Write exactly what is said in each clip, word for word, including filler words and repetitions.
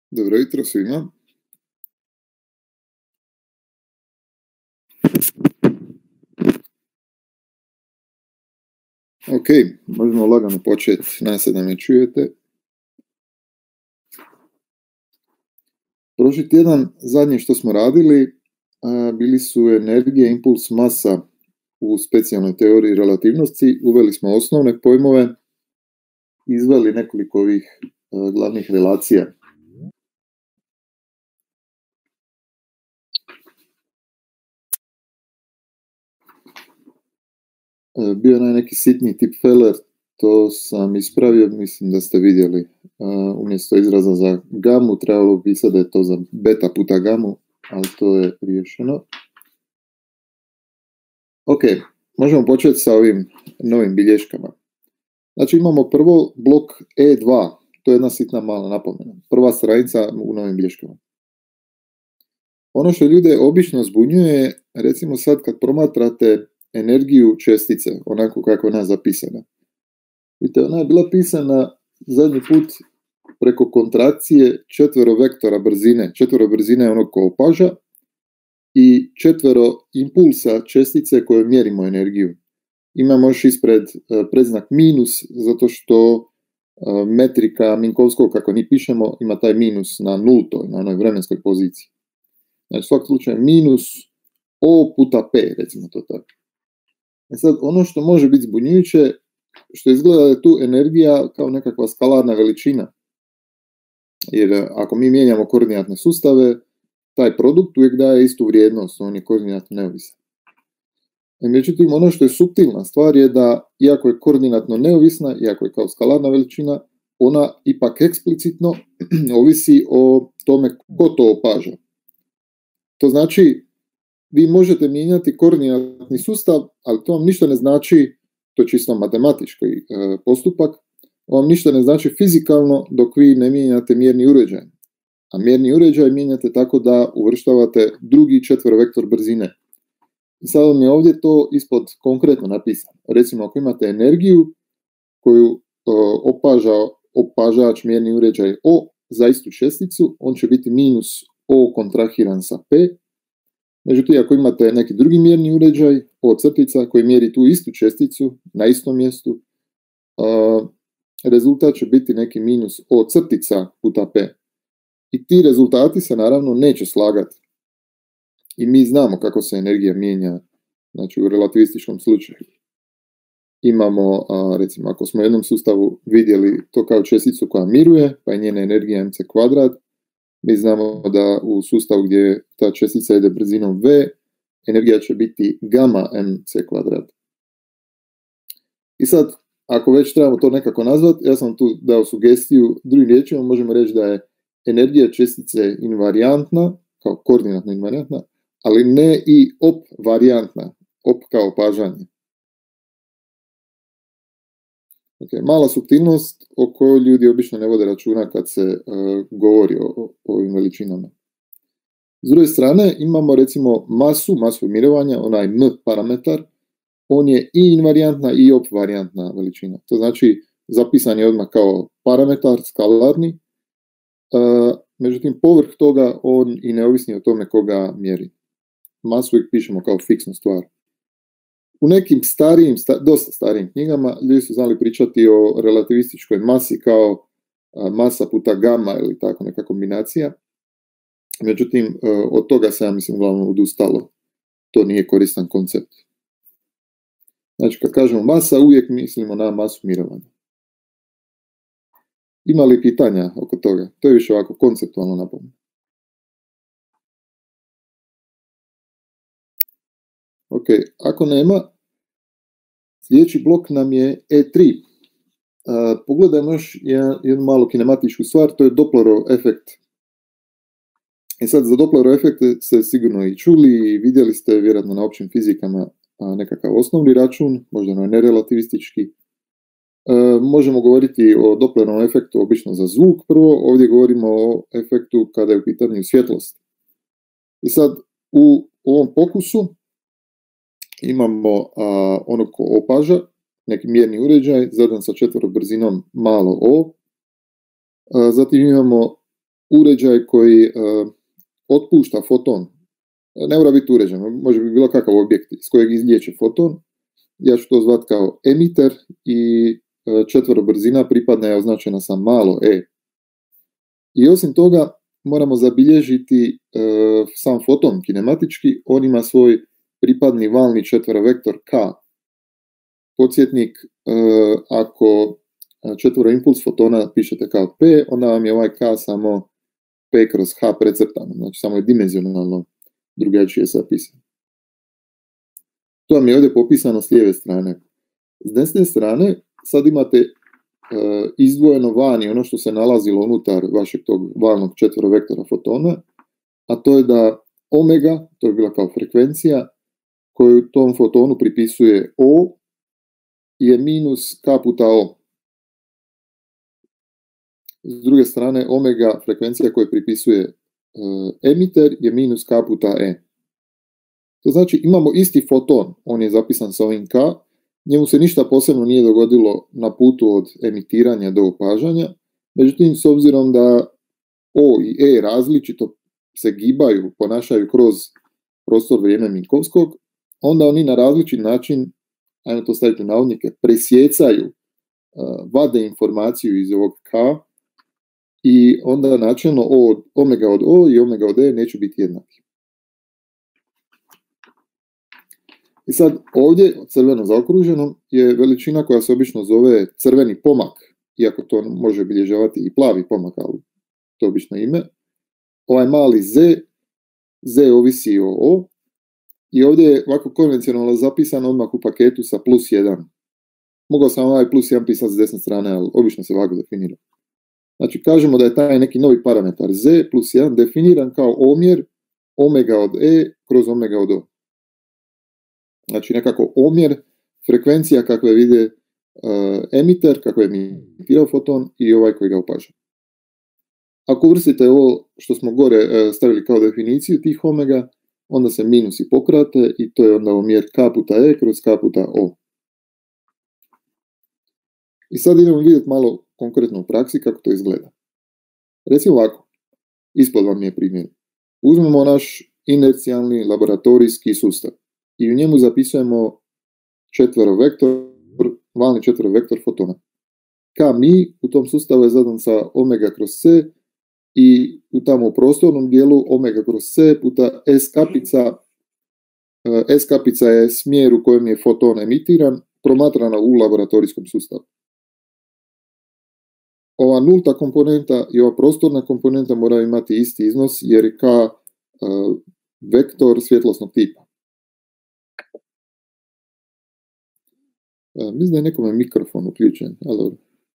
Dobro jutro svima. Ok, možemo lagano početi, nadam se da me čujete. Prošli tjedan, zadnje što smo radili, bili su energija, impuls, masa u specijalnoj teoriji relativnosti. Uveli smo osnovne pojmove, izveli nekoliko ovih glavnih relacija. Bio je neki sitni tipfeler, to sam ispravio, mislim da ste vidjeli. Umjesto izraza za gamu, trebalo bi pisati da je to za beta puta gamu, ali to je riješeno. Ok, možemo početi sa ovim novim bilješkama. Znači imamo prvo blok E dva, to je jedna sitna mala napomena. Prva stranica u novim bilješkama. Ono što ljude obično zbunjuje, recimo sad kad promatrate energiju čestice, onako kako je ona zapisana. Vidite, ona je bila pisana zadnji put preko kontrakcije četvero vektora brzine. Četvero brzine je ono ko opaža i četvero impulsa čestice koje mjerimo energiju. Imamo još ispred predznak minus, zato što metrika Minkovskog, kako ni pišemo, ima taj minus na nultoj, na onoj vremenskoj poziciji. Znači, svak slučaj minus O puta P, recimo to tako. E sad, ono što može biti zbunjujuće, što izgleda da je tu energija kao nekakva skalarna veličina. Jer ako mi mijenjamo koordinatne sustave, taj produkt uvijek daje istu vrijednost, on je koordinatno neovisan. Međutim, ono što je suptilna stvar je da, iako je koordinatno neovisna, iako je kao skalarna veličina, ona ipak eksplicitno ovisi o tome ko to opaža. To znači, vi možete mijenjati koordinatni sustav, ali to vam ništa ne znači, to je čisto matematički postupak, vam ništa ne znači fizikalno dok vi ne mijenjate mjerni uređaj. A mjerni uređaj mijenjate tako da uvrštavate drugi četverovektor brzine. I sad vam je ovdje to ispod konkretno napisano. Recimo, ako imate energiju koju opaža opažač mjerni uređaj O za istu česticu, on će biti minus O kontrahiran sa P. Međutim, ako imate neki drugi mjerni uređaj, O crtica koji mjeri tu istu česticu na istom mjestu, rezultat će biti neki minus O crtica puta P. I ti rezultati se naravno neće slagati. I mi znamo kako se energija mijenja, znači u relativističkom slučaju. Imamo, recimo, ako smo u jednom sustavu vidjeli to kao česticu koja miruje, pa je njena energija mc kvadrat, mi znamo da u sustavu gdje ta čestica ide brzinom v, energija će biti gamma mc kvadrat. I sad, ako već trebamo to nekako nazvati, ja sam tu dao sugestiju, drugim riječima možemo reći da je energija čestice invariantna, kao koordinatno invariantna, ali ne i op varijantna, op kao opažanje. Okay, mala suptilnost o kojoj ljudi obično ne vode računa kad se uh, govori o, o ovim veličinama. S druge strane imamo recimo masu, masu mirovanja, onaj m parametar, on je i invariantna i op varijantna veličina. To znači zapisan je odmah kao parametar skalarni, uh, međutim povrh toga on i neovisni o tome koga mjeri. Masu uvijek pišemo kao fiksnu stvar. U nekim starijim, sta, dosta starijim knjigama ljudi su znali pričati o relativističkoj masi kao a, masa puta gamma ili tako neka kombinacija. Međutim, a, od toga se ja mislim uglavnom odustalo. To nije koristan koncept. Znači, kad kažemo masa, uvijek mislimo na masu mirovanja. Ima li pitanja oko toga? To je više ovako konceptualno napomeno. Ok, ako nema, sljedeći blok nam je E tri. Uh, pogledajmo još jedan, jednu malu kinematičku stvar, to je Dopplerov efekt. I sad za Dopplerov efekt ste sigurno i čuli i vidjeli ste vjerojatno na općim fizikama uh, nekakav osnovni račun, možda na nerelativistički. Uh, možemo govoriti o Dopplerovom efektu obično za zvuk prvo, ovdje govorimo o efektu kada je u pitanju svjetlost. I sad u ovom pokusu imamo a, ono ko opaža, neki mjerni uređaj, zadan sa četvero brzinom malo o. A, zatim imamo uređaj koji uh, otpušta foton. Ne mora biti uređaj, može biti bilo kakav objekt iz kojeg izliječe foton. Ja ću to zvati kao emiter i uh, četverobrzina pripadna je označena sa malo e. I osim toga moramo zabilježiti uh, sam foton kinematički, on ima svoj pripadni valni četverovektor k. Podsjetnik, uh, ako četvoroimpuls fotona pišete kao p, onda vam je ovaj k samo p kroz h precrtano, znači samo je dimenzionalno drugačije zapisano. To vam je ovdje popisano s lijeve strane. S desne strane sad imate uh, izdvojeno vani ono što se nalazilo unutar vašeg tog valnog četverovektora fotona, a to je da omega, to je bila kao frekvencija, koju tom fotonu pripisuje O, je minus k puta O. S druge strane, omega frekvencija koju pripisuje uh, emiter je minus k puta e. To znači imamo isti foton, on je zapisan sa ovim k, njemu se ništa posebno nije dogodilo na putu od emitiranja do opažanja, međutim s obzirom da O i E različito se gibaju, ponašaju kroz prostor vrijeme Minkovskog, onda oni na različit način, ajmo to staviti u navodnike, presjecaju, uh, vade informaciju iz ovog k i onda načelno o, omega od O i omega od E neće biti jednaki. I sad ovdje, crveno zaokruženo, je veličina koja se obično zove crveni pomak, iako to može obilježavati i plavi pomak, ali to je obično ime. Ovaj mali z, z ovisi o O, i ovdje je ovako konvencionalno zapisano odmah u paketu sa plus jedan. Mogao sam ovaj plus jedan pisati s desne strane, ali obično se ovako definira. Znači, kažemo da je taj neki novi parametar z plus jedan definiran kao omjer omega od e kroz omega od o. Znači, nekako omjer frekvencija kakve vide uh, emiter, kako je emitirao foton i ovaj koji ga opaža. Ako uvrstite ovo što smo gore uh, stavili kao definiciju tih omega, onda se minusi pokrate i to je onda omjer k puta e kroz k puta o. I sad idemo vidjeti malo konkretno u praksi kako to izgleda. Recimo ovako, ispod vam je primjer. Uzmemo naš inercijalni laboratorijski sustav i u njemu zapisujemo četverovektor, valni četverovektor fotona. K mi u tom sustavu je zadan sa omega kroz c i u tamo u prostornom dijelu omega kroz c puta s kapica. S kapica je smjer u kojem je foton emitiran, promatrana u laboratorijskom sustavu. Ova nulta komponenta i ova prostorna komponenta moraju imati isti iznos jer je k uh, vektor svjetlosnog tipa. Uh, mislim da je nekome mikrofon uključen. Uh,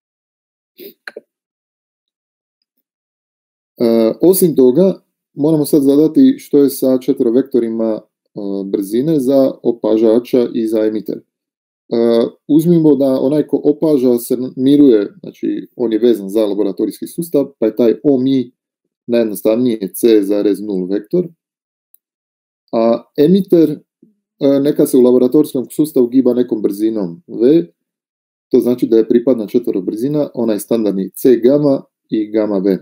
osim toga, moramo sad zadati što je sa četverovektorima uh, brzine za opažača i za emiter. Uh, uzmimo da onaj ko opaža se miruje, znači on je vezan za laboratorijski sustav, pa je taj O mi najjednostavnije c zarez nula vektor, a emiter uh, neka se u laboratorijskom sustavu giba nekom brzinom v, to znači da je pripadna četverobrzina onaj standardni c gama i gama v.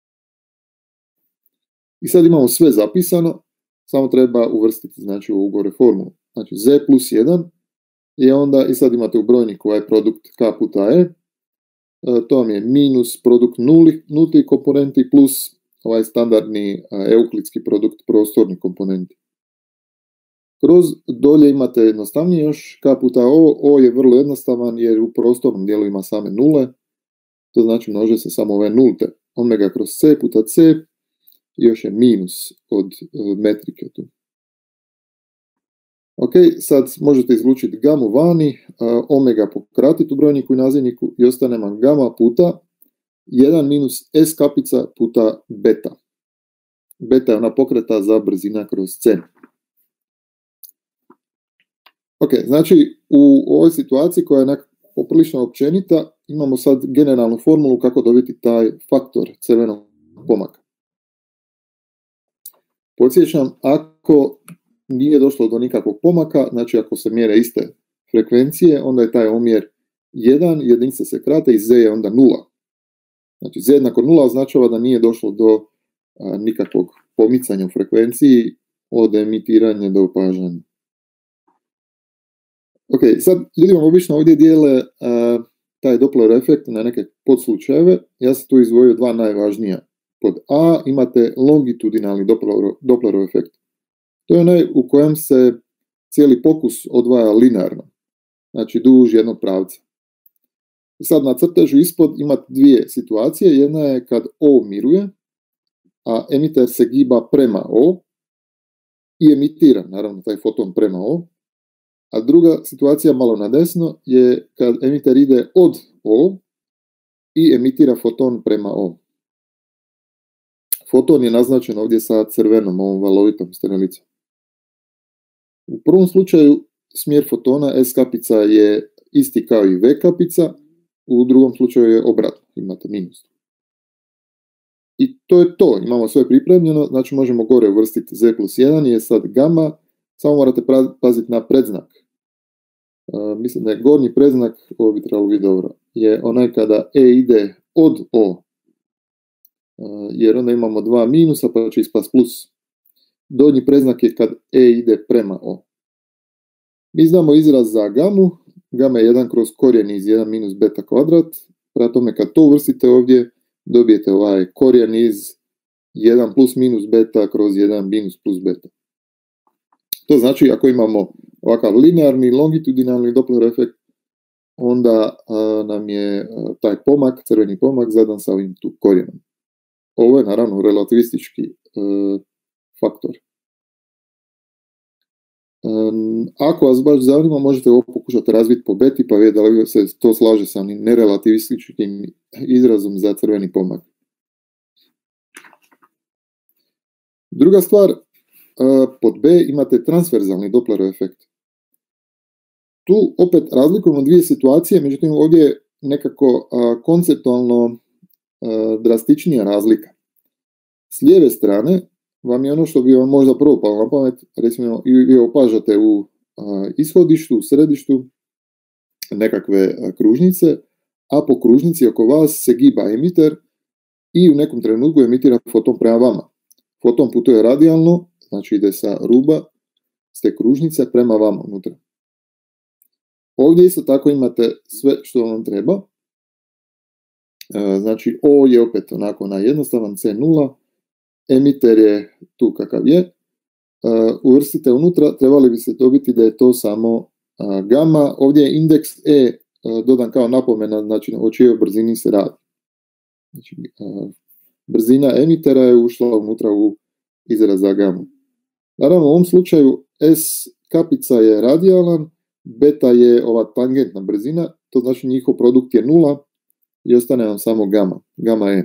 I sad imamo sve zapisano, samo treba uvrstiti znači u gore formulu. Znači z plus jedan i onda i sad imate u brojniku ovaj produkt k puta e, to vam je minus produkt nulti komponenti plus ovaj standardni euklidski produkt prostorni komponenti. Kroz dolje imate jednostavnije još k puta o, o je vrlo jednostavan jer u prostornom dijelu ima same nule, to znači množe se samo ove nulte, omega kroz c puta c i još je minus od metrike tu. Ok, sad možete izlučiti gamu vani, omega pokratiti u brojniku i nazivniku i ostane vam gama puta jedan minus s kapica puta beta. Beta je ona pokreta za brzina kroz c. Ok, znači u ovoj situaciji koja je poprilično općenita, imamo sad generalnu formulu kako dobiti taj faktor crvenog pomaka. Podsjećam, ako nije došlo do nikakvog pomaka, znači ako se mjere iste frekvencije, onda je taj omjer jedan, jedinice se krate i z je onda nula. Znači z jednako nula označava da nije došlo do a, nikakvog pomicanja u frekvenciji od emitiranja do opažanja. Ok, sad ljudi vam obično ovdje dijele a, taj Doppler efekt na neke podslučajeve. Ja sam tu izdvojio dva najvažnija. Pod A imate longitudinalni Doppler, Dopplerov efekt. To je onaj u kojem se cijeli pokus odvaja linearno, znači duž jednog pravca. Sad na crtežu ispod imate dvije situacije. Jedna je kad O miruje, a emiter se giba prema O i emitira, naravno, taj foton prema O. A druga situacija, malo na desno, je kad emiter ide od O i emitira foton prema O. Foton je naznačen ovdje sa crvenom, ovom valovitom strelicom. U prvom slučaju smjer fotona S kapica je isti kao i V kapica, u drugom slučaju je obratno, imate minus. I to je to, imamo sve pripremljeno, znači možemo gore uvrstiti Z plus jedan, je sad gamma, samo morate paziti na predznak. Uh, mislim da je gornji predznak, ovo bi trebalo biti dobro, je onaj kada E ide od O, uh, jer onda imamo dva minusa pa će ispast plus. Donji predznak je kad E ide prema O. Mi znamo izraz za gamu, gama je jedan kroz korijen iz jedan minus beta kvadrat, prema tome kad to uvrstite ovdje, dobijete ovaj korijen iz jedan plus minus beta kroz jedan minus plus beta. To znači ako imamo ovakav linearni, longitudinalni Doppler efekt, onda a, nam je a, taj pomak, crveni pomak, zadan sa ovim tu korijenom. Ovo je naravno relativistički a, faktor. Um, ako vas baš zanima, možete ovo pokušati razviti po beti, pa vidjeti da li se to slaže sa onim nerelativističkim izrazom za crveni pomak. Druga stvar, uh, pod B imate transverzalni Dopplerov efekt. Tu opet razlikujemo dvije situacije, međutim ovdje je nekako uh, konceptualno uh, drastičnija razlika. S lijeve strane vam je ono što bi vam možda prvo palo na pamet, recimo vi opažate u a, ishodištu, u središtu nekakve a, kružnice, a po kružnici oko vas se giba emiter i u nekom trenutku emitira foton prema vama. Foton putuje radijalno, znači ide sa ruba s te kružnice prema vama unutra. Ovdje isto tako imate sve što vam treba. A, znači O je opet onako na jednostavan C nula, emiter je tu kakav je, uh, uvrstite unutra, trebali bi se dobiti da je to samo uh, gamma, ovdje je indeks E uh, dodan kao napomena, znači o čijoj brzini se radi. Znači, uh, brzina emitera je ušla unutra u izraz za gamu. Naravno, u ovom slučaju S kapica je radijalan, beta je ova tangentna brzina, to znači njihov produkt je nula i ostane vam samo gamma, gamma E.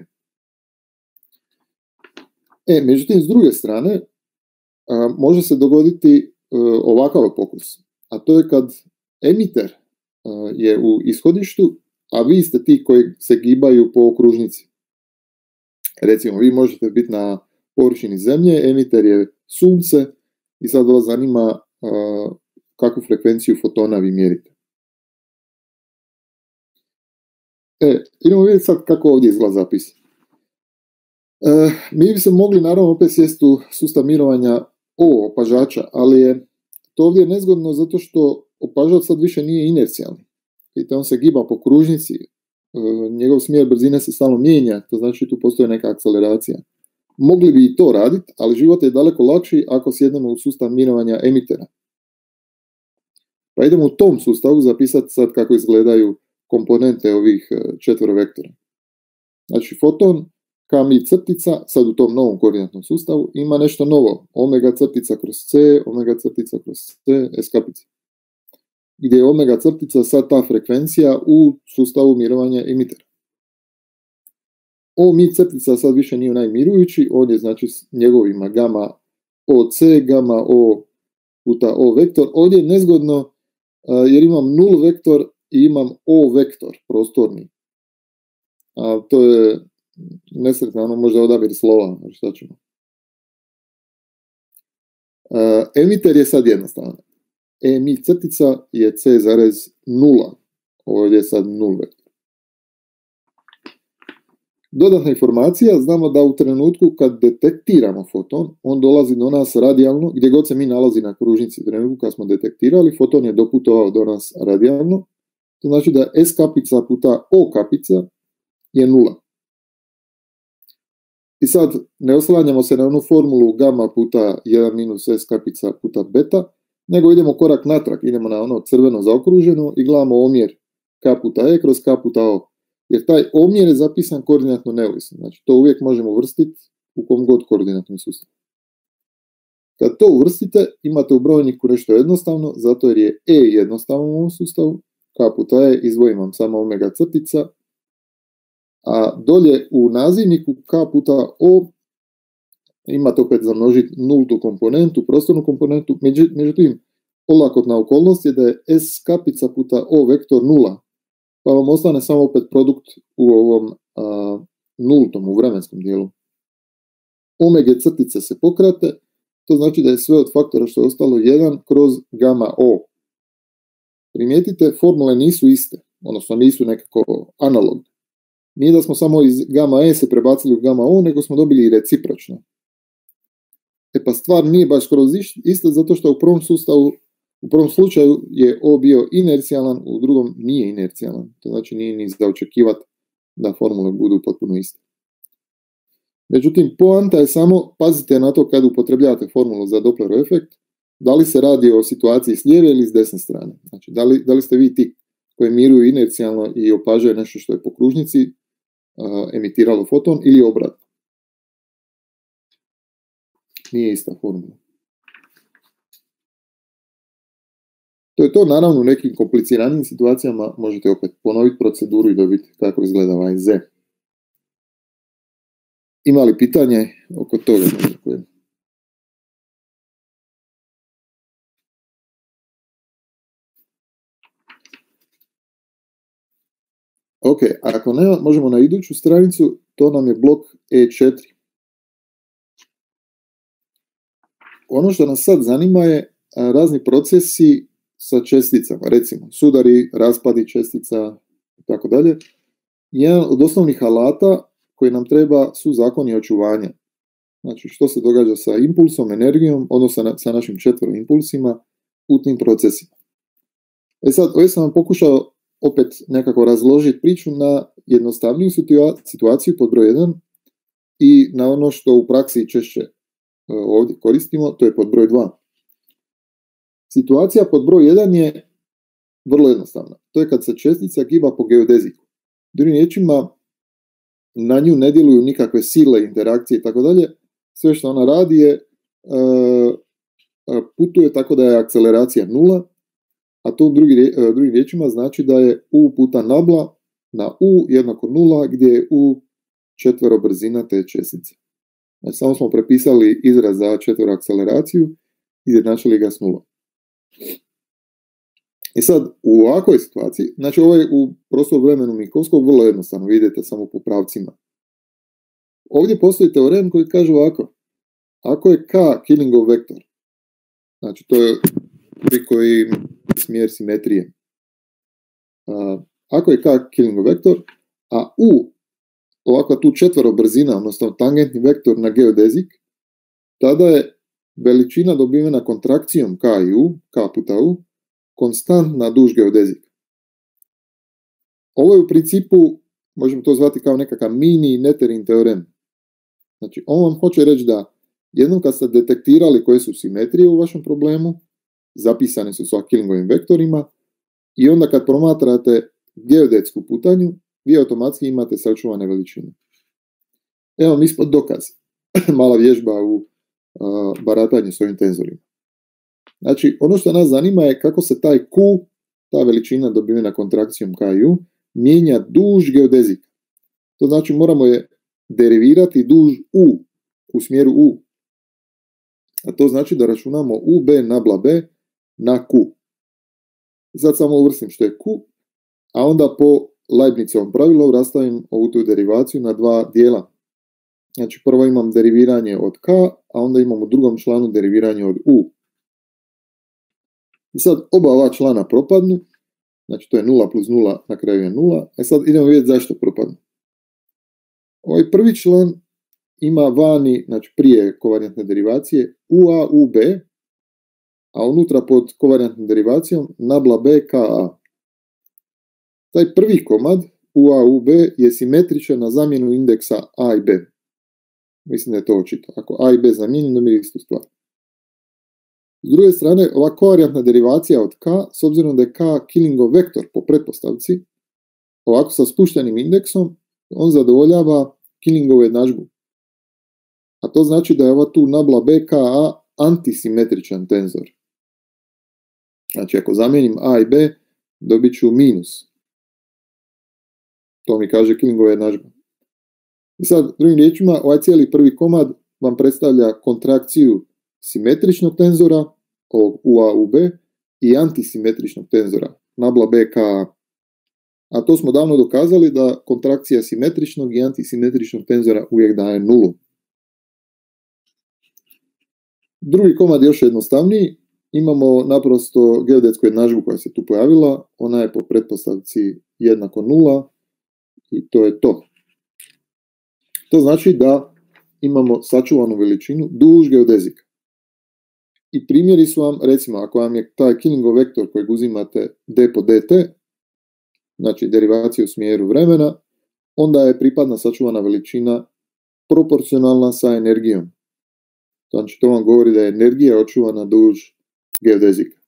E, međutim, s druge strane, a, može se dogoditi a, ovakav pokus, a to je kad emiter a, je u ishodištu, a vi ste ti koji se gibaju po okružnici. Recimo, vi možete biti na površini zemlje, emiter je sunce i sad vas zanima a, kakvu frekvenciju fotona vi mjerite. E, idemo vidjeti sad kako ovdje izgleda zapis. E, mi bi se mogli naravno opet sjesti u sustav mirovanja O opažača, ali je to ovdje nezgodno zato što opažač sad više nije inercijalni. Vidite, on se giba po kružnici, e, njegov smjer brzine se stalno mijenja, to znači tu postoji neka akceleracija. Mogli bi i to raditi, ali život je daleko lakši ako sjednemo u sustav mirovanja emitera. Pa idemo u tom sustavu zapisati sad kako izgledaju komponente ovih četverovektora. Znači foton, K mi crtica, sad u tom novom koordinatnom sustavu, ima nešto novo, omega crtica kroz C, omega crtica kroz C, S kapica. Gdje je omega crtica sad ta frekvencija u sustavu mirovanja emitera. O mi crtica sad više nije onaj mirujući, on je znači s njegovima gamma O C, gamma O puta O vektor. Ovdje je nezgodno jer imam nul vektor i imam O vektor prostorni. A to je nesretno, ono možda odabir slova, šta ćemo. Uh, emiter je sad jednostavan. E mi crtica je C zarez nula. Ovdje je sad nul vektor. Dodatna informacija, znamo da u trenutku kad detektiramo foton, on dolazi do nas radijalno, gdje god se mi nalazi na kružnici. U trenutku kad smo detektirali, foton je doputovao do nas radijalno. To znači da S kapica puta O kapica je nula. I sad ne oslanjamo se na onu formulu gamma puta jedan minus S kapica puta beta, nego idemo korak natrag, idemo na ono crveno zaokruženo i gledamo omjer K puta E kroz K puta O. Jer taj omjer je zapisan koordinatno neovisno. Znači to uvijek možemo uvrstiti u kom god koordinatnom sustavu. Kad to uvrstite, imate u brojniku nešto jednostavno, zato jer je E jednostavno u ovom sustavu, K puta E, izdvojim vam samo omega crtica, a dolje u nazivniku K puta O imate opet za množiti nultu komponentu, prostornu komponentu, međutim, olakotna okolnost je da je S kapica puta O vektor nula, pa vam ostane samo opet produkt u ovom a, nultom, u vremenskom dijelu. Omega crtice se pokrate, to znači da je sve od faktora što je ostalo jedan kroz gamma O. Primijetite, formule nisu iste, odnosno nisu nekako analogne. Nije da smo samo iz gamma E se prebacili u gamma O, nego smo dobili i recipročno. E pa stvar nije baš kroz iste, zato što u prvom sustavu, u prvom slučaju je O bio inercijalan, u drugom nije inercijalan. To znači nije ni za očekivati da formule budu potpuno iste. Međutim, poanta je samo, pazite na to kad upotrebljavate formulu za Dopplerov efekt, da li se radi o situaciji s lijeve ili s desne strane. Znači, da li, da li ste vi ti koji miruju inercijalno i opažaju nešto što je po kružnici uh, emitiralo foton ili obratno. Nije ista formula. To je to, naravno, u nekim kompliciranijim situacijama možete opet ponoviti proceduru i dobiti kako izgleda ovaj Z. Ima li pitanje oko toga? Ok, ako ne, možemo na iduću stranicu, to nam je blok E četiri. Ono što nas sad zanima je razni procesi sa česticama, recimo sudari, raspadi čestica i tako dalje. Jedan od osnovnih alata koji nam treba su zakoni očuvanja. Znači što se događa sa impulsom, energijom, odnosno sa našim četvero impulsima u tim procesima. E sad, ovdje sam vam pokušao opet nekako razložiti priču na jednostavniju situaciju pod broj jedan i na ono što u praksi češće ovdje koristimo, to je pod broj dva. Situacija pod broj jedan je vrlo jednostavna. To je kad se čestica giba po geodeziku. Drugim riječima, na nju ne djeluju nikakve sile, interakcije i tako dalje. Sve što ona radi je putuje tako da je akceleracija nula, a to u drugi, drugim riječima znači da je U puta nabla na U jednako nula, gdje je U četvero brzina te čestice. Znači, samo smo prepisali izraz za četvero akceleraciju i izjednačili ga s nulom. I sad, u ovakvoj situaciji, znači ovo je u prostoru vremenu Minkowskog vrlo jednostavno, vidite samo po pravcima. Ovdje postoji teorem koji kaže ovako, ako je K Killingov vektor, znači to je koji smjer simetrije, uh, ako je K Killingov vektor, a U ovakva tu četvero brzina, odnosno tangentni vektor na geodezik, tada je veličina dobivena kontrakcijom K i U, K puta U, konstantna duž geodezika. Ovo je u principu, možemo to zvati kao nekakav mini Netterin teorem. Znači, on vam hoće reći da jednom kad ste detektirali koje su simetrije u vašem problemu, zapisane su sa Killingovim vektorima, i onda kad promatrate geodetsku putanju, vi automatski imate sačuvane veličine. Evo vam ispod dokaz. Mala vježba u uh, baratanju s ovim tenzorima. Znači, ono što nas zanima je kako se taj Q, ta veličina dobivena kontrakcijom K i U, mijenja duž geodezika. To znači moramo je derivirati duž U, u smjeru U. A to znači da računamo U B nabla B na Q. Sad samo uvrstim što je Q, a onda po Leibnizovom pravilu rastavim ovu tu derivaciju na dva dijela. Znači prvo imam deriviranje od K, a onda imam u drugom članu deriviranje od U. I sad oba ova člana propadnu, znači to je nula plus nula, na kraju je nula. E sad idemo vidjeti zašto propadnu. Ovaj prvi član ima vani, znači prije kovarijantne derivacije, U A U B, a unutra pod kovarijantnom derivacijom nabla B K A. Taj prvi komad U A U B je simetričan na zamjenu indeksa A i B. Mislim da je to očito. Ako A i B zamijeni, dobije istu stvar. S druge strane, ova kovarijantna derivacija od K, s obzirom da je K Killingov vektor po pretpostavci, ovako sa spuštenim indeksom, on zadovoljava Killingovu jednadžbu. A to znači da je ova tu nabla B K A antisimetričan tenzor. Znači, ako zamijenim A i B, dobit ću minus. To mi kaže Killingova jednadžba. I sad, drugim riječima, ovaj cijeli prvi komad vam predstavlja kontrakciju simetričnog tenzora, ovog U A U B, i antisimetričnog tenzora, nabla B K A. A to smo davno dokazali da kontrakcija simetričnog i antisimetričnog tenzora uvijek daje nulu. Drugi komad je još jednostavniji. Imamo naprosto geodetsku jednadžbu koja se tu pojavila. Ona je po pretpostavci jednako nula i to je to. To znači da imamo sačuvanu veličinu duž geodezika. I primjeri su vam, recimo, ako vam je taj Killingov vektor kojeg uzimate d po dt, znači derivacija u smjeru vremena, onda je pripadna sačuvana veličina proporcionalna sa energijom. Znači, to vam govori da je energija očuvana duž geodezika.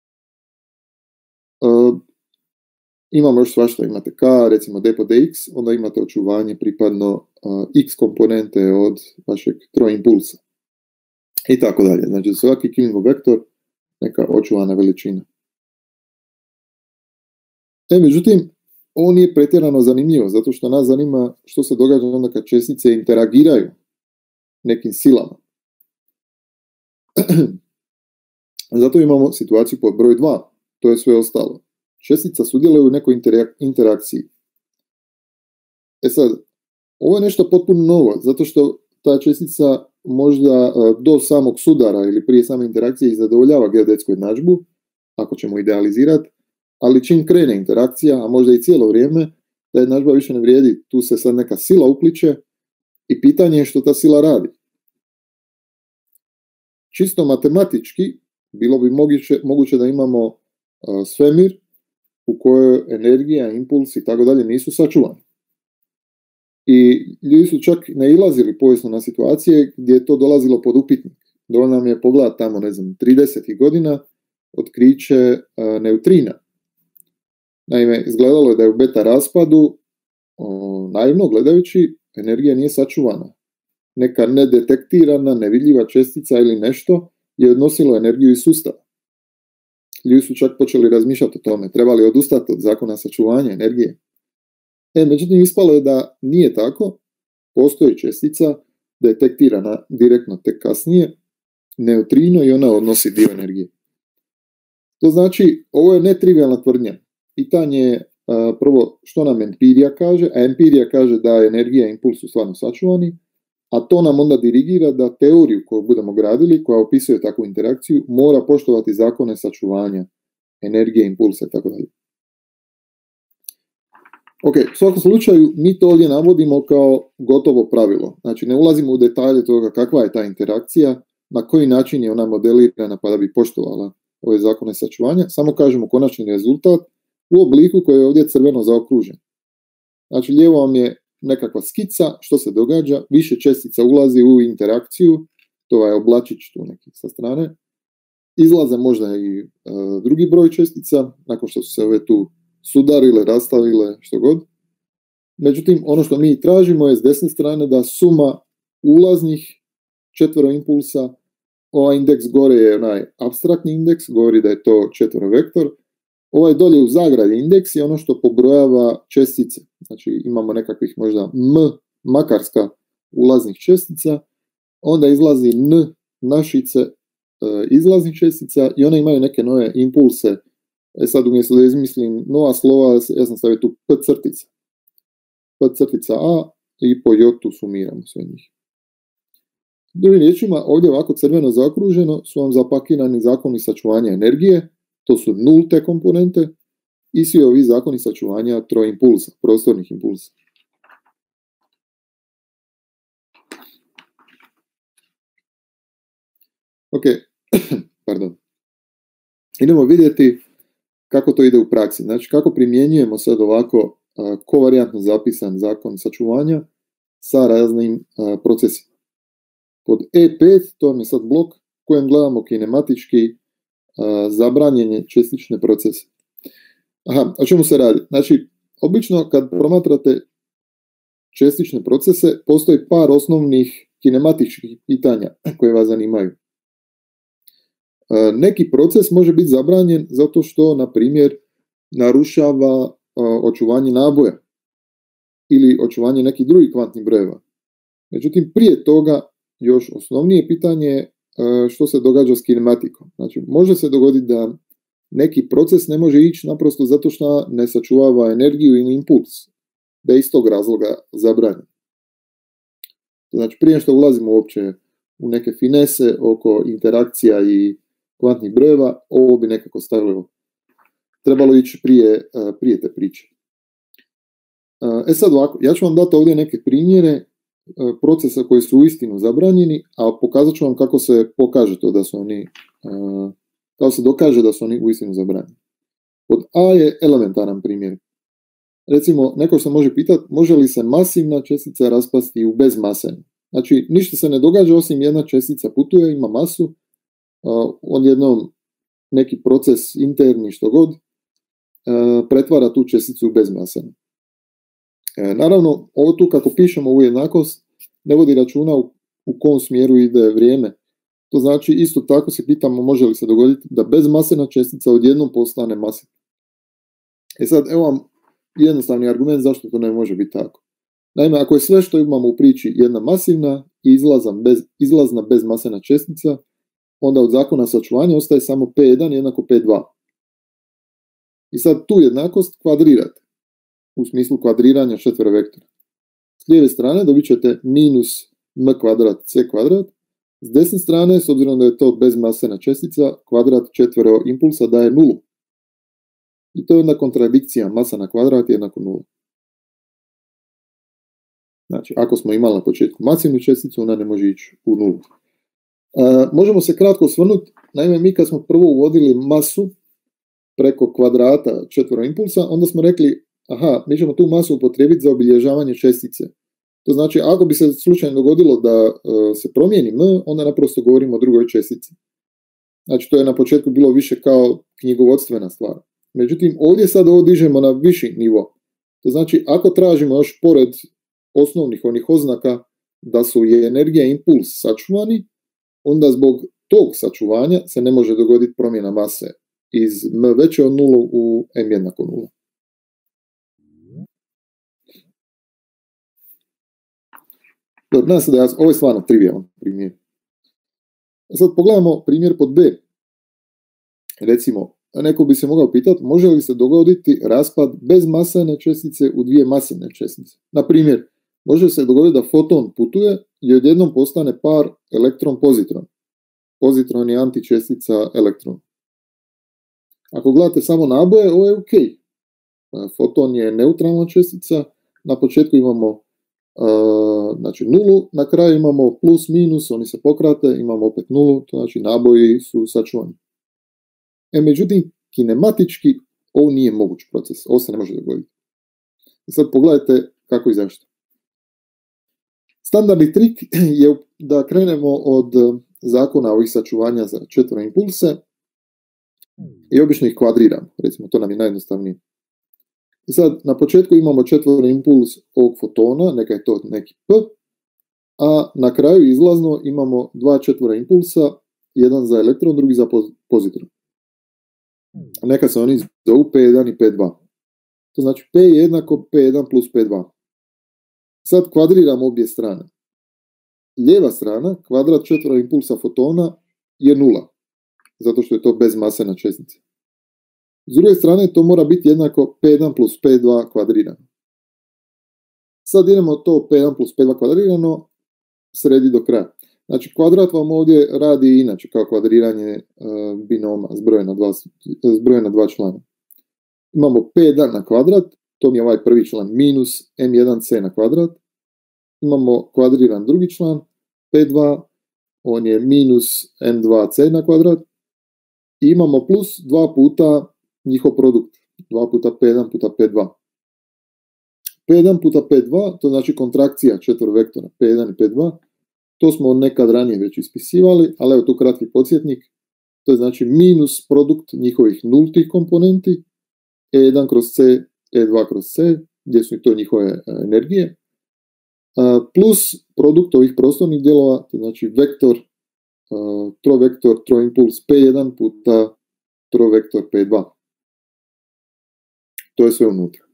Uh, imamo još svašta, imate k, recimo d po dx, onda imate očuvanje pripadno uh, x komponente od vašeg troimpulsa. I tako dalje. Znači, za svaki Killingov vektor neka očuvana veličina. E, međutim, ovo nije pretjerano zanimljivo, zato što nas zanima što se događa onda kad čestice interagiraju nekim silama. Zato imamo situaciju pod broj dva, to je sve ostalo. Čestica sudjeluje u nekoj interakciji. E sad, ovo je nešto potpuno novo, zato što ta čestica možda do samog sudara ili prije same interakcije zadovoljava geodetsku jednadžbu, ako ćemo idealizirati, ali čim krene interakcija, a možda i cijelo vrijeme, ta jednadžba više ne vrijedi, tu se sad neka sila upliče i pitanje je što ta sila radi. Čisto matematički, bilo bi moguće, moguće da imamo uh, svemir u kojoj energija, impuls i tako dalje nisu sačuvani. I ljudi su čak nailazili povijesno na situacije gdje je to dolazilo pod upitnik. Dovoljno nam je pogledati tamo, ne znam, tridesetih godina otkriće uh, neutrina. Naime, izgledalo je da je u beta raspadu, uh, naivno gledajući, energija nije sačuvana. Neka nedetektirana, nevidljiva čestica ili nešto je odnosilo energiju iz sustava. Ljudi su čak počeli razmišljati o tome, trebali odustati od zakona sačuvanja energije. E, međutim, ispalo je da nije tako, postoji čestica detektirana direktno tek kasnije, neutrino, i ona odnosi dio energije. To znači, ovo je netrivijalna tvrdnja. Pitanje je uh, prvo što nam empirija kaže, a empirija kaže da je energija i impuls su stvarno sačuvani, a to nam onda dirigira da teoriju koju budemo gradili, koja opisuje takvu interakciju, mora poštovati zakone sačuvanja energije, impulsa i tako dalje. Ok, u svakom slučaju mi to ovdje navodimo kao gotovo pravilo. Znači, ne ulazimo u detalje toga kakva je ta interakcija, na koji način je ona modelirana pa da bi poštovala ove zakone sačuvanja, samo kažemo konačni rezultat u obliku koji je ovdje crveno zaokružen. Znači, lijevo vam je nekakva skica, što se događa, više čestica ulazi u interakciju, to je oblačić tu neki sa strane, izlaze možda i e, drugi broj čestica, nakon što su se ove tu sudarile, rastavile, što god. Međutim, ono što mi tražimo je s desne strane da suma ulaznih četveroimpulsa, ovaj indeks gore je onaj apstraktni indeks, govori da je to četverovektor, ovaj dolje u zagradi indeks je ono što pobrojava čestice. Znači imamo nekakvih možda m, makarska ulaznih čestica, onda izlazi n, našice e, izlaznih čestica i one imaju neke nove impulse. E sad umjesto da izmislim nova slova, ja sam stavio tu p crtica. P crtica a i po j-tu sumiramo sve njih. Drugim riječima, ovdje ovako crveno zaokruženo su vam zapakirani zakoni sačuvanja energije, to su nulte komponente, i svi ovi zakoni sačuvanja troimpulsa, prostornih impulsa. Ok, pardon. Idemo vidjeti kako to ide u praksi. Znači, kako primjenjujemo sad ovako uh, kovarijantno zapisan zakon sačuvanja sa raznim uh, procesima. Kod E pet, to mi je sad blok kojem gledamo kinematički uh, zabranjene čestične procese. Aha, o čemu se radi? Znači, obično kad promatrate čestične procese, postoji par osnovnih kinematičkih pitanja koje vas zanimaju. Neki proces može biti zabranjen zato što, na primjer, narušava očuvanje naboja ili očuvanje nekih drugih kvantnih brojeva. Međutim, prije toga još osnovnije pitanje je što se događa s kinematikom. Znači, može se dogoditi da neki proces ne može ići naprosto zato što ne sačuvava energiju ili impuls, da je iz tog razloga zabranjen. Znači, prije što ulazimo uopće u neke finese oko interakcija i kvantnih brojeva, ovo bi nekako stavilo, trebalo ići prije, prije te priče. E sad ovako, ja ću vam dati ovdje neke primjere procesa koji su uistinu zabranjeni, a pokazat ću vam kako se pokaže to da su oni, kako se dokaže da su oni uistinu zabranjeni. Pod A je elementaran primjer. Recimo, neko se može pitati, može li se masivna čestica raspasti u bezmasenu? Znači, ništa se ne događa osim jedna čestica putuje, ima masu, uh, odjednom neki proces interni što god uh, pretvara tu česticu u bezmasenu. E, naravno, ovo tu kako pišemo u jednakost ne vodi računa u, u kom smjeru ide vrijeme. To znači, isto tako se pitamo može li se dogoditi da bezmasena čestica odjednom postane masivna. E sad, evo vam jednostavni argument zašto to ne može biti tako. Naime, ako je sve što imamo u priči jedna masivna i izlazna, bez, izlazna bezmasena čestica, onda od zakona sačuvanja ostaje samo P jedan jednako P dva. I sad tu jednakost kvadrirate, u smislu kvadriranja četverovektora. S lijeve strane dobit ćete minus m kvadrat c kvadrat, s desne strane, s obzirom da je to bezmasena čestica, kvadrat četvero impulsa daje nulu. I to je onda kontradikcija, masa na kvadrat jednako nula. Znači, ako smo imali na početku masivnu česticu, ona ne može ići u nulu. E, možemo se kratko osvrnuti, naime, mi kad smo prvo uvodili masu preko kvadrata četvero impulsa, onda smo rekli, aha, mi ćemo tu masu upotrijebiti za obilježavanje čestice. To znači, ako bi se slučajno dogodilo da uh, se promijeni m, onda naprosto govorimo o drugoj čestici. Znači, to je na početku bilo više kao knjigovodstvena stvar. Međutim, ovdje sad ovo dižemo na viši nivo. To znači, ako tražimo još pored osnovnih onih oznaka da su je energija i impuls sačuvani, onda zbog tog sačuvanja se ne može dogoditi promjena mase iz m veće od nulu u m jednako nula. Dobro, se da ja, ovo je stvarno trivijalan primjer. Sad pogledamo primjer pod B. Recimo, neko bi se mogao pitati, može li se dogoditi raspad bez masene čestice u dvije masivne čestice? Na primjer, može se dogoditi da foton putuje i odjednom postane par elektron-pozitron. Pozitron je antičestica elektron. Ako gledate samo naboje, ovo je ok. Foton je neutralna čestica, na početku imamo uh, znači nulu, na kraju imamo plus, minus, oni se pokrate, imamo opet nulu, to znači naboji su sačuvani. E, međutim, kinematički ovo nije moguć proces, ovo se ne može dogoditi. I sad pogledajte kako i zašto. Standardni trik je da krenemo od zakona ovih sačuvanja za četvero impulse i obično ih kvadriramo, recimo to nam je najjednostavnije. I sad na početku imamo četvero impuls ovog fotona, neka je to neki P, a na kraju izlazno imamo dva četvero impulsa, jedan za elektron, drugi za pozitron. Neka se oni zovu P jedan i P dva. To znači P je jednako P jedan plus P dva. Sad kvadriramo obje strane. Lijeva strana, kvadrat četvero impulsa fotona, je nula, zato što je to bezmasena čestica. S druge strane, to mora biti jednako P jedan plus P dva kvadrirano. Sad idemo to P jedan plus P dva kvadrirano sredi do kraja. Znači, kvadrat vam ovdje radi inače kao kvadriranje uh, binoma zbroje na dva, zbroje na dva člana. Imamo P jedan na kvadrat, to mi je ovaj prvi član, minus M jedan C na kvadrat. Imamo kvadriran drugi član, P dva, on je minus em dva ce na kvadrat, i imamo plus dva puta njihov produkt, dva puta pe jedan puta pe dva. pe jedan puta pe dva, to znači kontrakcija četvrvektora pe jedan i pe dva, to smo nekad ranije već ispisivali, ali evo tu kratki podsjetnik, to je znači minus produkt njihovih nultih komponenti, e jedan kroz c, e dva kroz c, gdje su i to njihove energije, plus produkt ovih prostornih dijelova, to znači vektor, trovektor, troimpuls pe jedan puta trovektor pe dva. To je sve unutra.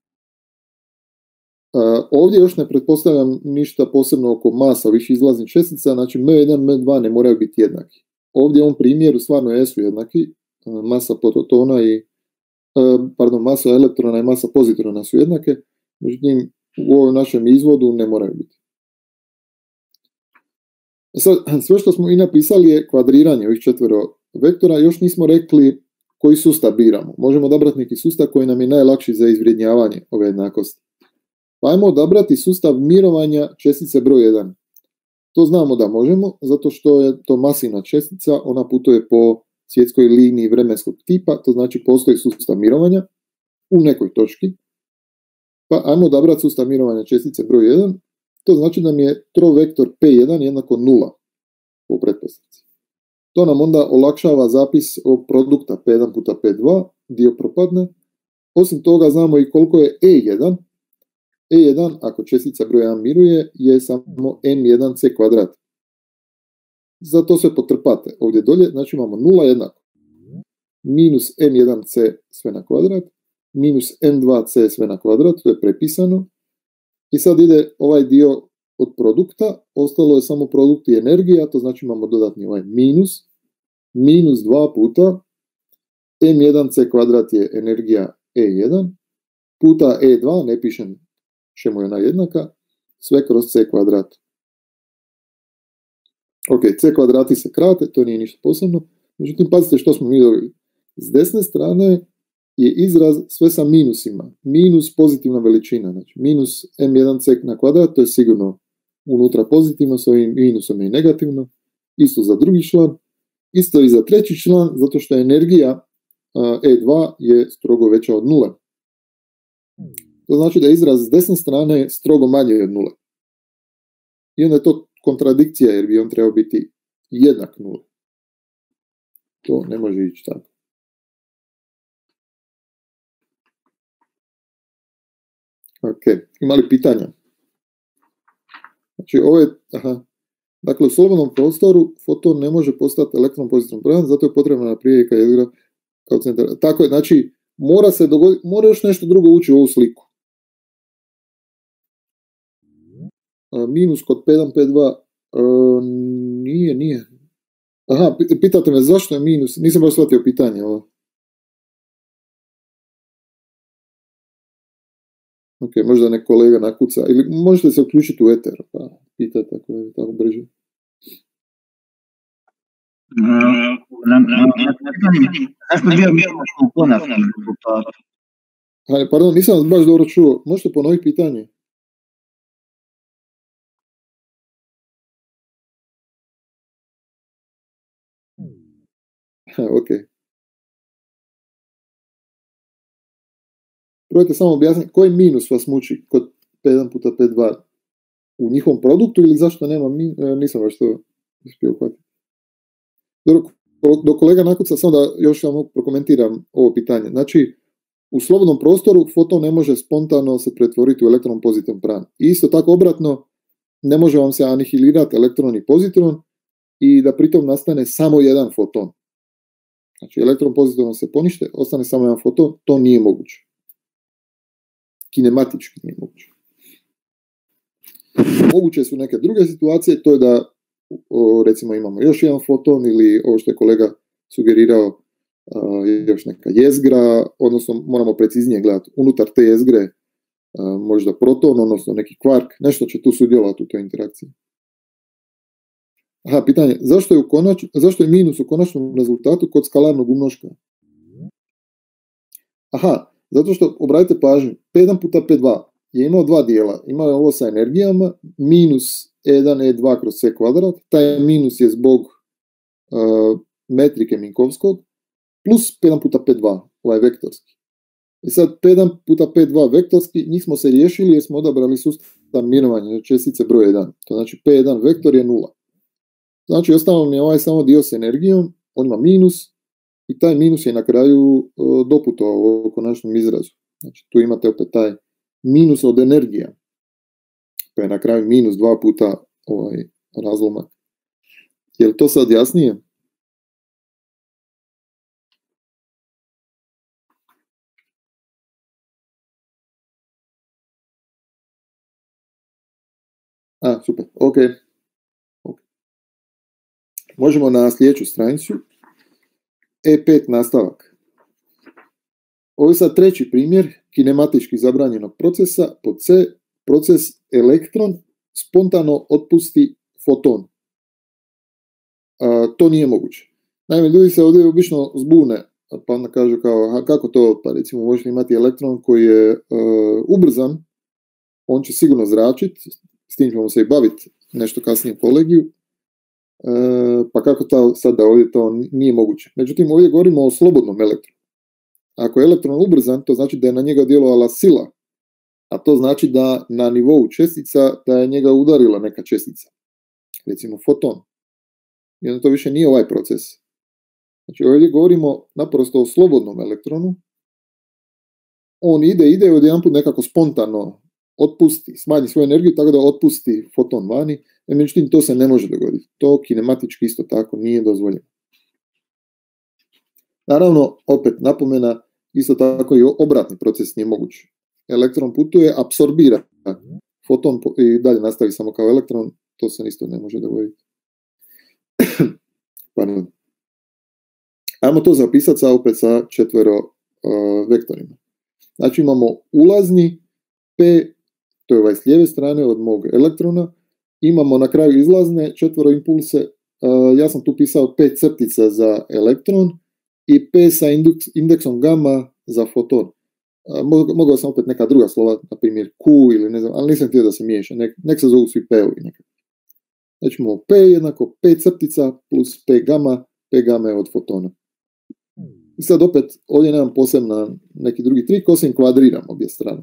Ovdje još ne pretpostavljam ništa posebno oko masa ovih izlaznih čestica, znači em jedan, em dva ne moraju biti jednaki. Ovdje u ovom primjeru stvarno jesu jednaki, masa protona i pardon, masa elektrona i masa pozitrona su jednake, međutim u ovom našem izvodu ne moraju biti. Sad, sve što smo i napisali je kvadriranje ovih četvero vektora, još nismo rekli koji sustav biramo. Možemo odabrati neki sustav koji nam je najlakši za izvrednjavanje ove jednakosti. Pa ajmo odabrati sustav mirovanja čestice broj jedan. To znamo da možemo, zato što je to masivna čestica, ona putuje po svjetskoj liniji vremenskog tipa, to znači postoji sustav mirovanja u nekoj točki. Pa ajmo odabrati sustav mirovanja čestice broj jedan, to znači da mi je trovektor pe jedan jednako nula u pretpostavci. To nam onda olakšava zapis ovog produkta pe jedan puta pe dva, dio propadne. Osim toga znamo i koliko je e jedan. e jedan, ako čestica broj jedan miruje, je samo em jedan ce kvadrat. Zato sve potrpate ovdje dolje, znači imamo nula jednako minus em jedan ce sve na kvadrat, minus em dva ce sve na kvadrat, to je prepisano. I sad ide ovaj dio od produkta, ostalo je samo produkt i energija, to znači imamo dodatni ovaj minus, minus dva puta em jedan ce kvadrat je energija e jedan, puta e dva, ne pišem čemu je ona jednaka, sve kroz c kvadrat. Ok, c kvadrati se krate, to nije ništa posebno, međutim pazite što smo mi dobili. S desne strane je izraz sve sa minusima, minus pozitivna veličina, znači minus em jedan ce na kvadrat, to je sigurno unutra pozitivno, s ovim minusom je negativno, isto za drugi član, isto i za treći član, zato što energija e dva je strogo veća od nule. To znači da je izraz s desne strane strogo manje od nule. I onda je to kontradikcija, jer bi on trebao biti jednak nula. To ne može ići tako. Ok, ima li pitanja? Znači ovo je, aha, dakle u slobodnom prostoru foton ne može postati elektron pozitron brojan, zato je potrebna prijeka jezgra kao centar. Tako je, znači mora se dogoditi, mora još nešto drugo ući u ovu sliku. A, minus kod pe jedan pe dva, a, nije, nije. Aha, pitate me zašto je minus, nisam baš shvatio pitanje ovo. Ok, možda nek kolega nakuca, ili možete se uključiti u eter, pa pitate ako je tako brže. Pardon, nisam vas baš dobro čuo, možete ponoviti pitanje? Ok. Probajte samo objasniti koji minus vas muči kod pe jedan puta pe dva u njihovom produktu ili zašto nema minus, nisam baš to uspio uhvatiti. Do kolega nakuca, samo da još vam prokomentiram ovo pitanje. Znači, u slobodnom prostoru foton ne može spontano se pretvoriti u elektron pozitron pran. I isto tako obratno, ne može vam se anihilirati elektron i pozitron i da pritom nastane samo jedan foton. Znači, elektron pozitron se ponište, ostane samo jedan foton, to nije moguće. Kinematički nije moguće. Moguće su neke druge situacije, to je da o, recimo imamo još jedan foton ili ovo što je kolega sugerirao, a, još neka jezgra, odnosno moramo preciznije gledati unutar te jezgre a, možda proton, odnosno neki kvark, nešto će tu sudjelovati u toj interakciji. Aha, pitanje, zašto je, u konač, zašto je minus u konačnom rezultatu kod skalarnog umnoška? Aha, zato što, obratite pažnju, pe jedan puta pe dva je imao dva dijela, imao je ovo sa energijama, minus E jedan, E dva kroz C kvadrat, taj minus je zbog uh, metrike Minkovskog, plus P jedan puta P dva, ovaj vektorski. I sad P jedan puta P dva vektorski, njih smo se riješili jer smo odabrali sustav mirovanja čestice broj jedan. To znači P jedan vektor je nula. Znači ostalo mi je ovaj samo dio s energijom, on ima minus i taj minus je na kraju uh, doputovao u konačnom izrazu. Znači tu imate opet taj minus od energija. To je na kraju minus dva puta ovaj razlomak. Je li to sad jasnije? A, super, ok. okay. Možemo na sljedeću stranicu. E pet nastavak. Ovo je sad treći primjer kinematički zabranjenog procesa. Pod C, proces elektron spontano otpusti foton. A, to nije moguće. Naime, ljudi se ovdje obično zbune, pa onda kažu kao, a kako to, pa recimo možete imati elektron koji je uh, ubrzan, on će sigurno zračiti, s tim ćemo se i baviti nešto kasnije u kolegiju, uh, pa kako to sad da ovdje to nije moguće. Međutim, ovdje govorimo o slobodnom elektronu. Ako je elektron ubrzan, to znači da je na njega djelovala sila, a to znači da na nivou čestica da je njega udarila neka čestica, recimo foton. I onda to više nije ovaj proces. Znači ovdje govorimo naprosto o slobodnom elektronu. On ide, ide i odjedanput nekako spontano otpusti, smanji svoju energiju tako da otpusti foton vani. Međutim, to se ne može dogoditi. To kinematički isto tako nije dozvoljeno. Naravno, opet napomena, isto tako i obratni proces nije moguć. Elektron putuje, apsorbira foton i dalje nastavi samo kao elektron. To se isto ne može dogoditi. Pardon. Ajmo to zapisati sa, opet sa četvero uh, vektorima. Znači imamo ulazni P, to je ovaj s lijeve strane od mog elektrona, imamo na kraju izlazne četvero impulse, uh, ja sam tu pisao P crtica za elektron i P sa indeks, indeksom gamma za foton. Uh, mogao sam opet neka druga slova, na primjer Q ili ne znam, ali nisam htio da se miješa, nek, nek se zovu svi P-ovi nekako. Znači imamo P jednako P crtica plus P gamma, P gamma je od fotona. I sad opet, ovdje nemam posebno neki drugi trik, osim kvadriram obje strane.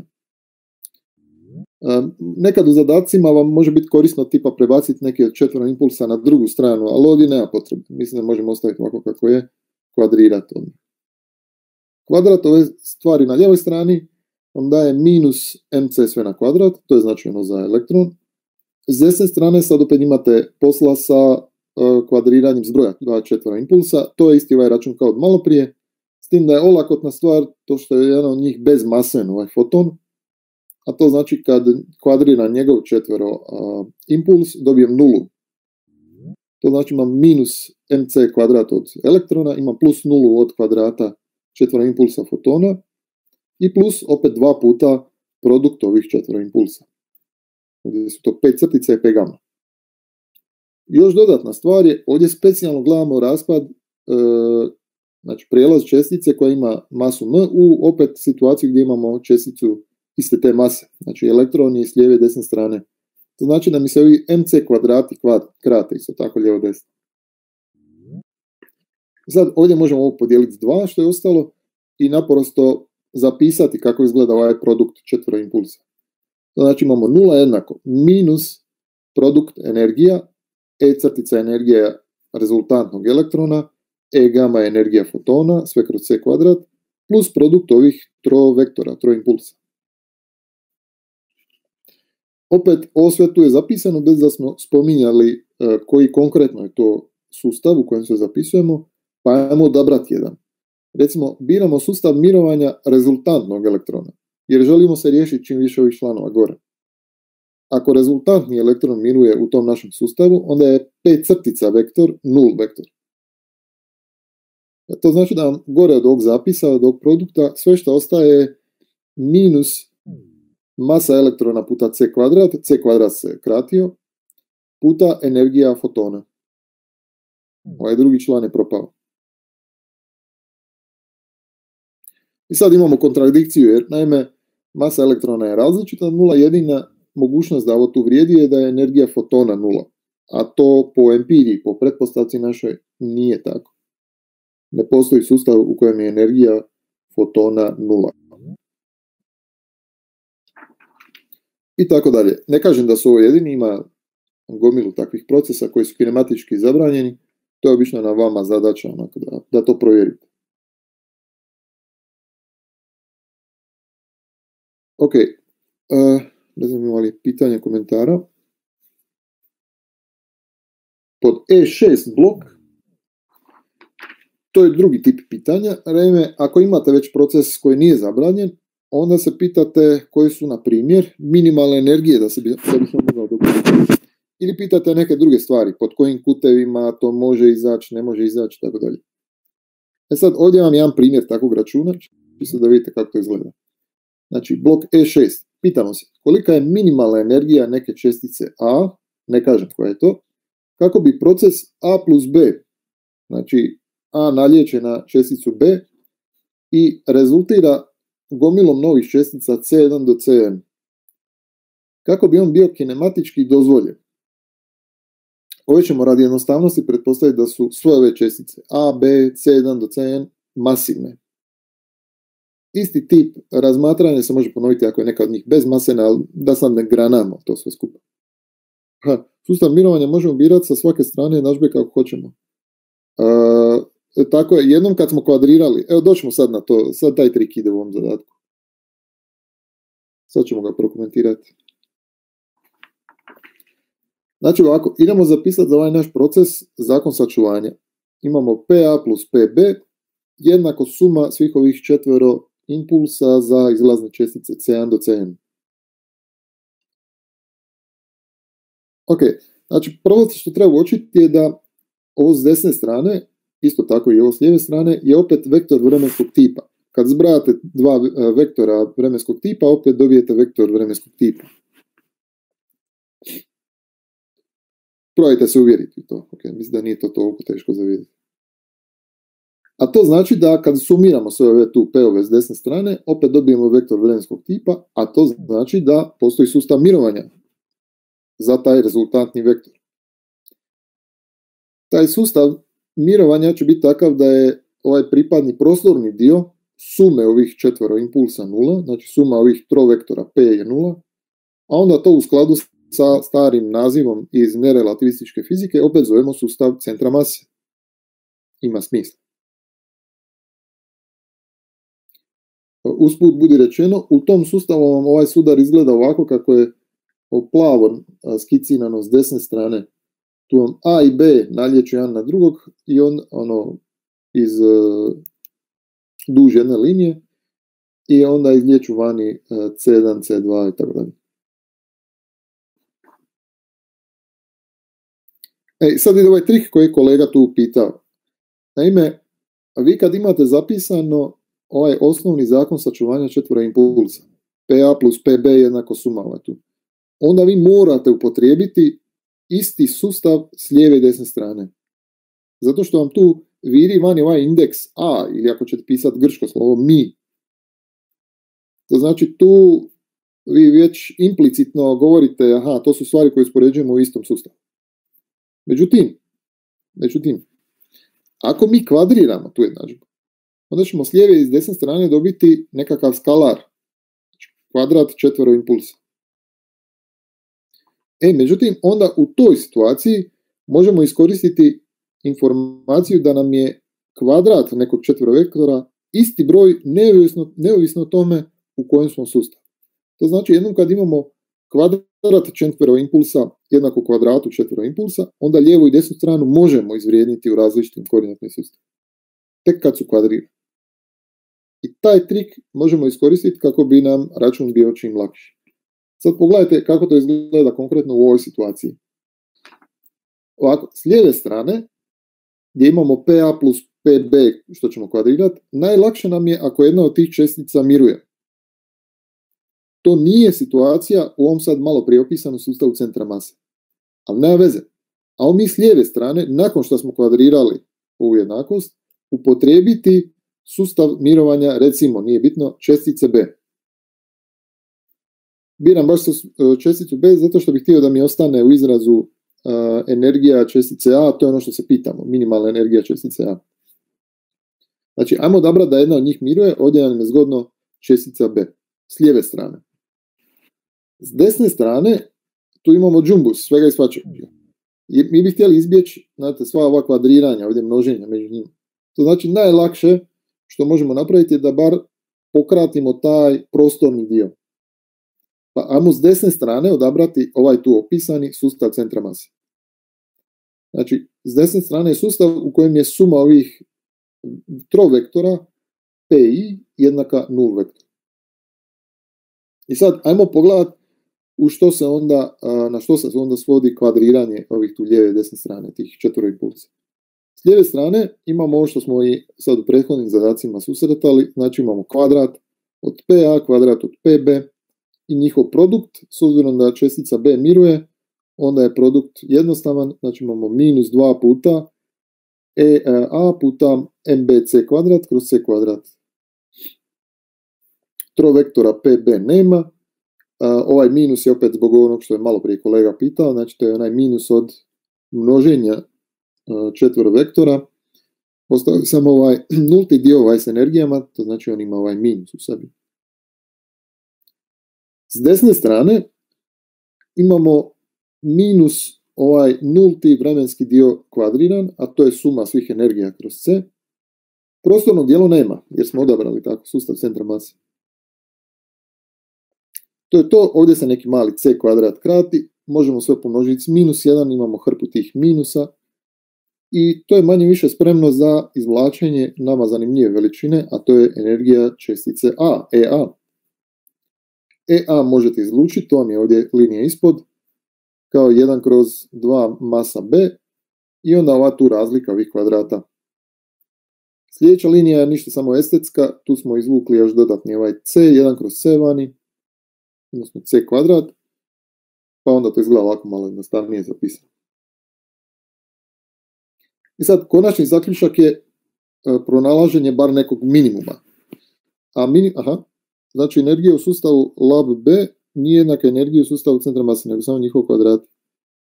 Nekad u zadacima vam može biti korisno tipa prebaciti neke od četvero impulsa na drugu stranu, ali ovdje nema potrebe. Mislim da možemo ostaviti ovako kako je, kvadrirati ovdje. Kvadrat ove stvari na lijevoj strani, on daje minus mc sve na kvadrat, to je znači ono za elektron. S desne strane sad opet imate posla sa uh, kvadriranjem zbroja, dva četvero impulsa, to je isti ovaj račun kao od malo prije, s tim da je olakotna stvar to što je jedan od njih bez mase, ovaj foton, a to znači kad kvadriram njegov četvero uh, impuls, dobijem nulu. To znači imam minus mc kvadrat od elektrona, imam plus nulu od kvadrata četvero impulsa fotona i plus opet dva puta produkt ovih četvero impulsa. Ovdje su to P crtica i P gamma. Još dodatna stvar je, ovdje specijalno gledamo raspad, e, znači prijelaz čestice koja ima masu M u opet situaciju gdje imamo česticu iste te mase. Znači elektron je s lijeve i desne strane. To znači da mi se ovi mc kvadrati kvad, krate, isto tako lijevo desno. Sad ovdje možemo ovo podijeliti s dva što je ostalo i naprosto zapisati kako izgleda ovaj produkt četvero impulsa. Znači imamo nula jednako minus produkt energija, E crtica energija rezultantnog elektrona, E gamma je energija fotona, sve kroz C kvadrat, plus produkt ovih tro vektora, tro impulsa. Opet, ovo sve tu je zapisano bez da smo spominjali uh, koji konkretno je to sustav u kojem se zapisujemo, pa ajmo odabrati jedan. Recimo, biramo sustav mirovanja rezultantnog elektrona, jer želimo se riješiti čim više ovih članova gore. Ako rezultantni elektron miruje u tom našem sustavu, onda je P crtica vektor nul vektor. To znači da vam gore od ovog zapisa, od ovog produkta, sve što ostaje je minus masa elektrona puta C kvadrat, C kvadrat se kratio, puta energija fotona. Ovaj drugi član je propao. I sad imamo kontradikciju, jer naime masa elektrona je različita, nula jedina mogućnost da ovo tu vrijedi je da je energija fotona nula, a to po empiriji, po pretpostavci našoj, nije tako. Ne postoji sustav u kojem je energija fotona nula. I tako dalje. Ne kažem da su ovo jedini, ima gomilu takvih procesa koji su kinematički zabranjeni, to je obično na vama zadaća onako, da, da to provjerite. Ok, uh, ne znam imali pitanja, komentara. Pod E šest blok, to je drugi tip pitanja. Naime, ako imate već proces koji nije zabranjen, onda se pitate koji su, na primjer, minimalne energije da se bi, da bi se mogao dogoditi. Ili pitate neke druge stvari, pod kojim kutevima to može izaći, ne može izaći, tako dalje. E sad, ovdje vam jedan primjer takvog računa, čisto da vidite kako to izgleda. Znači, blok E šest. Pitamo se, kolika je minimalna energija neke čestice A, ne kažem koja je to, kako bi proces A plus B, znači A nalijeće na česticu B i rezultira gomilom novih čestica C jedan do C N. Kako bi on bio kinematički dozvoljen? Ovdje ćemo radi jednostavnosti pretpostaviti da su sve ove čestice A, B, C jedan do C N masivne. Isti tip razmatranja se može ponoviti ako je neka od njih bez masene, ali da sad ne granamo to sve skupa. Ha, sustav mirovanja možemo birati sa svake strane jednadžbe kako hoćemo. E, tako je, jednom kad smo kvadrirali, evo doćemo sad na to, sad taj trik ide u ovom zadatku. Sad ćemo ga prokomentirati. Znači ovako, idemo zapisati za ovaj naš proces zakon sačuvanja. Imamo P A plus P B jednako suma svih ovih četvero impulsa za izlazne čestice C jedan do C N. Ok, znači prvo što treba uočiti je da ovo s desne strane, isto tako i ovo s lijeve strane, je opet vektor vremenskog tipa. Kad zbrajate dva vektora vremenskog tipa, opet dobijete vektor vremenskog tipa. Probajte se uvjeriti u to. Ok, mislim da nije to toliko teško za vidjeti. A to znači da kad sumiramo sve ove tu P-ove s desne strane, opet dobijemo vektor vremenskog tipa, a to znači da postoji sustav mirovanja za taj rezultantni vektor. Taj sustav mirovanja će biti takav da je ovaj pripadni prostorni dio sume ovih četvero impulsa nula, znači suma ovih trovektora P je nula, a onda to u skladu sa starim nazivom iz nerelativističke fizike opet zovemo sustav centra mase. Ima smisla. Usput budi rečeno, u tom sustavu vam ovaj sudar izgleda ovako kako je plavo skicirano s desne strane. Tu vam A i B nalječu jedan na drugog i on ono iz uh, duž jedne linije i onda izlječu vani uh, C jedan, C dva i tako dalje. E, sad ide ovaj trik koji je kolega tu pitao. Naime, vi kad imate zapisano ovaj osnovni zakon sačuvanja četvero impulsa, P A plus P B jednako suma tu, onda vi morate upotrijebiti isti sustav s lijeve i desne strane. Zato što vam tu viri vani ovaj indeks A, ili ako ćete pisati grčko slovo mi. To znači tu vi već implicitno govorite, aha, to su stvari koje uspoređujemo u istom sustavu. Međutim, međutim, ako mi kvadriramo tu jednadžbu, onda ćemo s lijeve i s desne strane dobiti nekakav skalar, kvadrat četvero impulsa. E, međutim, onda u toj situaciji možemo iskoristiti informaciju da nam je kvadrat nekog četverovektora isti broj neovisno, neovisno o tome u kojem smo sustavu. To znači jednom kad imamo kvadrat četvero impulsa jednako kvadratu četvero impulsa, onda lijevu i desnu stranu možemo izvrijedniti u različitim koordinatnim sustavima. Tek kad su kvadrirani. I taj trik možemo iskoristiti kako bi nam račun bio čim lakši. Sad pogledajte kako to izgleda konkretno u ovoj situaciji. Ovako, s lijeve strane, gdje imamo P A plus P B, što ćemo kvadrirati, najlakše nam je ako jedna od tih čestica miruje. To nije situacija u ovom sad malo prije opisanom sustavu centra mase. Ali nema veze. A mi s lijeve strane, nakon što smo kvadrirali ovu jednakost, upotrijebiti sustav mirovanja, recimo, nije bitno, čestice B. biram baš česticu B zato što bih htio da mi ostane u izrazu uh, energija čestice A, to je ono što se pitamo, minimalna energija čestice A. Znači, ajmo odabrati da jedna od njih miruje, ovdje nam je zgodno čestica B, s lijeve strane. S desne strane, tu imamo džumbus, svega i svačega. Mi bi htjeli izbjeći, znate, sva ova kvadriranja, ovdje množenja među njima. To znači, najlakše što možemo napraviti je da bar pokratimo taj prostorni dio. Pa ajmo s desne strane odabrati ovaj tu opisani sustav centra mase. Znači, s desne strane je sustav u kojem je suma ovih trovektora Pi jednaka nul vektor. I sad, ajmo pogledati u što se onda, na što se onda svodi kvadriranje ovih tu lijeve i desne strane, tih četvoro impulsa. S lijeve strane imamo ovo što smo i sad u prethodnim zadacima susretali, znači imamo kvadrat od Pa, kvadrat od Pb i njihov produkt, s obzirom da čestica B miruje, onda je produkt jednostavan, znači imamo minus dva puta E A puta mbc kvadrat kroz c kvadrat. Trovektora Pb nema, ovaj minus je opet zbog onog što je malo prije kolega pitao, znači to je onaj minus od množenja četvoro vektora, ostaje samo ovaj nulti dio ovaj s energijama, to znači on ima ovaj minus u sebi. S desne strane imamo minus ovaj nulti vremenski dio kvadriran, a to je suma svih energija kroz C. Prostornog dijela nema, jer smo odabrali tako sustav centra mase. To je to, ovdje se neki mali C kvadrat krati, možemo sve pomnožiti s minus jedan, imamo hrpu tih minusa i to je manje više spremno za izvlačenje nama zanimljive veličine, a to je energija čestice A, E A. E A možete izlučiti, to vam je ovdje linija ispod, kao jedan kroz dva masa B i onda ova tu razlika ovih kvadrata. Sljedeća linija je ništa samo estetska, tu smo izvukli još dodatni ovaj C, jedan kroz C vani, odnosno C kvadrat, pa onda to izgleda ovako malo jednostavnije zapisano. I sad, konačni zaključak je pronalaženje bar nekog minimuma. A mini, aha, znači energija u sustavu lab B nije jednaka energiji u sustavu centra mase, nego samo njihov kvadrat. E,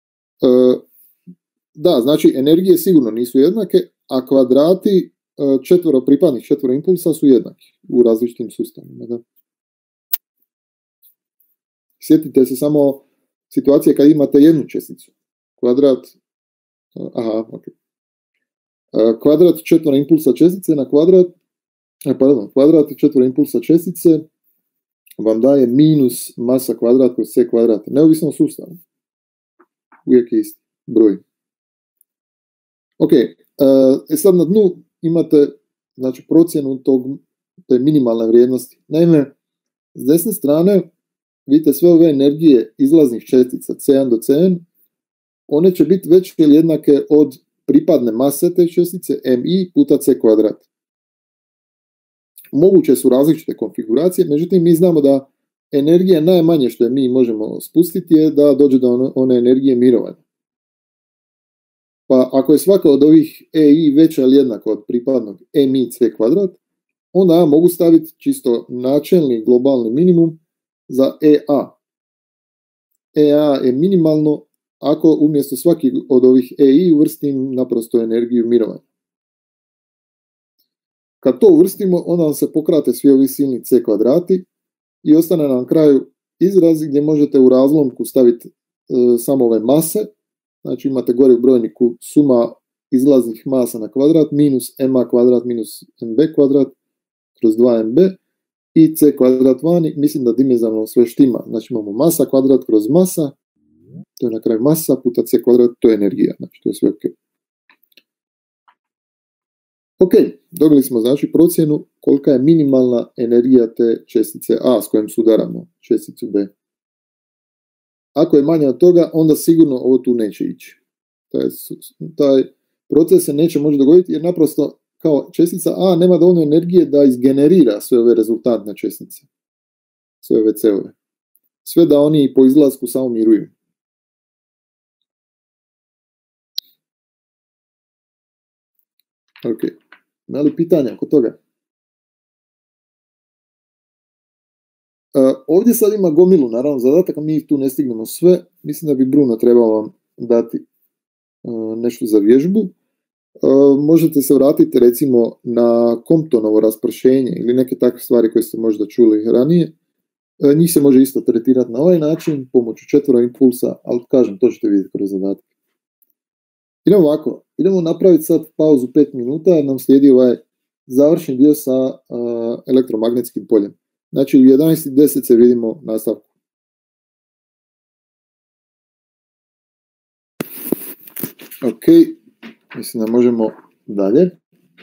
da, znači energije sigurno nisu jednake, a kvadrati četvoro pripadnih četvoro impulsa su jednaki u različitim sustavima. Da? Sjetite se samo situacije kad imate jednu česticu. Kvadrat, aha, ok. Kvadrat četvoro impulsa čestice na kvadrat, pardon, kvadrat četvoro impulsa čestice vam daje minus masa kvadrat kroz c kvadrat, neovisno o sustavu. Uvijek je isti broj. Ok, e sad na dnu imate znači, procjenu tog, te minimalne vrijednosti. Naime, s desne strane vidite sve ove energije izlaznih čestica C jedan do C N, one će biti veće ili jednake od pripadne mase te čestice mi puta c kvadrat. Moguće su različite konfiguracije, međutim mi znamo da energija najmanje što je mi možemo spustiti je da dođe do one energije mirovanja. Pa ako je svaka od ovih E I veća ili jednaka od pripadnog mi c kvadrat, onda ja mogu staviti čisto načelni globalni minimum za E A. E A je minimalno ako umjesto svaki od ovih E I uvrstim naprosto energiju mirovanja. Kad to uvrstimo, onda nam se pokrate svi ovi silni c kvadrati i ostane nam kraju izraz gdje možete u razlomku staviti e, samo ove mase. Znači imate gore u brojniku suma izlaznih masa na kvadrat minus ma kvadrat minus mb kvadrat kroz dva em be i c kvadrat vani. Mislim da dimenzionalno sve štima. Znači imamo masa kvadrat kroz masa, to je na kraju masa puta c kvadrat, to je energija. Znači to je sve ok. Ok, dobili smo znači procjenu kolika je minimalna energija te čestice A s kojom sudaramo česticu B. Ako je manja od toga, onda sigurno ovo tu neće ići. Taj, taj proces se neće moći dogoditi jer naprosto kao čestica A nema dovoljno energije da izgenerira sve ove rezultantne čestice. Sve ove C-ove. Sve da oni po izlasku samo miruju. Ok. Ima li pitanja oko toga? Uh, ovdje sad ima gomilu, naravno, zadataka, mi tu ne stignemo sve. Mislim da bi Bruno trebao vam dati uh, nešto za vježbu. Uh, možete se vratiti recimo na Comptonovo raspršenje ili neke takve stvari koje ste možda čuli ranije. Uh, njih se može isto tretirati na ovaj način, pomoću četvero impulsa, ali kažem, to ćete vidjeti kroz zadatak. Idemo ovako, idemo napraviti sad pauzu pet minuta, jer nam slijedi ovaj završni dio sa uh, elektromagnetskim poljem. Znači u jedanaest i deset se vidimo nastavku. Ok, mislim da možemo dalje.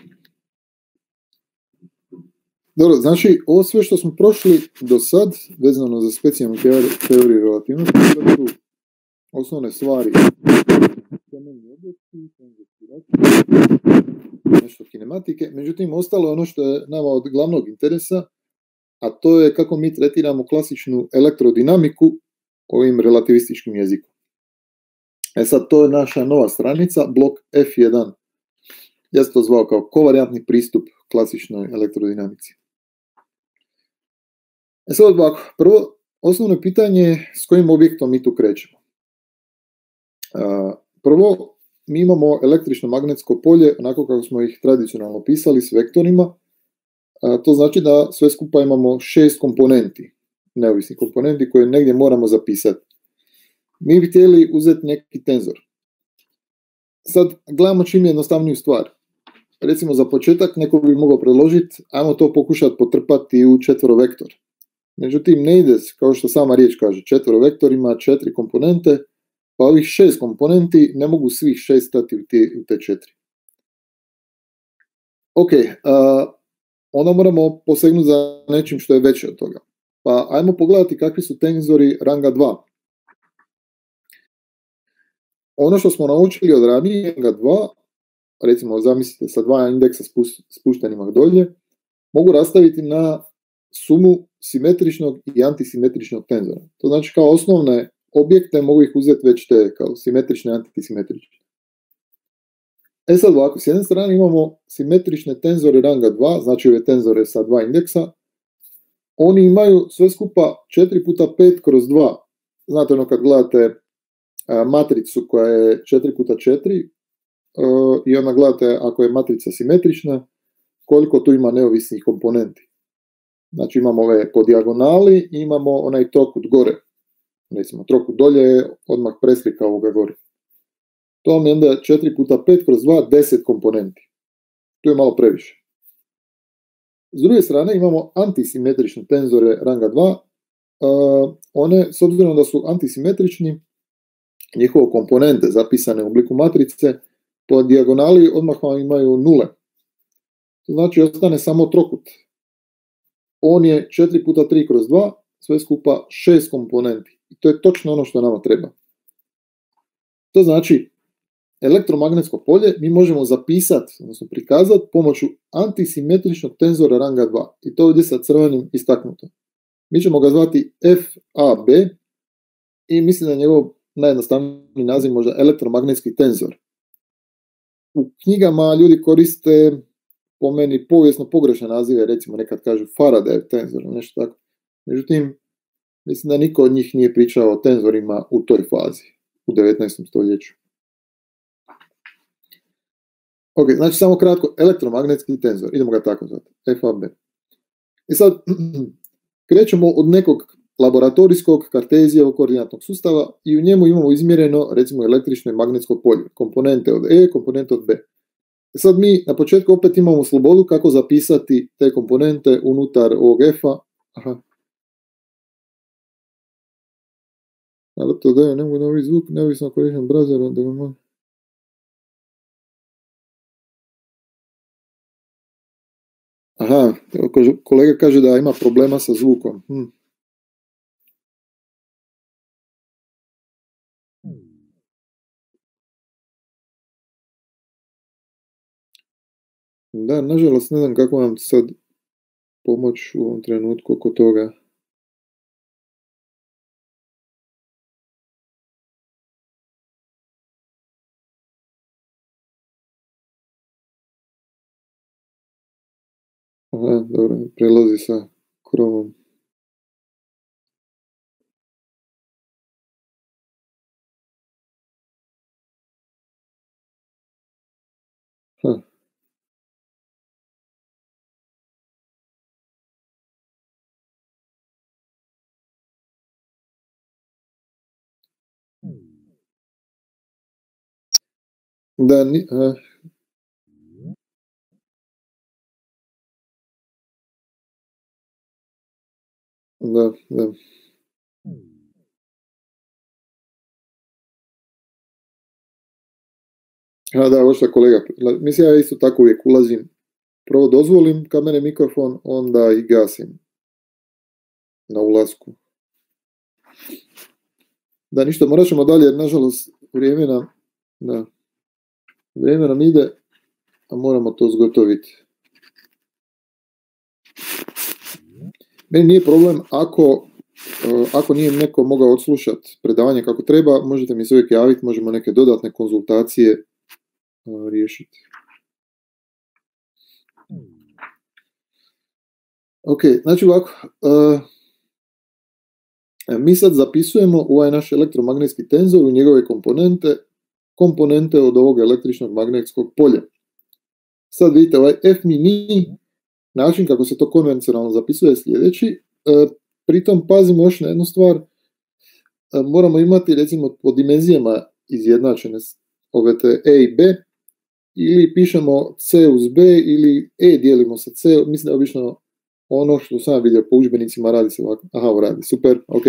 Dobro, znači ovo sve što smo prošli do sad, vezano za specijalnu teoriju relativnosti, to su osnovne stvari. Nešto kinematike, međutim ostalo je ono što je nama od glavnog interesa, a to je kako mi tretiramo klasičnu elektrodinamiku ovim relativističkim jezikom. E sad, to je naša nova stranica, blok F jedan. Ja sam to zvao kao kovarijantni pristup klasičnoj elektrodinamici. E sad ovako, prvo, osnovno pitanje je s kojim objektom mi tu krećemo. Prvo, mi imamo električno magnetsko polje, onako kako smo ih tradicionalno pisali, s vektorima. To znači da sve skupa imamo šest komponenti, neovisnih komponenti koje negdje moramo zapisati. Mi bi htjeli uzeti neki tenzor. Sad gledamo čim jednostavniju stvar. Recimo za početak neko bi mogao predložiti, ajmo to pokušati potrpati u četverovektor. Međutim, ne ide, kao što sama riječ kaže, četverovektor ima četiri komponente, pa ovih šest komponenti ne mogu svih šest stati u te, u te četiri. Ok, uh, onda moramo posegnuti za nečim što je veće od toga. Pa ajmo pogledati kakvi su tenzori ranga dva. Ono što smo naučili od ranije ranga dva, recimo zamislite sa dva indeksa spuštenima dolje, mogu rastaviti na sumu simetričnog i antisimetričnog tenzora. To znači kao osnovne objekte mogu ih uzeti već te kao simetrične i antisimetrične. E sad ovako, s jedne strane imamo simetrične tenzore ranga dva, znači ove tenzore sa dva indeksa. Oni imaju sve skupa četiri puta pet kroz dva. Znate ono kad gledate a, matricu koja je četiri puta četiri a, i onda gledate ako je matrica simetrična, koliko tu ima neovisnih komponenti. Znači imamo ove po dijagonali i imamo onaj trokut gore. Recimo trokut dolje je odmah preslika ovoga gore. To vam je onda četiri puta pet kroz dva, deset komponenti. Tu je malo previše. S druge strane imamo antisimetrične tenzore ranga dva. Uh, one, s obzirom da su antisimetrični, njihove komponente zapisane u obliku matrice, po dijagonali odmah vam imaju nule. To znači ostane samo trokut. On je četiri puta tri kroz dva, sve skupa šest komponenti. I to je točno ono što nama treba. To znači, elektromagnetsko polje mi možemo zapisati, odnosno prikazati pomoću antisimetričnog tenzora ranga dva. I to ovdje sa crvenim istaknuto. Mi ćemo ga zvati F A B i mislim da je njegov najjednostavniji naziv možda elektromagnetski tenzor. U knjigama ljudi koriste po meni povijesno pogrešne nazive, recimo nekad kažu Faradayev tenzor, nešto tako. Međutim, mislim da niko od njih nije pričao o tenzorima u toj fazi, u devetnaestom stoljeću. Ok, znači samo kratko, elektromagnetski tenzor, idemo ga tako zvati, F A B. I sad, krećemo od nekog laboratorijskog kartezijevog koordinatnog sustava i u njemu imamo izmjereno, recimo, električno i magnetsko polje, komponente od E, komponente od B. I sad mi na početku opet imamo slobodu kako zapisati te komponente unutar ovog F-a. Aha. Ali to da je, ne mogu novi zvuk, neovisno korištenjem brazera, da ga mogu. Aha, kolega kaže da ima problema sa zvukom. Hm. Da, nažalost ne znam kako vam sad pomoć u ovom trenutku oko toga. Aha, dobro, prelazi sa Chromom. Huh. Da, ni, uh, da, da. A da, ovo što je kolega, mislim ja isto tako uvijek ulazim, prvo dozvolim kamere, mikrofon, onda i gasim na ulasku. Da, ništa, morat ćemo dalje, jer nažalost vrijeme nam, da, vrijeme nam ide, a moramo to zgotoviti. Meni nije problem ako, ako nije neko mogao odslušati predavanje kako treba, možete mi se uvijek javiti, možemo neke dodatne konzultacije riješiti. Ok, znači ovako, uh, mi sad zapisujemo u ovaj naš elektromagnetski tenzor u njegove komponente, komponente od ovog električnog magnetskog polja. Sad vidite, ovaj F mini, način kako se to konvencionalno zapisuje je sljedeći, uh, pritom pazimo još na jednu stvar, uh, moramo imati recimo po dimenzijama izjednačene ove te E i B, ili pišemo C uz B, ili E dijelimo sa C, mislim da je obično ono što sam vidio po udžbenicima radi se ovako. Aha, radi, super, ok.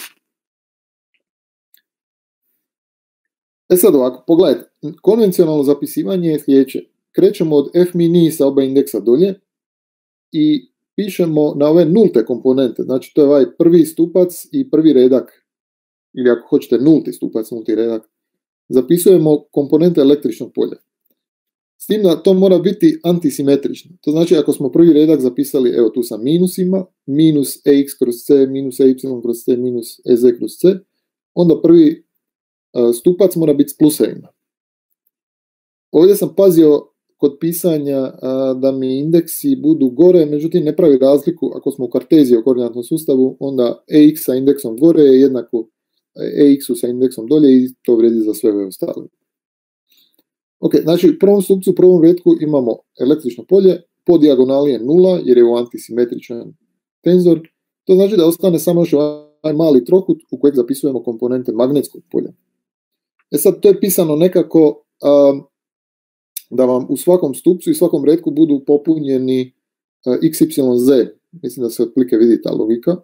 E sad ovako, pogledajte, konvencionalno zapisivanje je sljedeće. Krećemo od F mini sa oba indeksa dolje i pišemo na ove nulte komponente, znači to je ovaj prvi stupac i prvi redak, ili ako hoćete nulti stupac, nulti redak, zapisujemo komponente električnog polja. S tim da to mora biti antisimetrično. To znači ako smo prvi redak zapisali, evo tu sa minusima, minus ex kroz c, minus ey kroz c, minus ez kroz c, onda prvi uh, stupac mora biti s plusevima. Ovdje sam pazio kod pisanja uh, da mi indeksi budu gore, međutim ne pravi razliku ako smo u karteziji u koordinatnom sustavu, onda ex sa indeksom gore je jednako exu sa indeksom dolje i to vrijedi za sve ove ostale. Ok, znači u prvom stupcu, u prvom retku imamo električno polje, po dijagonali je nula jer je u antisimetričan tenzor, to znači da ostane samo još ovaj mali trokut u kojeg zapisujemo komponente magnetskog polja. E sad, to je pisano nekako um, da vam u svakom stupcu i svakom retku budu popunjeni uh, x y z, mislim da se otprilike vidi ta logika.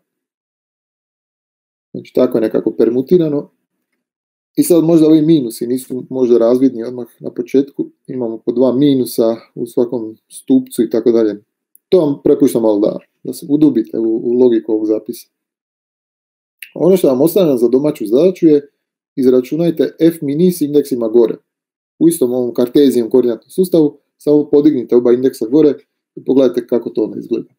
Znači tako je nekako permutirano. I sad možda ovi minusi nisu možda razvidni odmah na početku, imamo po dva minusa u svakom stupcu i tako dalje. To vam prepuštam malo da, da se udubite u, u logiku ovog zapisa. Ono što vam ostane za domaću zadaću je izračunajte F mini s indeksima gore. U istom ovom kartezijom koordinatnom sustavu, samo podignite oba indeksa gore i pogledajte kako to onda izgleda.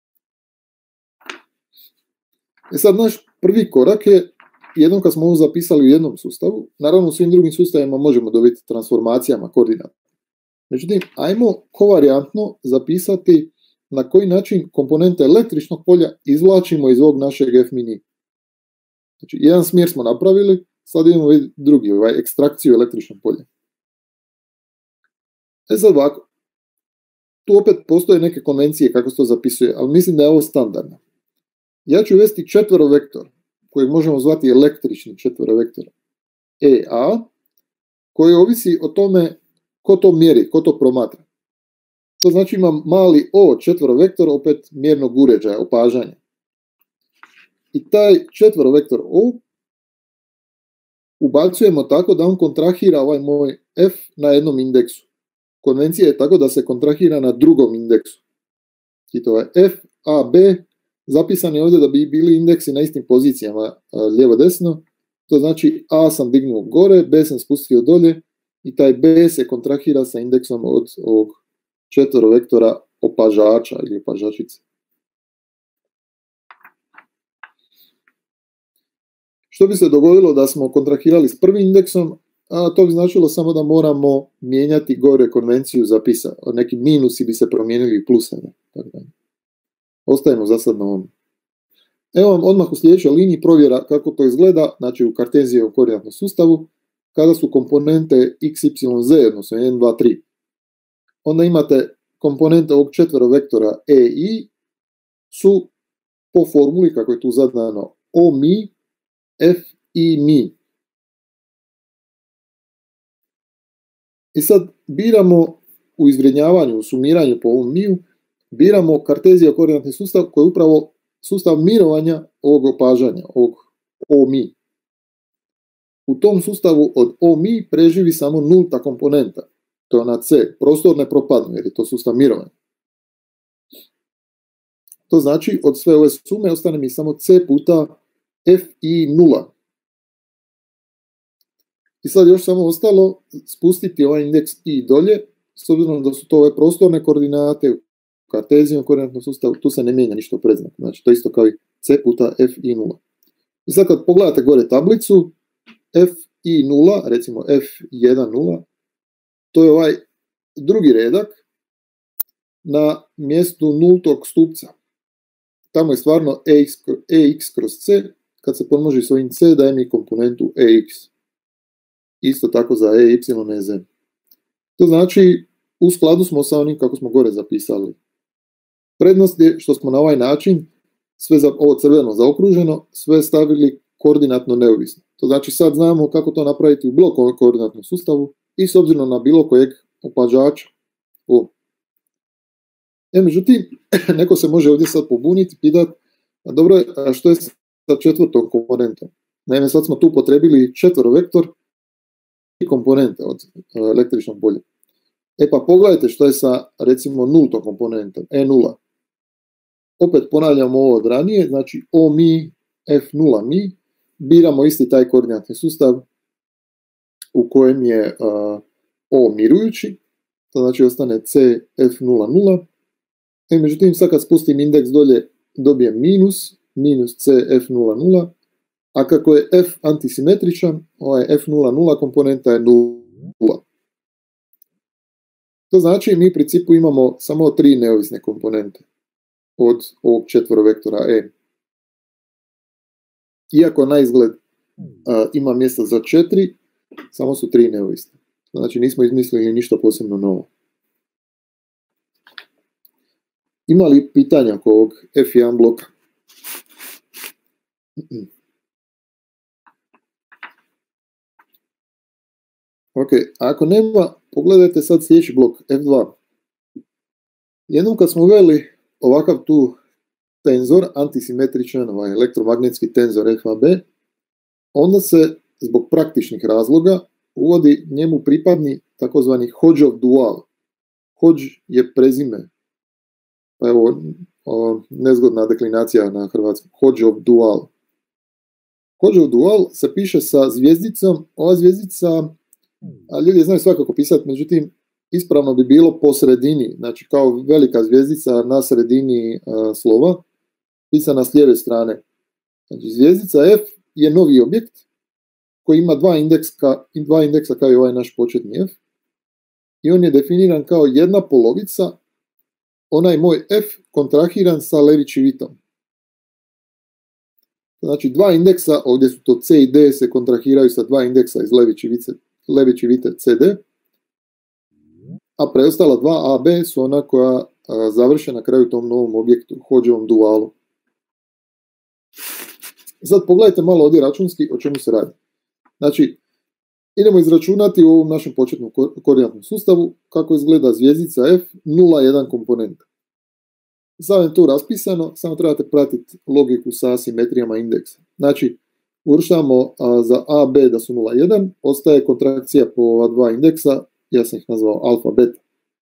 E sad naš prvi korak je, jednom kad smo ovo zapisali u jednom sustavu, naravno u svim drugim sustavima možemo dobiti transformacijama koordinata. Međutim, ajmo kovarijantno zapisati na koji način komponente električnog polja izvlačimo iz ovog našeg F mini. Znači, jedan smjer smo napravili, sad idemo vidjeti drugi, ovaj ekstrakciju električnog polja. E sad ovako, tu opet postoje neke konvencije kako se to zapisuje, ali mislim da je ovo standardno. Ja ću uvesti četverovektor, kojeg možemo zvati električni četverovektor E A, koji ovisi o tome ko to mjeri, ko to promatra. To znači imam mali O četverovektor, opet mjernog uređaja, opažanja. I taj četverovektor O ubacujemo tako da on kontrahira ovaj moj F na jednom indeksu. Konvencija je tako da se kontrahira na drugom indeksu. I to je F, A, B, zapisan je ovdje da bi bili indeksi na istim pozicijama lijevo-desno. To znači A sam dignuo gore, B sam spustio dolje i taj B se kontrahira sa indeksom od ovog četverovektora opažača ili opažačice. Što bi se dogodilo da smo kontrahirali s prvim indeksom, a to bi značilo samo da moramo mijenjati gore konvenciju zapisa. Neki minusi bi se promijenili i pluseve. Ostajemo za sad na ovom. Evo vam odmah u sljedećoj liniji provjera kako to izgleda, znači u kartezijevom koordinatnom sustavu, kada su komponente x, y, z, odnosno jedan, dva, tri. onda imate komponente ovog četverovektora E I su po formuli, kako je tu zadano, O mi, F I mi. I sad biramo u izvrednjavanju, u sumiranju po ovom miju, biramo Kartezija koordinatni sustav koji je upravo sustav mirovanja ovog opažanja, ovog O mi. U tom sustavu od O mi preživi samo nulta komponenta, to je ona C, prostor ne propadne jer je to sustav mirovanja. To znači od sve ove sume ostane mi samo C puta F I nula. I sad još samo ostalo spustiti ovaj indeks I dolje, s obzirom da su to ove prostorne koordinate u kartezijom koordinatnom sustavu, tu se ne mijenja ništa u predznaku. Znači to je isto kao i C puta F I nula. I sad kad pogledate gore tablicu, F I nula, recimo F jedan nula, to je ovaj drugi redak na mjestu nultog stupca. Tamo je stvarno E X kroz C, kad se pomnoži s ovim C daje mi komponentu E X. Isto tako za E, Y, E, Z. To znači, u skladu smo sa onim kako smo gore zapisali. Prednost je što smo na ovaj način, sve za, ovo crveno zaokruženo, sve stavili koordinatno neovisno. To znači sad znamo kako to napraviti u bilo kojem koordinatnom sustavu i s obzirom na bilo kojeg opažača. O. E, međutim, neko se može ovdje sad pobuniti i pitati, a dobro, a što je sa četvrtom komponentom? Naime, sad smo tu potrebili četverovektor i komponente od električnog polja. E pa pogledajte što je sa, recimo, nultom komponentom, E nula. Opet ponavljamo ovo od ranije, znači O mi, F nula mi, biramo isti taj koordinatni sustav u kojem je uh, O mirujući, to znači ostane C F nula nula. E, međutim, sad kad spustim indeks dolje, dobijem minus, minus C F nula nula, a kako je F antisimetričan, ovaj F nula nula komponenta je nula. To znači mi u principu imamo samo tri neovisne komponente od ovog četverovektora E. Iako na izgled uh, ima mjesta za četiri, samo su tri neovisne. Znači nismo izmislili ništa posebno novo. Ima li pitanja oko ovog F jedan bloka? Ok, ako nema, pogledajte sad sljedeći blok, F dva. Jednom kad smo uveli ovakav tu tenzor, antisimetričan, ovaj elektromagnetski tenzor F A B, onda se zbog praktičnih razloga uvodi njemu pripadni takozvani Hodgeov dual. Hodge je prezime, evo o, nezgodna deklinacija na hrvatskom, Hodgeov dual. Hodgeov dual se piše sa zvijezdicom, ova zvijezdica, a ljudi znaju svakako pisati, međutim ispravno bi bilo po sredini, znači kao velika zvijezdica na sredini a, slova, pisana s lijeve strane. Znači zvijezdica F je novi objekt koji ima dva indeksa, dva indeksa kao i ovaj naš početni F i on je definiran kao jedna polovica, onaj moj F kontrahiran sa levičivitom. Znači dva indeksa, ovdje su to C i D, se kontrahiraju sa dva indeksa iz levičivite, levičivite C D, a preostala dva A B su ona koja a, završe na kraju tom novom objektu, Hodgeovom dualu. Sad pogledajte malo ovdje računski o čemu se radi. Znači, idemo izračunati u ovom našem početnom koordinatnom sustavu kako izgleda zvijezdica F nula jedan komponenta. Sad je to raspisano, samo trebate pratiti logiku sa asimetrijama indeksa. Znači, uvrštamo za A, B da su nula jedan, ostaje kontrakcija po ova dva indeksa, ja sam ih nazvao alfa, beta.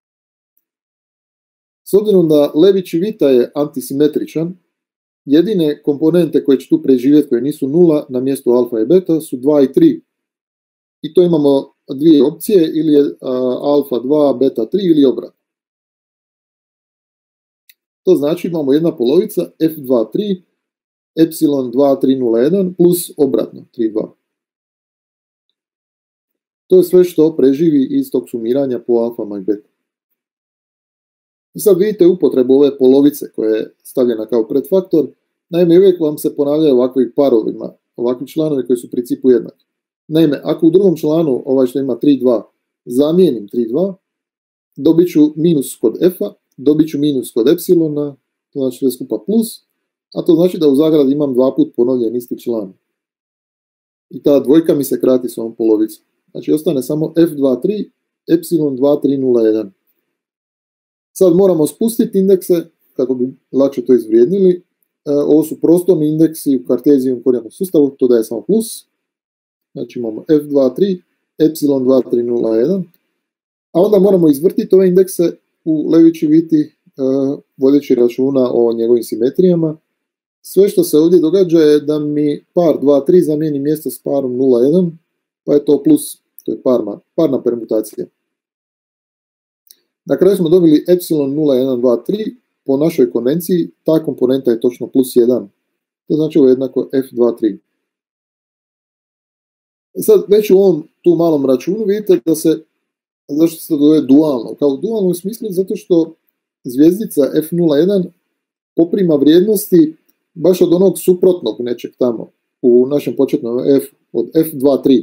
S obzirom da levičivita je antisimetričan, jedine komponente koje će tu preživjeti, koje nisu nula, na mjestu alfa i beta su dva i tri. I to imamo dvije opcije, ili je alfa dva, beta tri ili obratno. To znači imamo jedna polovica F dva tri, epsilon dva tri nula jedan plus obratno tri dva. To je sve što preživi iz tog sumiranja po alfama i beta. I sad vidite upotrebu ove polovice koja je stavljena kao predfaktor. Naime, uvijek vam se ponavljaju ovakvi parovima, ovakvi članovi koji su u principu jednaki. Naime, ako u drugom članu, ovaj što ima tri dva, zamijenim tri dva, dobit ću minus kod f-a, dobit ću minus kod epsilona, to znači sve skupa plus, a to znači da u zagradi imam dva put ponovljen isti član. I ta dvojka mi se krati s ovom polovicom. Znači ostane samo f dva tri, epsilon dva tri nula jedan. Sad moramo spustiti indekse kako bi lakše to izvrijednili. E, ovo su prostorni indeksi u kartezijevom koordinatnom sustavu, to daje samo plus. Znači imamo f dva tri, epsilon dva tri nula jedan. A onda moramo izvrtiti ove indekse u Levi-Civiti, e, vodeći računa o njegovim simetrijama. Sve što se ovdje događa je da mi par dva tri zamijeni mjesto s parom nula jedan, pa je to plus, to je parma, parna permutacija. Na kraju smo dobili epsilon nula jedan dva tri, po našoj konvenciji ta komponenta je točno plus jedan. To znači ovo je jednako f dva tri. I sad već u ovom tu malom računu vidite da se, zašto se to zove dualno? Kao dualno u smislu zato što zvijezdica f nula jedan poprima vrijednosti baš od onog suprotnog nečeg tamo u našem početnom f od f dva tri.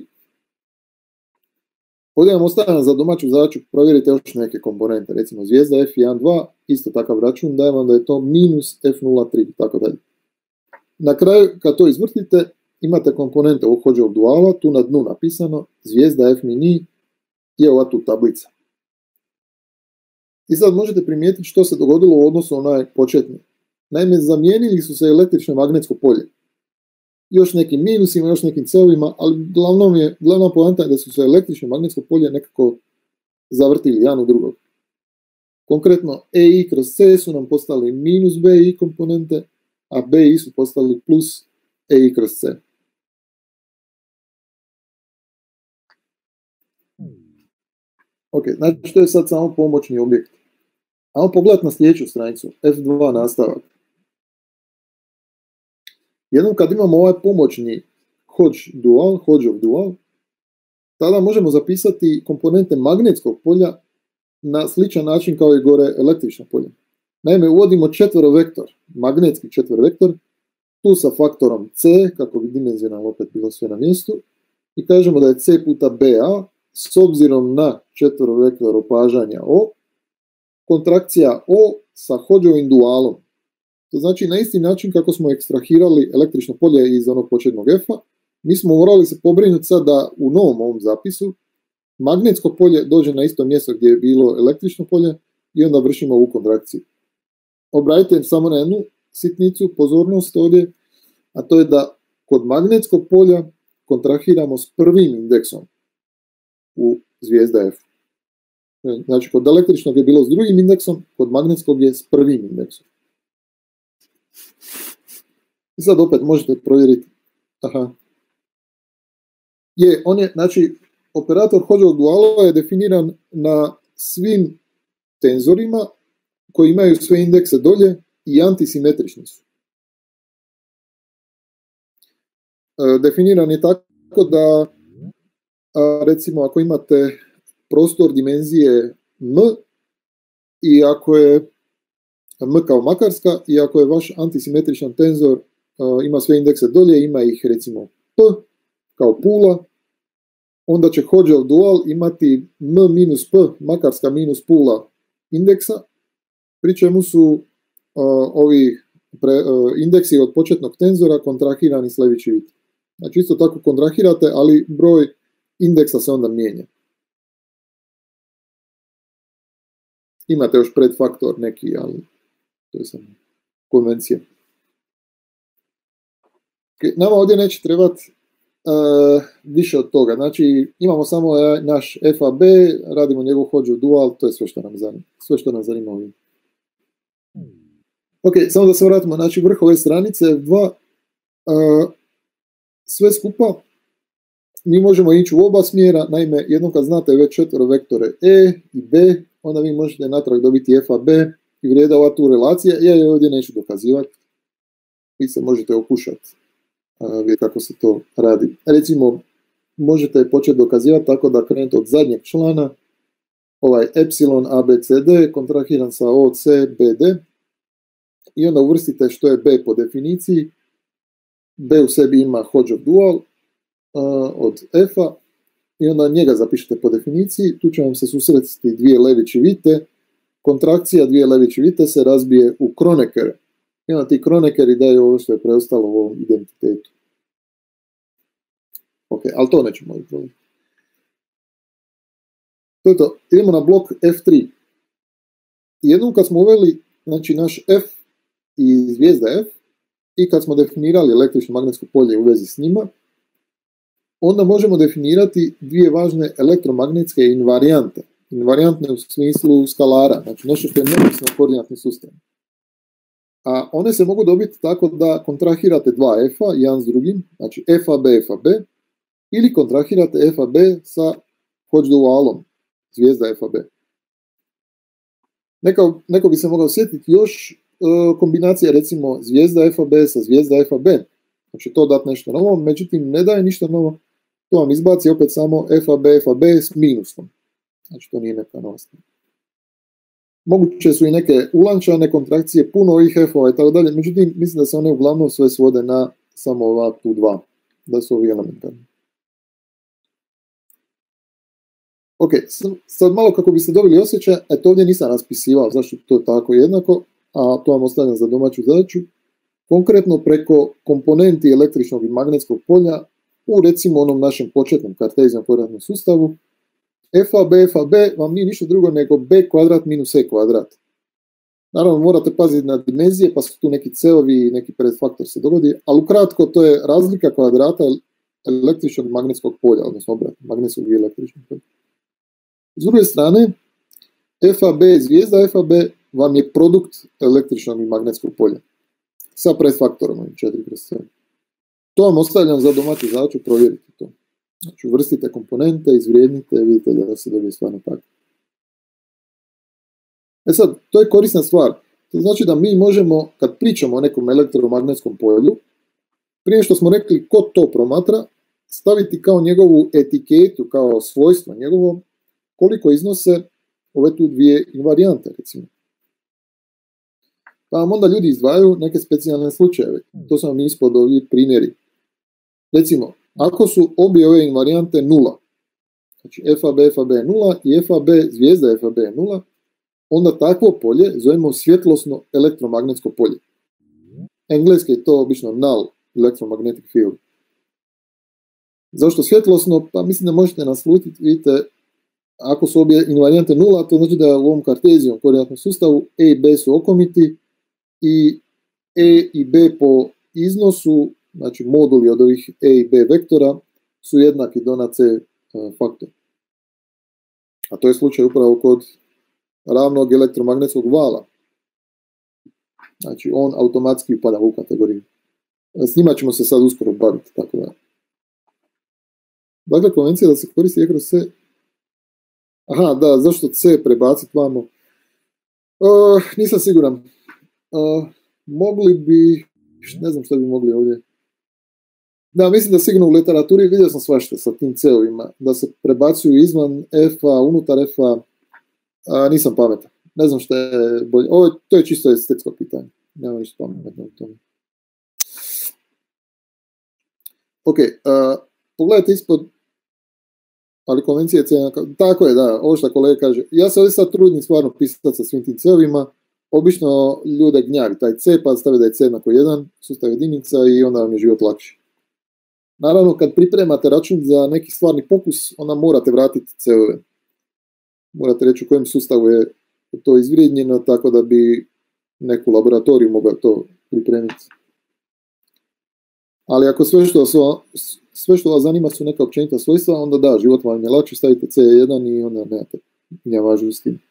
Ovdje vam ostavljam za domaću zadaću, provjerite još neke komponente, recimo zvijezda f jedan dva, isto takav račun, daje vam da je to minus f nula tri, tako dalje. Na kraju, kad to izvrtite, imate komponente ovog Hodgeovog duala, tu na dnu napisano, zvijezda f mini je ova tu tablica. I sad možete primijetiti što se dogodilo u odnosu na onaj početni. Naime, zamijenili su se električno magnetsko polje. Još nekim minusima, još nekim cevima, ali glavnom je, glavna poanta je da su se električno magnetsko polje nekako zavrtili jedan u drugog. Konkretno, E I kroz C su nam postali minus B I komponente, a B I su postali plus E I kroz C. Ok, znači to je sad samo pomoćni objekt. Ajmo pogledati na sljedeću stranicu, F dva nastavak. Jednom kad imamo ovaj pomoćni Hodge dual, Hodgeov dual, tada možemo zapisati komponente magnetskog polja na sličan način kao i gore električno polje. Naime, uvodimo četverovektor, magnetski četverovektor, tu sa faktorom C, kako bi dimenzionalno opet bilo sve na mjestu, i kažemo da je C puta B A, s obzirom na četverovektor opažanja O, kontrakcija O sa Hodgeovim dualom. To znači na isti način kako smo ekstrahirali električno polje iz onog početnog F-a, mi smo morali se pobrinuti sad da u novom ovom zapisu magnetsko polje dođe na isto mjesto gdje je bilo električno polje i onda vršimo ovu kontrakciju. Obratite samo na jednu sitnicu, pozornost ovdje, a to je da kod magnetskog polja kontrahiramo s prvim indeksom u zvijezda F. Znači kod električnog je bilo s drugim indeksom, kod magnetskog je s prvim indeksom. I sad opet možete provjeriti. Aha. Je, on je, znači, operator Hodgeovog duala je definiran na svim tenzorima koji imaju sve indekse dolje i antisimetrični su. E, definiran je tako da, a, recimo, ako imate prostor dimenzije M i ako je M kao makarska i ako je vaš antisimetričan tenzor uh, ima sve indekse dolje, ima ih recimo P kao pula, onda će Hodgeov dual imati M minus P, makarska minus pula indeksa, pri čemu su uh, ovi pre, uh, indeksi od početnog tenzora kontrahirani s Levi-Civiti. Znači isto tako kontrahirate, ali broj indeksa se onda mijenja. Imate još predfaktor neki, ali to je samo konvencija. Okay, nama ovdje neće trebati uh, više od toga. Znači imamo samo naš F A B, radimo njegov Hodgeov dual, to je sve što nam zanima. Sve što nam zanima ovdje. Ok, samo da se vratimo, znači vrh ove stranice F dva, uh, sve skupa mi možemo ići u oba smjera, naime jednom kad znate već četvero vektore E i B, onda vi možete natrag dobiti F A B i vrijede ova tu relacija, ja je ovdje neću dokazivati, vi se možete okušati vidjeti kako se to radi. Recimo, možete početi dokazivati tako da krenete od zadnjeg člana, ovaj epsilon A B C D kontrahiran sa O C B D i onda uvrstite što je B po definiciji. B u sebi ima Hodgeov dual uh, od F-a i onda njega zapišete po definiciji, tu će vam se susretiti dvije Levi vite, kontrakcija dvije Levi vite se razbije u Kronekere. I onda ti Kronekeri daju ovo što je preostalo u ovom identitetu. Ok, ali to nećemo vidjeti. To je to. Idemo na blok F tri. Jednom kad smo uveli, znači, naš F i zvijezda F, i kad smo definirali električno magnetsko polje u vezi s njima, onda možemo definirati dvije važne elektromagnetske invarijante. Invarijantne u smislu skalara, znači nešto što je neovisno koordinatni sustav. A one se mogu dobiti tako da kontrahirate dva F-a, jedan s drugim, znači F A B, F A B, ili kontrahirate F A B sa Hodge dualom, zvijezda F A B. Neko, neko bi se mogao sjetiti još uh, kombinacija, recimo zvijezda F A B sa zvijezda F A B. Znači to dati nešto novo, međutim ne daje ništa novo, to vam izbaci opet samo F A B, F A B s minusom. Znači to nije neka nova stvar. Moguće su i neke ulančane kontrakcije, puno ovih F-ova i tako dalje, međutim mislim da se one uglavnom sve svode na samo ova tu dva, da su ovi elementarni. Ok, sad malo kako biste dobili osjećaj, eto ovdje nisam raspisivao zašto to je tako jednako, a to vam ostavljam za domaću zadaću. Konkretno preko komponenti električnog i magnetskog polja u recimo onom našem početnom kartezijom koordinatnom sustavu, F A B, F A B vam nije ništa drugo nego B kvadrat minus E kvadrat. Naravno morate paziti na dimenzije, pa su tu neki C-ovi i neki predfaktor se dogodi, ali ukratko to je razlika kvadrata električnog i magnetskog polja, odnosno obratno, magnetskog i električnog polja. S druge strane, F A B, zvijezda F A B vam je produkt električnog i magnetskog polja sa predfaktorom četiri kroz sedam. To vam ostavljam za domaću zadaću, provjerite to. Znači, uvrstite komponente, izvrijednite i vidite da se dobije stvarno tako. E sad, to je korisna stvar. To znači da mi možemo, kad pričamo o nekom elektromagnetskom polju, prije što smo rekli ko to promatra, staviti kao njegovu etiketu, kao svojstvo njegovo, koliko iznose ove tu dvije invarijante, recimo. Pa vam onda ljudi izdvajaju neke specijalne slučajeve. To su vam ispod ovi primjeri. Recimo, ako su obje ove invarijante nula, znači F A B, F A B nula i F A B, zvijezda F A B nula, onda takvo polje zovemo svjetlosno elektromagnetsko polje. Engleski je to obično null electromagnetic field. Zašto svjetlosno? Pa mislim da možete naslutiti, vidite, ako su obje invarijante nula, to znači da u ovom kartezijom koordinatnom sustavu E i B su okomiti i E i B po iznosu, znači moduli od ovih E i B vektora, su jednaki do na C faktor. A to je slučaj upravo kod ravnog elektromagnetskog vala. Znači on automatski upada u kategoriju. S njima ćemo se sad uskoro baviti, tako da. Dakle, konvencija da se koristi E kroz C. Aha, da, zašto C prebaciti vamo? Uh, nisam siguran. Uh, mogli bi, ne znam što bi mogli ovdje. Da, mislim da sigurno u literaturi vidio sam svašta sa tim C-ovima, da se prebacuju izvan F-a, unutar F-a, a nisam pametan. Ne znam što je bolje. Ovo, to je čisto estetsko pitanje. Nema ništa pametno u tome. Ok, uh, pogledajte ispod, ali konvencija C, tako je, da, ovo što kolega kaže. Ja se ovdje sad trudim stvarno pisati sa svim tim C-ovima. Obično ljude gnjavi taj C, pa stave da je C jednako jedan, sustav jedinica i onda vam je život lakši. Naravno, kad pripremate račun za neki stvarni pokus, onda morate vratiti C-ove. Morate reći u kojem sustavu je to izvrijednjeno, tako da bi neku laboratoriju mogao to pripremiti. Ali ako sve što, sve što vas zanima su neka općenita svojstva, onda da, život vam je lakši, stavite C jedan i onda nemate gnjavažu s tim.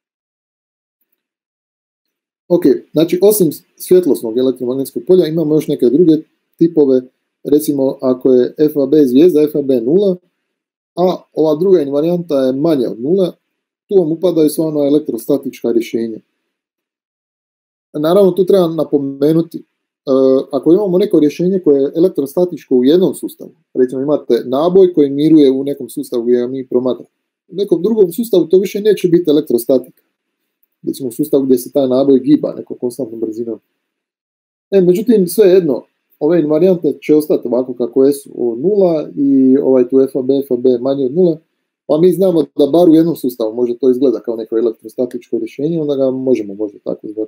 Ok, znači osim svjetlosnog elektromagnetskog polja imamo još neke druge tipove. Recimo, ako je F A B zvijezda, F A B nula, a ova druga invarijanta je manja od nula, tu vam upadaju sva ona elektrostatička rješenja. Naravno, tu treba napomenuti, uh, ako imamo neko rješenje koje je elektrostatičko u jednom sustavu, recimo imate naboj koji miruje u nekom sustavu gdje ga mi promatramo. U nekom drugom sustavu to više neće biti elektrostatika. Recimo u sustavu gdje se taj naboj giba nekom konstantnom brzinom. E, međutim, sve jedno, ove invarijante će ostati ovako kako su nula i ovaj tu f a b, f a b manje od nula, pa mi znamo da bar u jednom sustavu može to izgleda kao neko elektrostatičko rješenje, onda ga možemo možda tako zvati.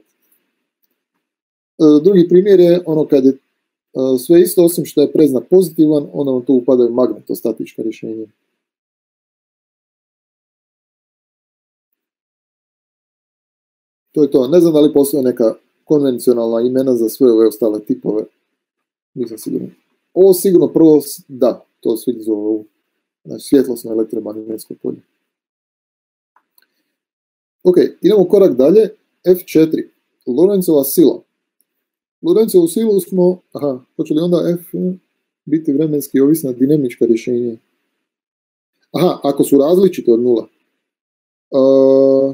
Drugi primjer je ono kad je sve isto, osim što je preznak pozitivan, onda vam tu upadaju magnetostatička rješenja. To je to. Ne znam da li postoje neka konvencionalna imena za sve ove ostale tipove. Nisam siguran. Ovo sigurno prvo, da, to svi zovu znači, svjetlosno elektromagnetsko polje. Ok, idemo korak dalje. F četiri. Lorenzova sila. Lorenzovu silu smo, aha, hoće li onda F biti vremenski ovisna dinamička rješenja? Aha, ako su različite od nula. Uh,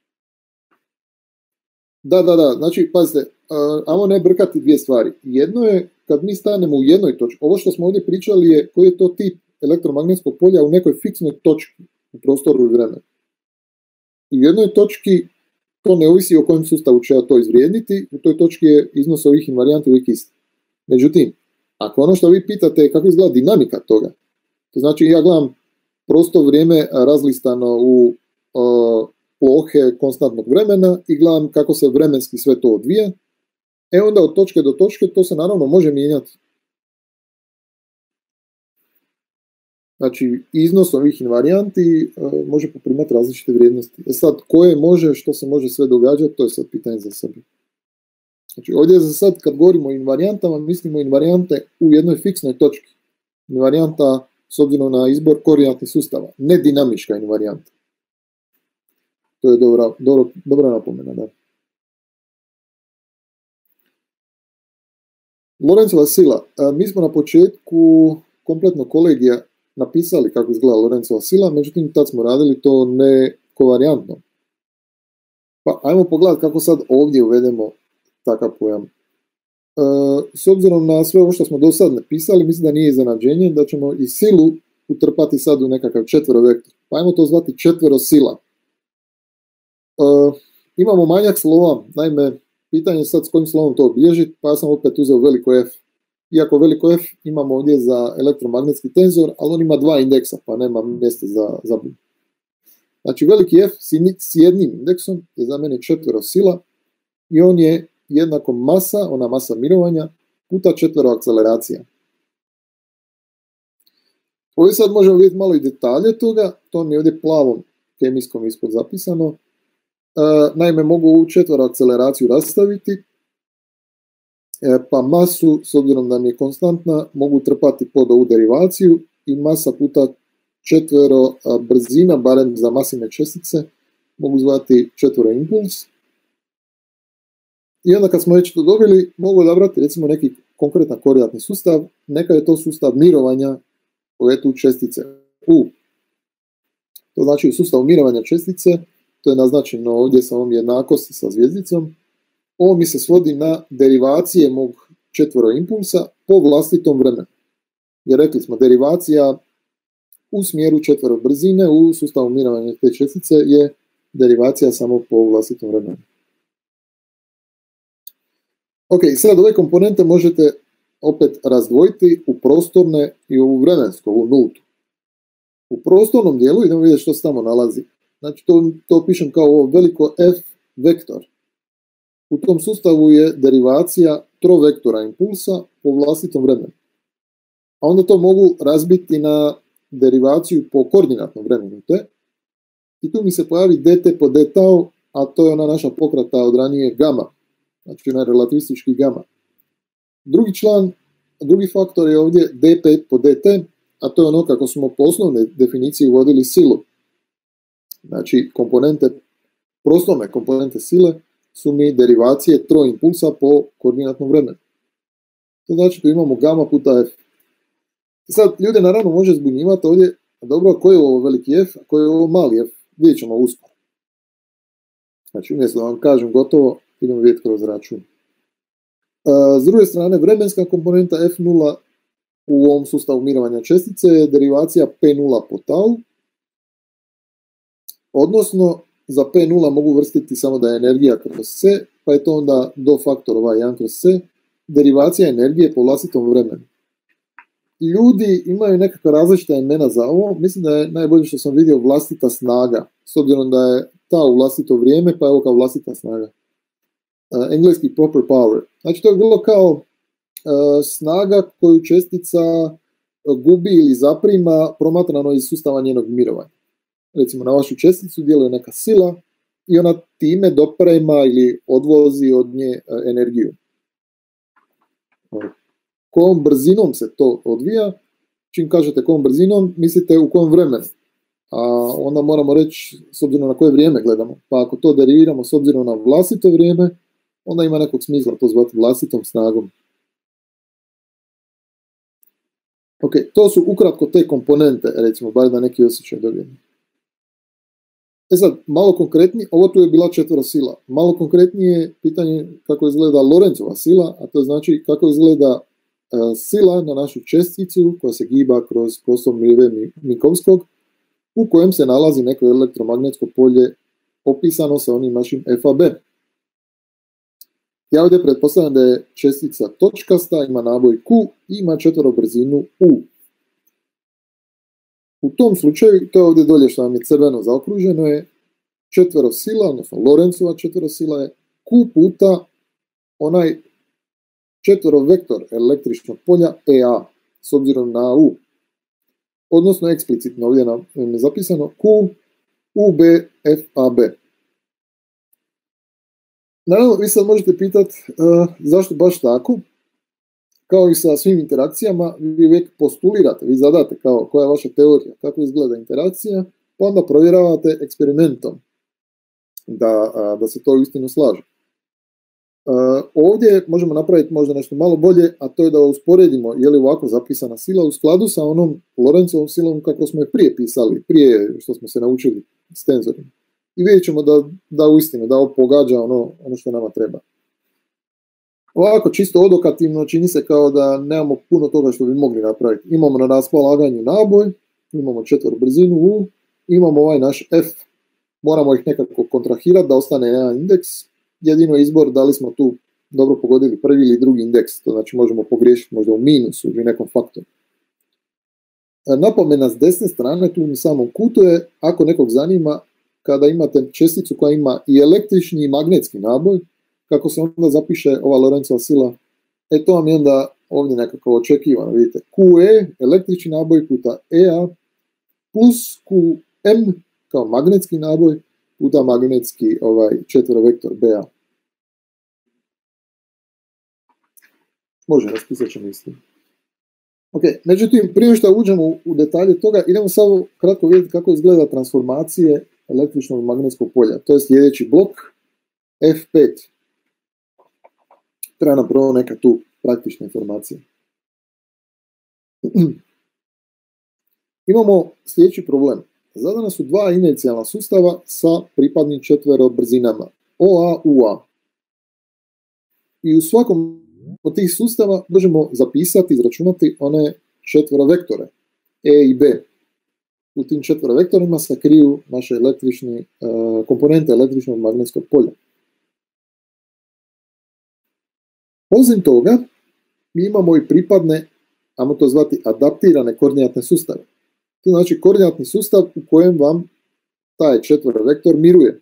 da, da, da, znači, pazite, uh, ajmo ne brkati dvije stvari. Jedno je, kad mi stanemo u jednoj točki, ovo što smo ovdje pričali je koji je to tip elektromagnetskog polja u nekoj fiksnoj točki u prostoru i vremenu. I u jednoj točki to ne ovisi o kojem sustavu će to izvrijedniti, u toj točki je iznos ovih invarijanti uvijek isti. Međutim, ako ono što vi pitate je kako izgleda dinamika toga, to znači ja gledam prostor vrijeme razlistano u uh, plohe konstantnog vremena i gledam kako se vremenski sve to odvija, e onda od točke do točke to se naravno može mijenjati. Znači, iznos ovih invarijanti uh, može poprimati različite vrijednosti. E sad, koje može, što se može sve događati, to je sad pitanje za sebe. Znači, ovdje za sad, kad govorimo o invarijantama, mislimo invarijante u jednoj fiksnoj točki. Invarijanta s obzirom na izbor koordinatnih sustava, ne dinamička invarijanta. To je dobra, dobra, dobra napomena, da. Lorenzova sila. Uh, mi smo na početku kompletno kolegija napisali kako izgleda Lorenzova sila, međutim tad smo radili to ne kovarijantno. Pa ajmo pogledati kako sad ovdje uvedemo takav pojam. E, s obzirom na sve ovo što smo do sad napisali, mislim da nije iznenađenje da ćemo i silu utrpati sad u nekakav četverovektor. Pa ajmo to zvati četvero sila. E, imamo manjak slova, naime, pitanje je sad s kojim slovom to obilježiti, pa ja sam opet uzeo veliko F. Iako veliko F imamo ovdje za elektromagnetski tenzor, ali on ima dva indeksa, pa nema mjesta za zabunu. Znači, veliki F s jednim indeksom je za mene četvero sila i on je jednako masa, ona masa mirovanja, puta četvero akceleracija. Ovdje sad možemo vidjeti malo i detalje toga, to mi je ovdje plavom kemijskom ispod zapisano. E, naime, mogu ovu četvero akceleraciju rastaviti, pa masu, s obzirom da mi je konstantna, mogu trpati pod ovu derivaciju i masa puta četvero brzina, barem za masivne čestice, mogu zvati četvero impuls. I onda kad smo već to dobili, mogu odabrati recimo neki konkretan koordinatni sustav, neka je to sustav mirovanja ove tu čestice U. To znači u sustavu mirovanja čestice, to je naznačeno ovdje sa ovom jednakosti sa zvijezdicom, ovo mi se svodi na derivacije mog četvero impulsa po vlastitom vremenu. Jer rekli smo, derivacija u smjeru četvero brzine u sustavu mirovanja te čestice je derivacija samo po vlastitom vremenu. Ok, sad ove komponente možete opet razdvojiti u prostorne i u vremensku, ovu nultu. U prostornom dijelu idemo vidjeti što se tamo nalazi. Znači to, to pišem kao ovo veliko F vektor. U tom sustavu je derivacija trovektora impulsa po vlastitom vremenu. A onda to mogu razbiti na derivaciju po koordinatnom vremenu t. I tu mi se pojavi dt po d tau, a to je ona naša pokrata od ranije gama. Znači onaj relativistički gama. Drugi član, drugi faktor je ovdje dp po dt, a to je ono kako smo po osnovnoj definiciji uvodili silu. Znači komponente, prostorne komponente sile su mi derivacije troimpulsa po koordinatnom vremenu. To znači da imamo gamma puta f. Sad, ljude naravno može zbunjivati ovdje, dobro, koji je ovo veliki f, a koji je ovo mali f, vidjet ćemo uskoro. Znači, umjesto da vam kažem gotovo, idemo vidjeti kroz račun. S druge strane, vremenska komponenta F nula u ovom sustavu mirovanja čestice je derivacija P nula po tau, odnosno za P nula mogu vrstiti samo da je energija kroz C, pa je to onda do faktor ovaj jedan kroz C, derivacija energije po vlastitom vremenu. Ljudi imaju nekakva različita imena za ovo. Mislim da je najbolje što sam vidio vlastita snaga, s obzirom da je ta u vlastito vrijeme, pa je ovo kao vlastita snaga. Uh, engleski proper power. Znači to je bilo kao uh, snaga koju čestica gubi ili zaprima promatrano iz sustava njenog mirovanja. Recimo na vašu česticu djeluje neka sila i ona time doprema ili odvozi od nje uh, energiju. Kojom brzinom se to odvija? Čim kažete kojom brzinom, mislite u kojem vremenu. A onda moramo reći s obzirom na koje vrijeme gledamo. Pa ako to deriviramo s obzirom na vlastito vrijeme, onda ima nekog smisla to zvati vlastitom snagom. Ok, to su ukratko te komponente, recimo, bar da neki osjećaj dobijemo. E sad, malo konkretnije, ovo tu je bila četvora sila. Malo konkretnije je pitanje kako izgleda Lorenzova sila, a to znači kako izgleda uh, sila na našu česticu koja se giba kroz prostor Mileve Minkowskog, u kojem se nalazi neko elektromagnetsko polje opisano sa onim našim F A B. Ja ovdje pretpostavljam da je čestica točkasta, ima naboj Q i ima četverobrzinu U. U tom slučaju, to je ovdje dolje što vam je crveno zaokruženo, je četverosila, odnosno Lorenzova četverosila je Q puta onaj četverovektor električnog polja E A, s obzirom na U. Odnosno eksplicitno ovdje nam je zapisano Q U B F A B. Naravno, vi sad možete pitati uh, zašto baš tako. Kao i sa svim interakcijama, vi uvijek postulirate, vi zadate kao koja je vaša teorija, kako izgleda interakcija, pa onda provjeravate eksperimentom da, uh, da se to uistinu slaže. Uh, ovdje možemo napraviti možda nešto malo bolje, a to je da usporedimo je li ovako zapisana sila u skladu sa onom Lorenzovom silom kako smo je prije pisali, prije što smo se naučili s tenzorima. I vidjet ćemo da, da uistinu, da ovo pogađa ono, ono što nama treba. Ovako, čisto odokativno, čini se kao da nemamo puno toga što bi mogli napraviti. Imamo na raspolaganju naboj, imamo četvoru brzinu U, imamo ovaj naš F, moramo ih nekako kontrahirati da ostane jedan indeks. Jedino izbor da li smo tu dobro pogodili prvi ili drugi indeks, to znači možemo pogriješiti možda u minusu ili nekom faktoru. Napomena s desne strane, tu u samom kutu je, ako nekog zanima, kada imate česticu koja ima i električni i magnetski naboj, kako se onda zapiše ova Lorenzova sila, e to vam je onda ovdje nekako očekivano, vidite, Q E, električni naboj puta E A, plus Q M, kao magnetski naboj, puta magnetski ovaj, četverovektor B A. Može, raspisat ćemo isto. Ok, međutim, prije što uđemo u detalje toga, idemo samo kratko vidjeti kako izgleda transformacije električnog i magnetskog polja. To je sljedeći blok, F pet. Treba nam prvo neka tu praktična informacija. Imamo sljedeći problem. Zadana su dva inercijalna sustava sa pripadnim četverobrzinama, O A, U A. I u svakom od tih sustava možemo zapisati, izračunati one četverovektore, E i B. U tim četverovektorima se kriju naše električne uh, komponente električnog magnetskog polja. Osim toga, mi imamo i pripadne, ajmo to zvati, adaptirane koordinatne sustave. To znači koordinatni sustav u kojem vam taj četverovektor miruje.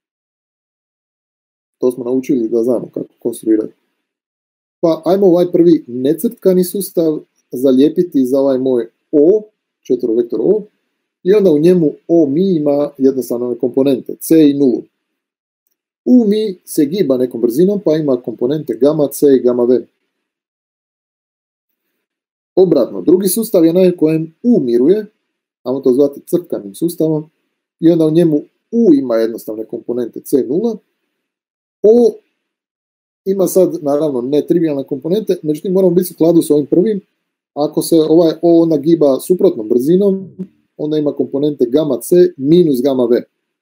To smo naučili da znamo kako konstruirati. Pa ajmo ovaj prvi necrtkani sustav zalijepiti za ovaj moj O, četverovektor O, i onda u njemu O mi ima jednostavne komponente, C i nulu. U mi se giba nekom brzinom, pa ima komponente gamma C i gamma V. Obratno, drugi sustav je na kojem U miruje, ajmo to zvati crtkanim sustavom, i onda u njemu U ima jednostavne komponente C nula, O ima sad, naravno, netrivijalne komponente, međutim moramo biti u skladu s ovim prvim. Ako se ovaj O onda giba suprotnom brzinom, onda ima komponente gamma C minus gamma V.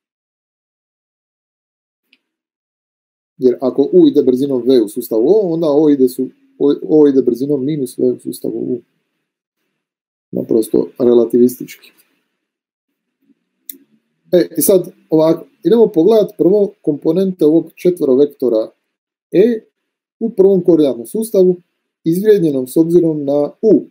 Jer ako U ide brzinom V u sustavu O, onda O ide, su, O ide brzinom minus V u sustavu U. Naprosto relativistički. E, i sad ovako, idemo pogledati prvo komponente ovog četverovektora E u prvom koordinatnom sustavu izvrijednjenom s obzirom na U.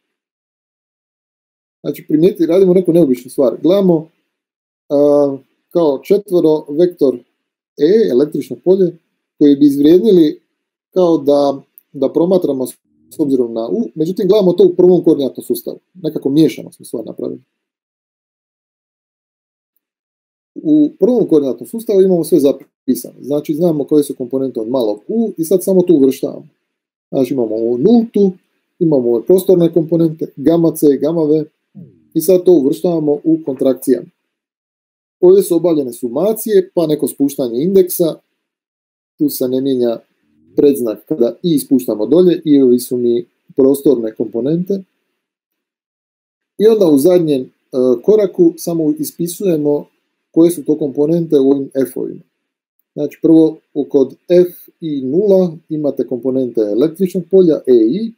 Znači, primijeti, radimo neku neobičnu stvar. Gledamo a, kao četvoro vektor E, električno polje, koji bi izvrijednili kao da, da promatramo s obzirom na U, međutim gledamo to u prvom koordinatnom sustavu. Nekako miješano smo stvar napravili. U prvom koordinatnom sustavu imamo sve zapisano. Znači, znamo koje su komponente od malog U i sad samo tu uvrštavamo. Znači, imamo ovu nultu, imamo ove prostorne komponente, gamma C, gamma V, i sad to uvrštavamo u kontrakcijama. Ovdje su obavljene sumacije, pa neko spuštanje indeksa, tu se ne mijenja predznak kada i spuštamo dolje, i ovi su mi prostorne komponente. I onda u zadnjem e, koraku samo ispisujemo koje su to komponente u ovim F-ovima. Znači, prvo kod F i nula imate komponente električnog polja E I,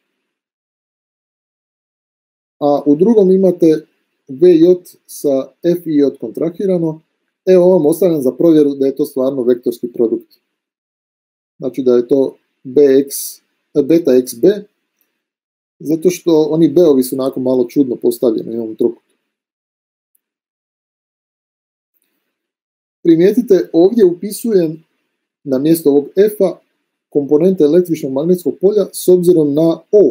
a u drugom imate V J sa F I J kontraktirano. Evo vam ostavljam za provjeru da je to stvarno vektorski produkt. Znači da je to bx, beta xb, zato što oni B-ovi su onako malo čudno postavljeni u ovom trokutu. Primijetite, ovdje upisujem na mjesto ovog F-a komponente električnog magnetskog polja s obzirom na O.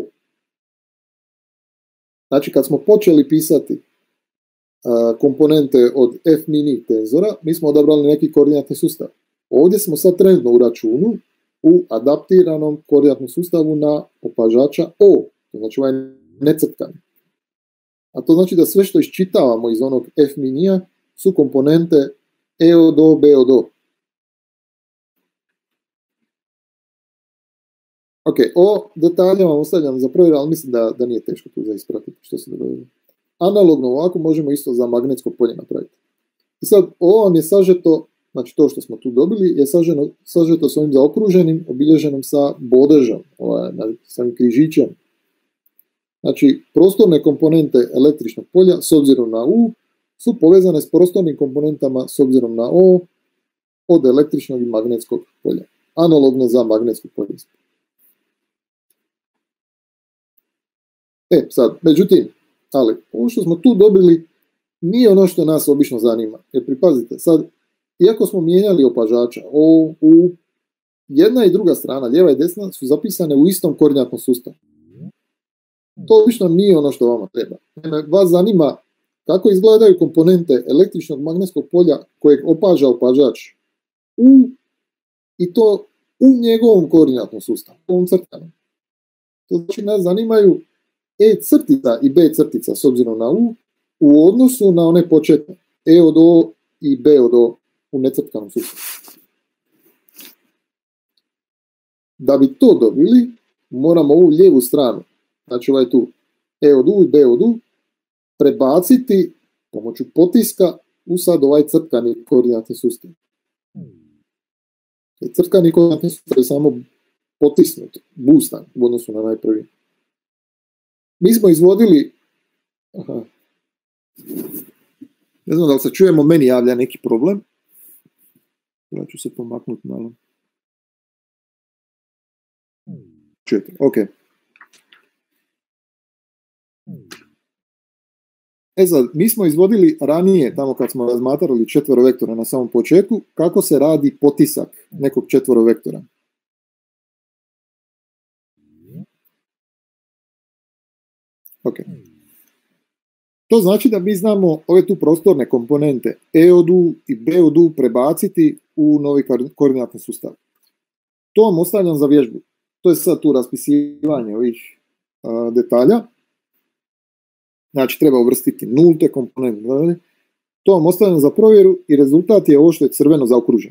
Znači, kad smo počeli pisati a, komponente od F mini tenzora, mi smo odabrali neki koordinatni sustav. Ovdje smo sad trenutno u računu u adaptiranom koordinatnom sustavu na opažača O. To znači ovaj necrtkani. A to znači da sve što iščitavamo iz onog F minija su komponente E od O, B od O. Ok, o detaljima ostavljam za provjeru, ali mislim da, da nije teško tu za ispratiti što se dogodilo. Analogno ovako možemo isto za magnetsko polje napraviti. I sad, ovo vam je sažeto, znači to što smo tu dobili, je saženo, sažeto s ovim zaokruženim, obilježenom sa bodežom, ovaj, sa ovim križićem. Znači, prostorne komponente električnog polja s obzirom na U su povezane s prostornim komponentama s obzirom na O od električnog i magnetskog polja. Analogno za magnetsko polje. E, sad, međutim, ali ovo što smo tu dobili nije ono što nas obično zanima. Jer pripazite, sad, iako smo mijenjali opažača O, U, jedna i druga strana, lijeva i desna, su zapisane u istom koordinatnom sustavu. To obično nije ono što vama treba. Vas zanima kako izgledaju komponente električnog magnetskog polja kojeg opaža opažač U i to u njegovom koordinatnom sustavu, u ovom crtanom. To znači nas zanimaju E crtica i B crtica s obzirom na U u odnosu na one početne E od O i B od O u necrtkanom sustavu. Da bi to dobili, moramo ovu lijevu stranu, znači ovaj tu E od U i B od U, prebaciti pomoću potiska u sad ovaj crtkani koordinatni sustav. Crtkani koordinatni sustav je samo potisnut, boostan u odnosu na najprvi. Mi smo izvodili, aha, ne znam da li se čujemo, meni javlja neki problem. Ja ću se pomaknuti malo. Čujete, ok. E sad, mi smo izvodili ranije, tamo kad smo razmatrali četverovektora na samom početku, kako se radi potisak nekog četverovektora. Ok. To znači da mi znamo ove tu prostorne komponente E od U i B od U prebaciti u novi koordinatni sustav. To vam ostavljam za vježbu. To je sad tu raspisivanje ovih a, detalja. Znači treba uvrstiti nulte komponente. To vam ostavljam za provjeru i rezultat je ovo što je crveno zaokruženo.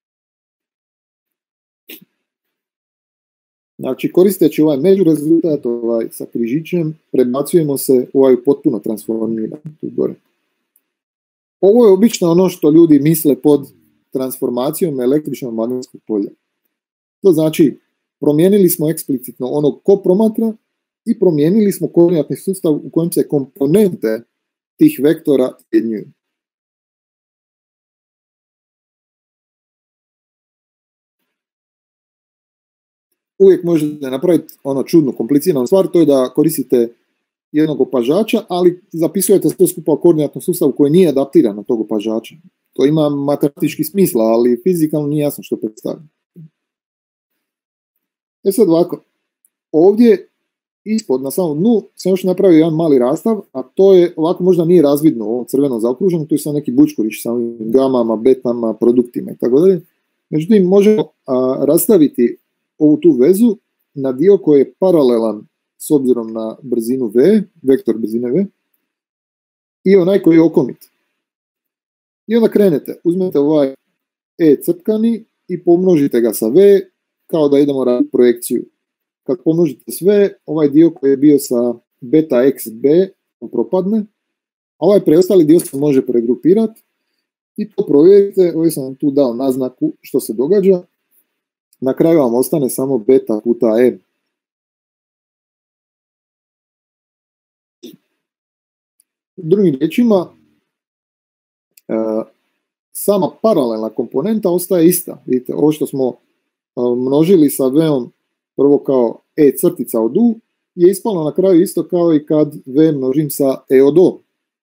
Znači, koristeći ovaj međurezultat ovaj, sa križićem, prebacujemo se u ovaj potpuno transformiran tu gore. Ovo je obično ono što ljudi misle pod transformacijom električnog magnetskog polja. To znači, promijenili smo eksplicitno onog ko promatra i promijenili smo koordinatni sustav u kojem se komponente tih vektora sjedinjuju. uvijek možete napraviti ono čudnu, kompliciranu stvar, to je da koristite jednog opažača, ali zapisujete sve skupa u koordinatnom sustavu koji nije adaptiran na tog opažača. To ima matematički smisla, ali fizikalno nije jasno što predstavlja. E sad ovako, ovdje ispod na samom dnu sam još napravio jedan mali rastav, a to je ovako možda nije razvidno ovo crveno zaokruženo, tu je sam neki bučkurić sa gamama, betama, produktima i tako dalje. Međutim, možemo a, rastaviti ovu tu vezu na dio koji je paralelan s obzirom na brzinu v, vektor brzine v, i onaj koji je okomit. I onda krenete, uzmete ovaj e crtkani i pomnožite ga sa v, kao da idemo raditi projekciju. Kad pomnožite sve, ovaj dio koji je bio sa beta xb propadne, a ovaj preostali dio se može pregrupirati i to provjerite. Ovdje sam tu dao naznaku što se događa. Na kraju vam ostane samo beta puta m. Drugim riječima, sama paralelna komponenta ostaje ista. Vidite, ovo što smo množili sa v-om prvo kao e crtica od u, je ispalo na kraju isto kao i kad v množim sa e od o.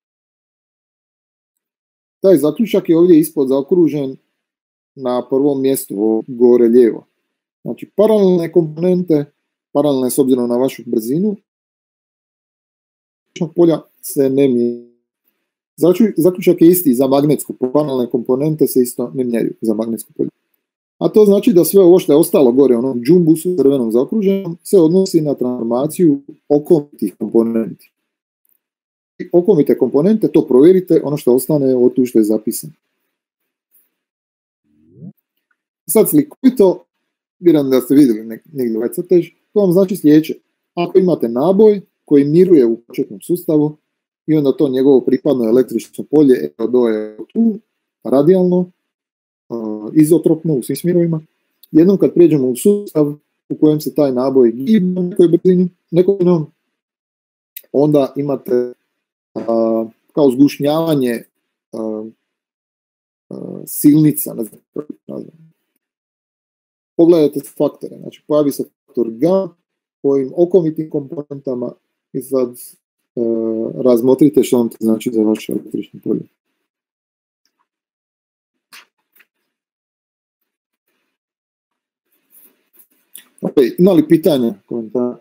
Taj zaključak je ovdje ispod zaokružen na prvom mjestu, gore lijevo. Znači, paralelne komponente, paralelne s obzirom na vašu brzinu, polja se ne mijenja. Zaključak je isti za magnetsko, paralelne komponente se isto ne mijenjaju za magnetsko polje. A to znači da sve ovo što je ostalo gore, onom džumbusu crvenom zaokruženom, se odnosi na transformaciju okomitih komponenti. Okomite komponente, to provjerite, ono što ostane od tu što je zapisano. Sad slikovito, vjerujem da ste vidjeli negdje ovaj crtež, to vam znači sljedeće. Ako imate naboj koji miruje u početnom sustavu i onda to njegovo pripadno električno polje E od O je tu, radijalno, izotropno u svim smjerovima. Jednom kad prijeđemo u sustav u kojem se taj naboj gibe na nekoj brzini, nekom, onda imate a, kao zgušnjavanje a, a, silnica. Ne znam, pogledajte faktore. Znači, pojavi se faktor gamma kojim okomitim komponentama i sad a, razmotrite što vam to znači za vaše električno polje. Ok, imali pitanja, komentara?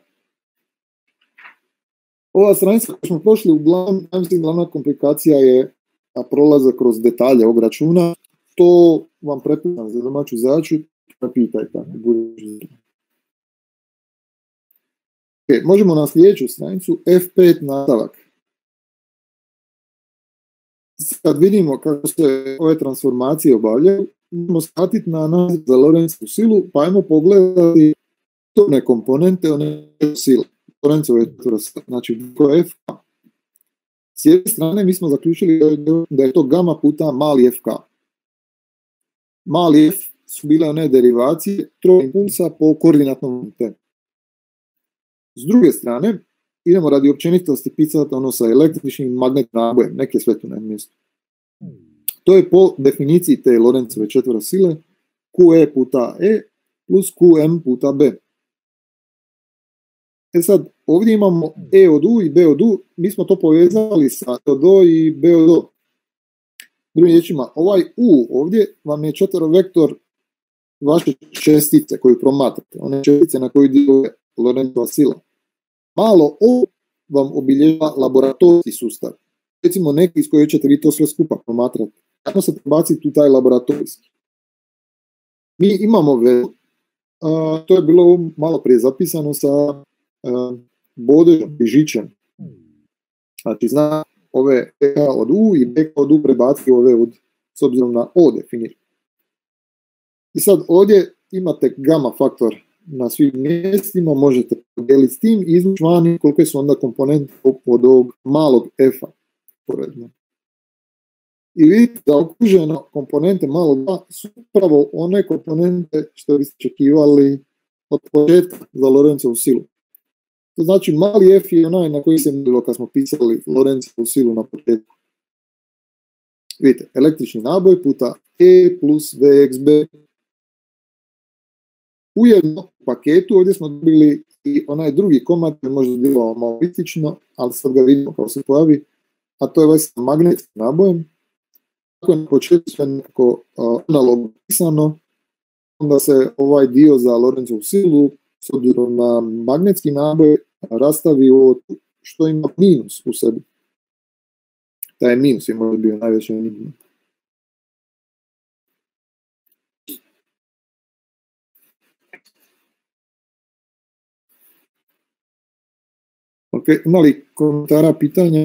Ova stranica koju smo prošli, uglavnom, glavna komplikacija je prolazak kroz detalje ovog računa. To vam prepitam za domaću zadaću, pitajte. Ok, možemo na sljedeću stranicu, F pet nastavak. Kad vidimo kako se ove transformacije obavljaju, možemo shvatiti na naziv za Lorentzovu silu, pa ajmo pogledati one komponente, one sile. Lorentzove sile, znači ko je F K. S jedne strane mi smo zaključili da je to gamma puta mali F K. Mali F su bile one derivacije troimpulsa po koordinatnom tempu. S druge strane, idemo radi općenitosti pisati ono sa električnim i magnetnim nabojem, neke sve tu na mjestu. To je po definiciji te Lorentzove četverosile Qe puta E plus Qm puta B. E sad, ovdje imamo E od U i B od U, mi smo to povezali sa E od O i B od O. Drugim riječima, ovaj U ovdje vam je četverovektor vaše čestice koju promatrate, one čestice na koju djeluje Lorentzova sila. Malo O vam obilježava laboratorijski sustav. Recimo neki iz koje ćete vi to sve skupa promatrati. Kako se prebaciti u taj laboratorijski? Mi imamo vezu, to je bilo malo prije zapisano sa uh, bodežom i žičem. Znači zna ove E od U i B od U prebaciti ove od, s obzirom na O definirati. I sad ovdje imate gamma faktor na svim mjestima, možete podijeliti s tim i izvući vani koliko su onda komponente od ovog malog F-a. Poredno. I vidite da okruženo komponente malog A su upravo one komponente što biste očekivali od početka za Lorentzovu silu. To znači mali F je onaj na koji se bilo kad smo pisali Lorentzovu silu na početku. Vidite, električni naboj puta E plus V X B. Ujedno paketu ovdje smo dobili i onaj drugi komad koji možda bilo malo kritično, ali sad ga vidimo kao se pojavi, a to je ovaj sa magnetskim nabojem. Ako je na početku sve nekako analogno pisano, onda se ovaj dio za Lorentzovu silu s obzirom na magnetski naboj rastavi ovo što ima minus u sebi. Taj minus je možda bio najveći enigma. Ok, imali komentara, pitanja?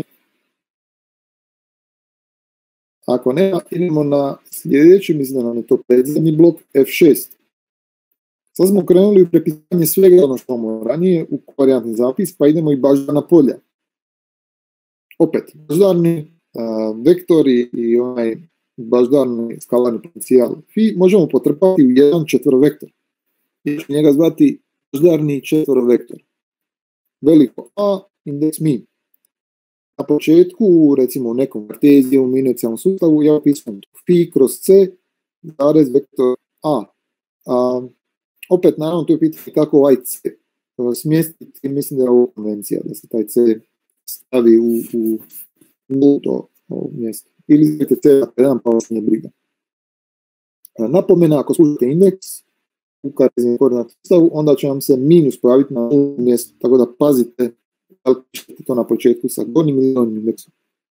Ako nema, idemo na sljedeći, mislim da nam je to predzadnji blok, F šest. Sad smo krenuli u prepisanje svega ono što imamo ranije u varijantni zapis, pa idemo i baždarna polja. Opet, baždarni a, vektori i onaj baždarni skalarni potencijal phi možemo potrpati u jedan četverovektor. I ću njega zvati baždarni četverovektor. Veliko A, indeks min. Na početku, recimo u nekom kartezijevom inicijalnom sustavu, ja pisam phi kroz c, zarez vektor A. A opet, naravno, to je pitanje kako ovaj c smjestiti, mislim da je ovo konvencija, da se taj c stavi u, u nulto mjesto. Ili znate c jedan, pa vas nije briga. Napomena, ako slušate indeks u kartezijevom koordinatnom sustavu, onda će vam se minus pojaviti na nultom mjestu, tako da pazite da li pišete to na početku sa gornjim ili donjim indeksom.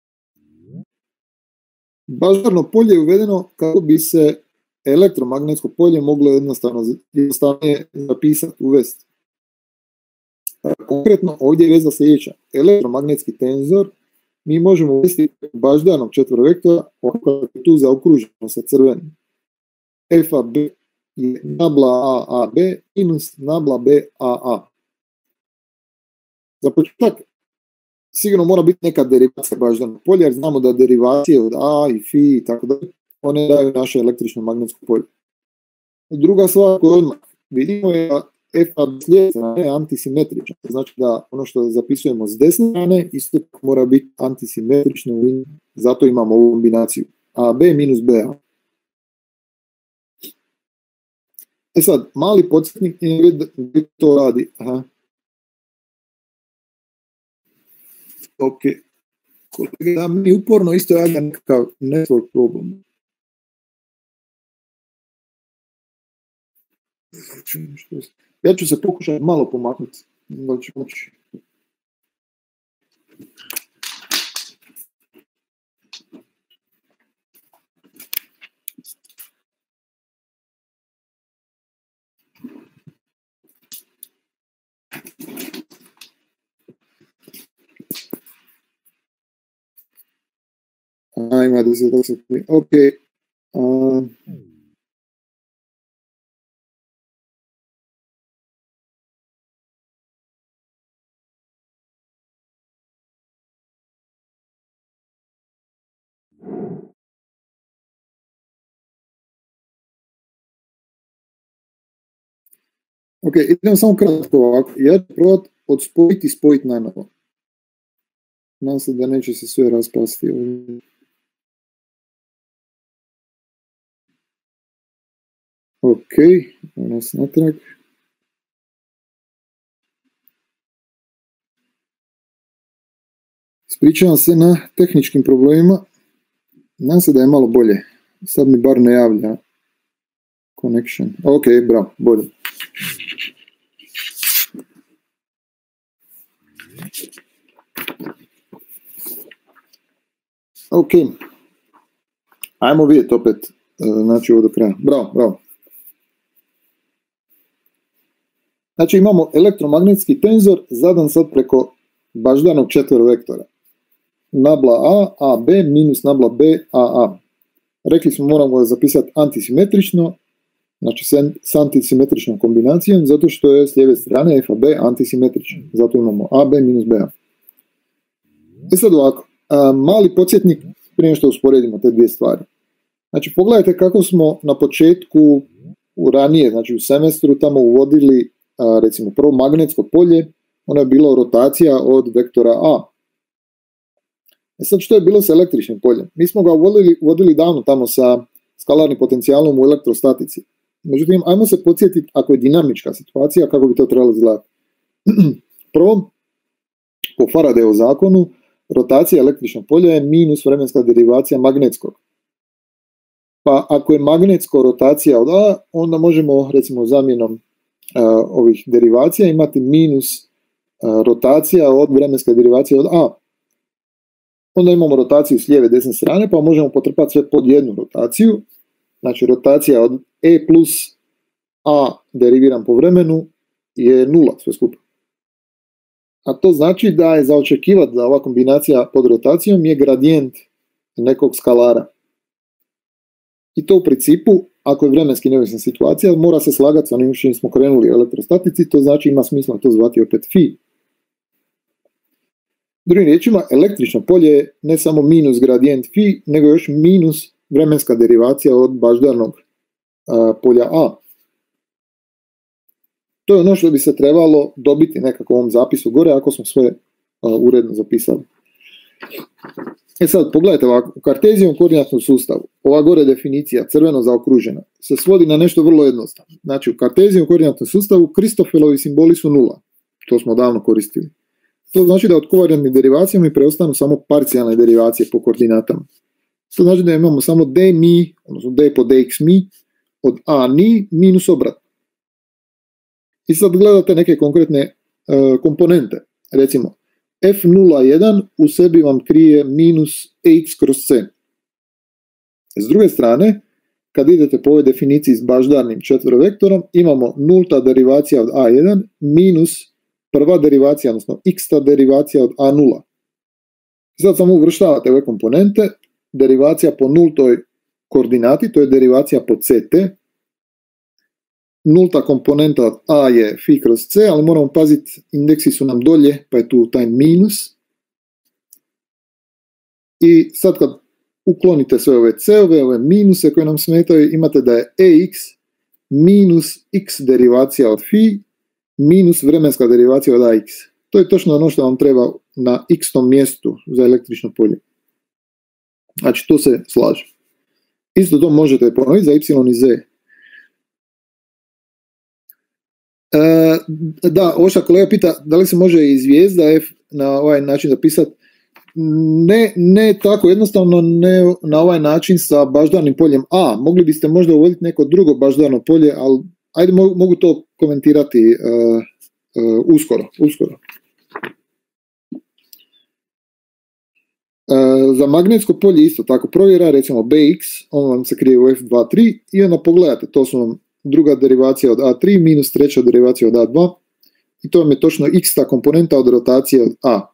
Baždarno polje je uvedeno kako bi se elektromagnetsko polje moglo jednostavno jednostavnije zapisati, uvesti. Konkretno ovdje je veza sljedeća. Elektromagnetski tenzor mi možemo uvesti baždarnog četverovektora, ovako je tu zaokruženo sa crvenim. F A B je nabla A A B minus nabla B A A. Za početak sigurno mora biti neka derivacija baždarnog polja, jer znamo da derivacije od A i phi i tako dalje, one daju naše električno magnetsko polje. Druga stvar koju odmah vidimo je da F A B s lijeve strane je antisimetrično. To znači da ono što zapisujemo s desne strane isto mora biti antisimetrično, zato imamo ovu kombinaciju A B minus B A. E sad, mali podsjetnik gdje to radi. Aha. Ok. Kolega, mi uporno isto javlja nekakav network problem. Ja ću se pokušati malo pomaknuti. Da ću moći. A, ima deset sekundi. Ok. Um, ok, idemo samo kratko ovako. Ja ću probati odspojiti i spojiti na novo. Nadam se da neće se sve raspasti. Ok, evo nas natrag. Ispričavam se na tehničkim problemima. Nadam se da je malo bolje. Sad mi bar ne javlja connection. Ok, bravo, bolje. Ok. Ajmo vidjeti opet, znači ovo do kraja. Bravo, bravo. Znači imamo elektromagnetski tenzor zadan sad preko baždarnog četverovektora. Nabla A, A B minus nabla B, A A. Rekli smo moramo ga zapisati antisimetrično, znači s antisimetričnom kombinacijom, zato što je s lijeve strane F A B antisimetrično. Zato imamo A B minus B A. I sad ovako, a, mali podsjetnik prije što usporedimo te dvije stvari. Znači pogledajte kako smo na početku u ranije, znači u semestru tamo uvodili a, recimo prvo magnetsko polje, ono je bilo rotacija od vektora A. E sad što je bilo sa električnim poljem? Mi smo ga uvodili, uvodili davno tamo sa skalarnim potencijalom u elektrostatici. Međutim, ajmo se podsjetiti ako je dinamička situacija, kako bi to trebalo izgledati. Prvo, po Faradayovom zakonu, rotacija električnog polja je minus vremenska derivacija magnetskog. Pa ako je magnetsko rotacija od A, onda možemo, recimo, zamjenom uh, ovih derivacija imati minus uh, rotacija od vremenske derivacije od A. Onda imamo rotaciju s lijeve desne strane, pa možemo potrpati sve pod jednu rotaciju. Znači, rotacija od E plus A deriviran po vremenu je nula, sve skupa. A to znači da je za očekivati da ova kombinacija pod rotacijom je gradijent nekog skalara. I to u principu, ako je vremenski neovisna situacija, mora se slagati sa onim što smo krenuli u elektrostatici, to znači ima smisla to zvati opet phi. Drugim riječima, električno polje je ne samo minus gradijent phi, nego još minus vremenska derivacija od baždarnog a, polja A. To je ono što bi se trebalo dobiti nekako u ovom zapisu gore, ako smo sve a, uredno zapisali. E sad, pogledajte ovako, u kartezijevom koordinatnom sustavu, ova gore definicija, crveno zaokružena, se svodi na nešto vrlo jednostavno. Znači, u kartezijevom koordinatnom sustavu Kristofelovi simboli su nula. To smo davno koristili. To znači da od kovarijantnih derivacija mi preostanu samo parcijalne derivacije po koordinatama. To znači da imamo samo d mi, odnosno d po dx mi, od a ni minus obratno. I sad gledate neke konkretne uh, komponente. Recimo, f nula jedan u sebi vam krije minus ax kroz c. S druge strane, kad idete po ovoj definiciji s baždarnim četverovektorom, imamo nulta derivacija od a jedan minus prva derivacija, odnosno x-ta derivacija od a nula. Sad samo uvrštavate ove komponente, derivacija po nultoj koordinati, to je derivacija po ct. Nulta komponenta od a je phi kroz c, ali moramo paziti, indeksi su nam dolje, pa je tu taj minus. I sad kad uklonite sve ove c-ove, ove minuse koje nam smetaju, imate da je ax minus x derivacija od phi minus vremenska derivacija od ax. To je točno ono što vam treba na x-tom mjestu za električno polje. Znači, to se slaže. Isto to možete ponoviti za y i z. E, da, Oša kolega pita da li se može i zvijezda f na ovaj način zapisati. Ne, ne tako jednostavno, ne na ovaj način sa baždarnim poljem A. Mogli biste možda uvoditi neko drugo baždarno polje, ali ajde mogu, mogu to komentirati uh, uh, uskoro. uskoro. Uh, za magnetsko polje isto tako provjera, recimo bx, on vam se krije u f dva tri i onda pogledate, to su vam druga derivacija od a tri minus treća derivacija od a dva i to vam je točno x-ta komponenta od rotacije od a.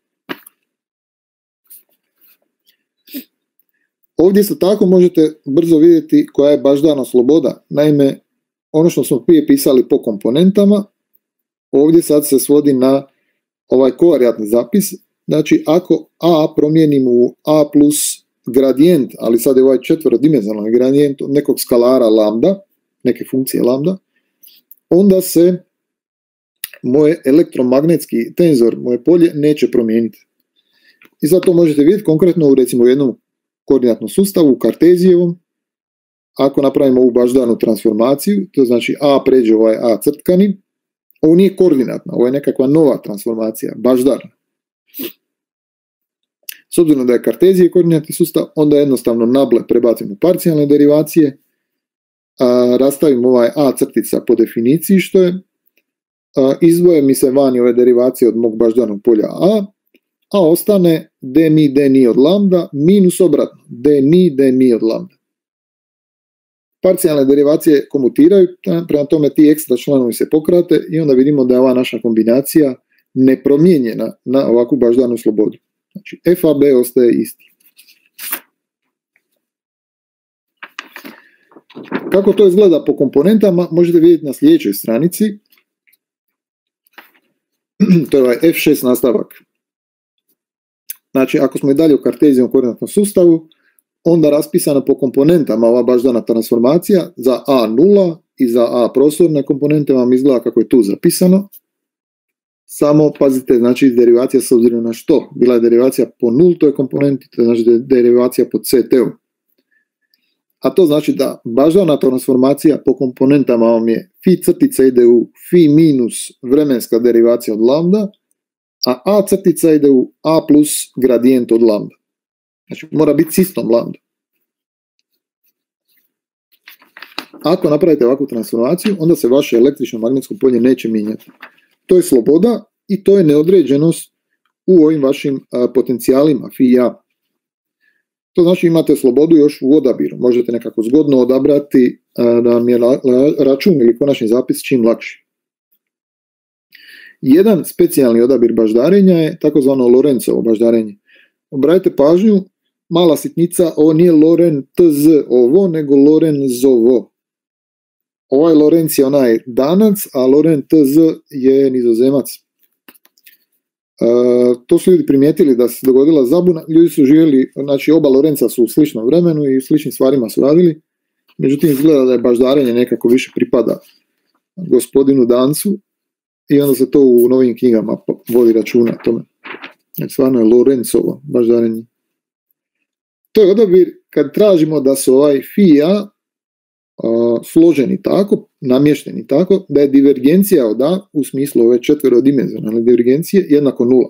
Ovdje isto tako možete brzo vidjeti koja je baždarna sloboda. Naime, ono što smo prije pisali po komponentama, ovdje sad se svodi na ovaj kovarijantni zapis. Znači, ako a promijenimo u a plus gradijent, ali sad je ovaj četverodimenzionalni gradijent od nekog skalara lambda, neke funkcije lambda, onda se moje elektromagnetski tenzor, moje polje, neće promijeniti. I sad to možete vidjeti konkretno u recimo jednom koordinatnom sustavu, u kartezijevom. Ako napravimo ovu baždarnu transformaciju, to znači a pređe ovaj a crtkani, ovo nije koordinatna, ovo je nekakva nova transformacija, baždarna. S obzirom da je kartezije koordinatni sustav, onda jednostavno nable prebacimo parcijalne derivacije, a, rastavimo ovaj a crtica po definiciji što je, a, izdvoje mi se vani ove derivacije od mog baždarnog polja a, a ostane d mi d ni od lambda minus obratno, d ni d mi od lambda. Parcijalne derivacije komutiraju, prema tome ti ekstra članovi se pokrate i onda vidimo da je ova naša kombinacija nepromijenjena na ovakvu baždarnu slobodu. Znači, f a b ostaje isti. Kako to izgleda po komponentama, možete vidjeti na sljedećoj stranici. To je ovaj f šest nastavak. Znači, ako smo i dalje u kartezijevom koordinatnom sustavu, onda raspisana po komponentama ova baždarna transformacija za a nula i za a prostorne komponente vam izgleda kako je tu zapisano. Samo pazite, znači derivacija s obzirom na što? Bila je derivacija po nultoj komponenti, to znači derivacija po C T-u. a to znači da baždana transformacija po komponentama vam je phi crtica ide u phi minus vremenska derivacija od lambda, a a crtica ide u a plus gradijent od lambda. Znači mora biti s istom lambda. Ako napravite ovakvu transformaciju, onda se vaše električno magnetsko polje neće mijenjati. To je sloboda i to je neodređenost u ovim vašim a, potencijalima phi a. To znači imate slobodu još u odabiru. Možete nekako zgodno odabrati a, da vam je la, la, račun ili konačni zapis čim lakši. Jedan specijalni odabir baždarenja je takozvano Lorenzovo baždarenje. Obratite pažnju, mala sitnica, ovo nije Loren tz ovo, nego Lorenzovo. Ovaj Lorenz je onaj Danac, a Loren tz je Nizozemac. Uh, to su ljudi primijetili da se dogodila zabuna, ljudi su živjeli, znači oba Lorenca su u sličnom vremenu i u sličnim stvarima su radili, međutim izgleda da je baždarenje nekako više pripada gospodinu Dancu i onda se to u novim knjigama vodi računa o tome. Znači stvarno je Lorenzovo baždarenje. To je odabir kad tražimo da su ovaj phi a Uh, složeni tako, namješteni tako, da je divergencija od A u smislu ove četverodimenzionalne divergencije jednako nula.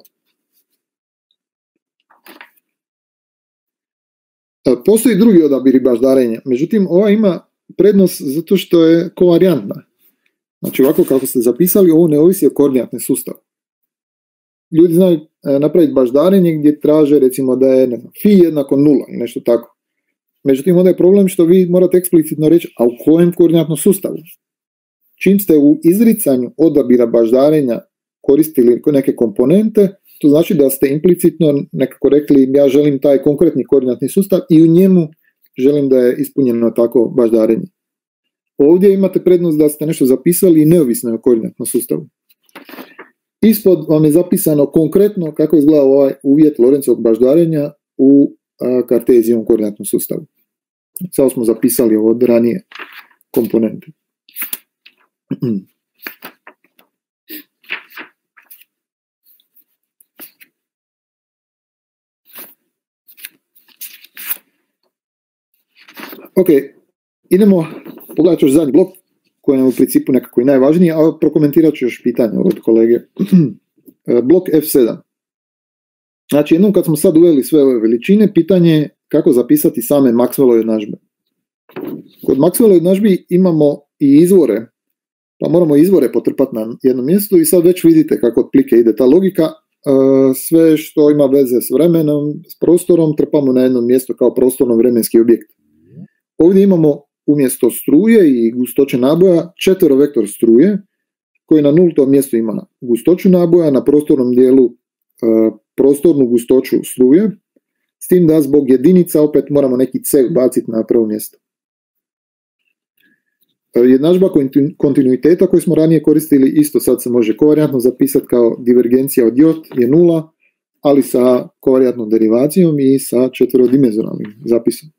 Uh, postoji drugi odabiri baždarenja, međutim ova ima prednost zato što je kovarijantna. Znači ovako kako ste zapisali, ovo ne ovisi o koordinatnom sustavu. Ljudi znaju uh, napraviti baždarenje gdje traže recimo da je ne znam, phi jednako nula i nešto tako. Međutim, onda je problem što vi morate eksplicitno reći, a u kojem koordinatnom sustavu? Čim ste u izricanju odabira baždarenja koristili neke komponente, to znači da ste implicitno nekako rekli ja želim taj konkretni koordinatni sustav i u njemu želim da je ispunjeno tako baždarenje. Ovdje imate prednost da ste nešto zapisali i neovisno o koordinatnom sustavu. Ispod vam je zapisano konkretno kako izgleda ovaj uvjet Lorencovog baždarenja u kartezijevom koordinatnom sustavu. Sada smo zapisali ovo od ranije komponente. Ok, idemo pogledati još zadnji blok koji je u principu nekako i najvažniji, a prokomentirat ću još pitanje od kolege. Blok F sedam. Znači, jednom kad smo sad uveli sve ove veličine, pitanje je kako zapisati same Maxwellove jednadžbe. Kod Maxwellove jednadžbi imamo i izvore, pa moramo izvore potrpati na jedno mjesto i sad već vidite kako otplike ide ta logika. Sve što ima veze s vremenom, s prostorom, trpamo na jedno mjesto kao prostorno-vremenski objekt. Ovdje imamo umjesto struje i gustoće naboja četverovektor struje, koji na nultom mjestu ima gustoću naboja, na prostornom dijelu prostornu gustoću struje, s tim da zbog jedinica opet moramo neki C baciti na prvo mjesto. Jednadžba kontinuiteta koju smo ranije koristili isto sad se može kovarijantno zapisati kao divergencija od J je nula, ali sa kovarijantnom derivacijom i sa četverodimenzionalnim zapisom.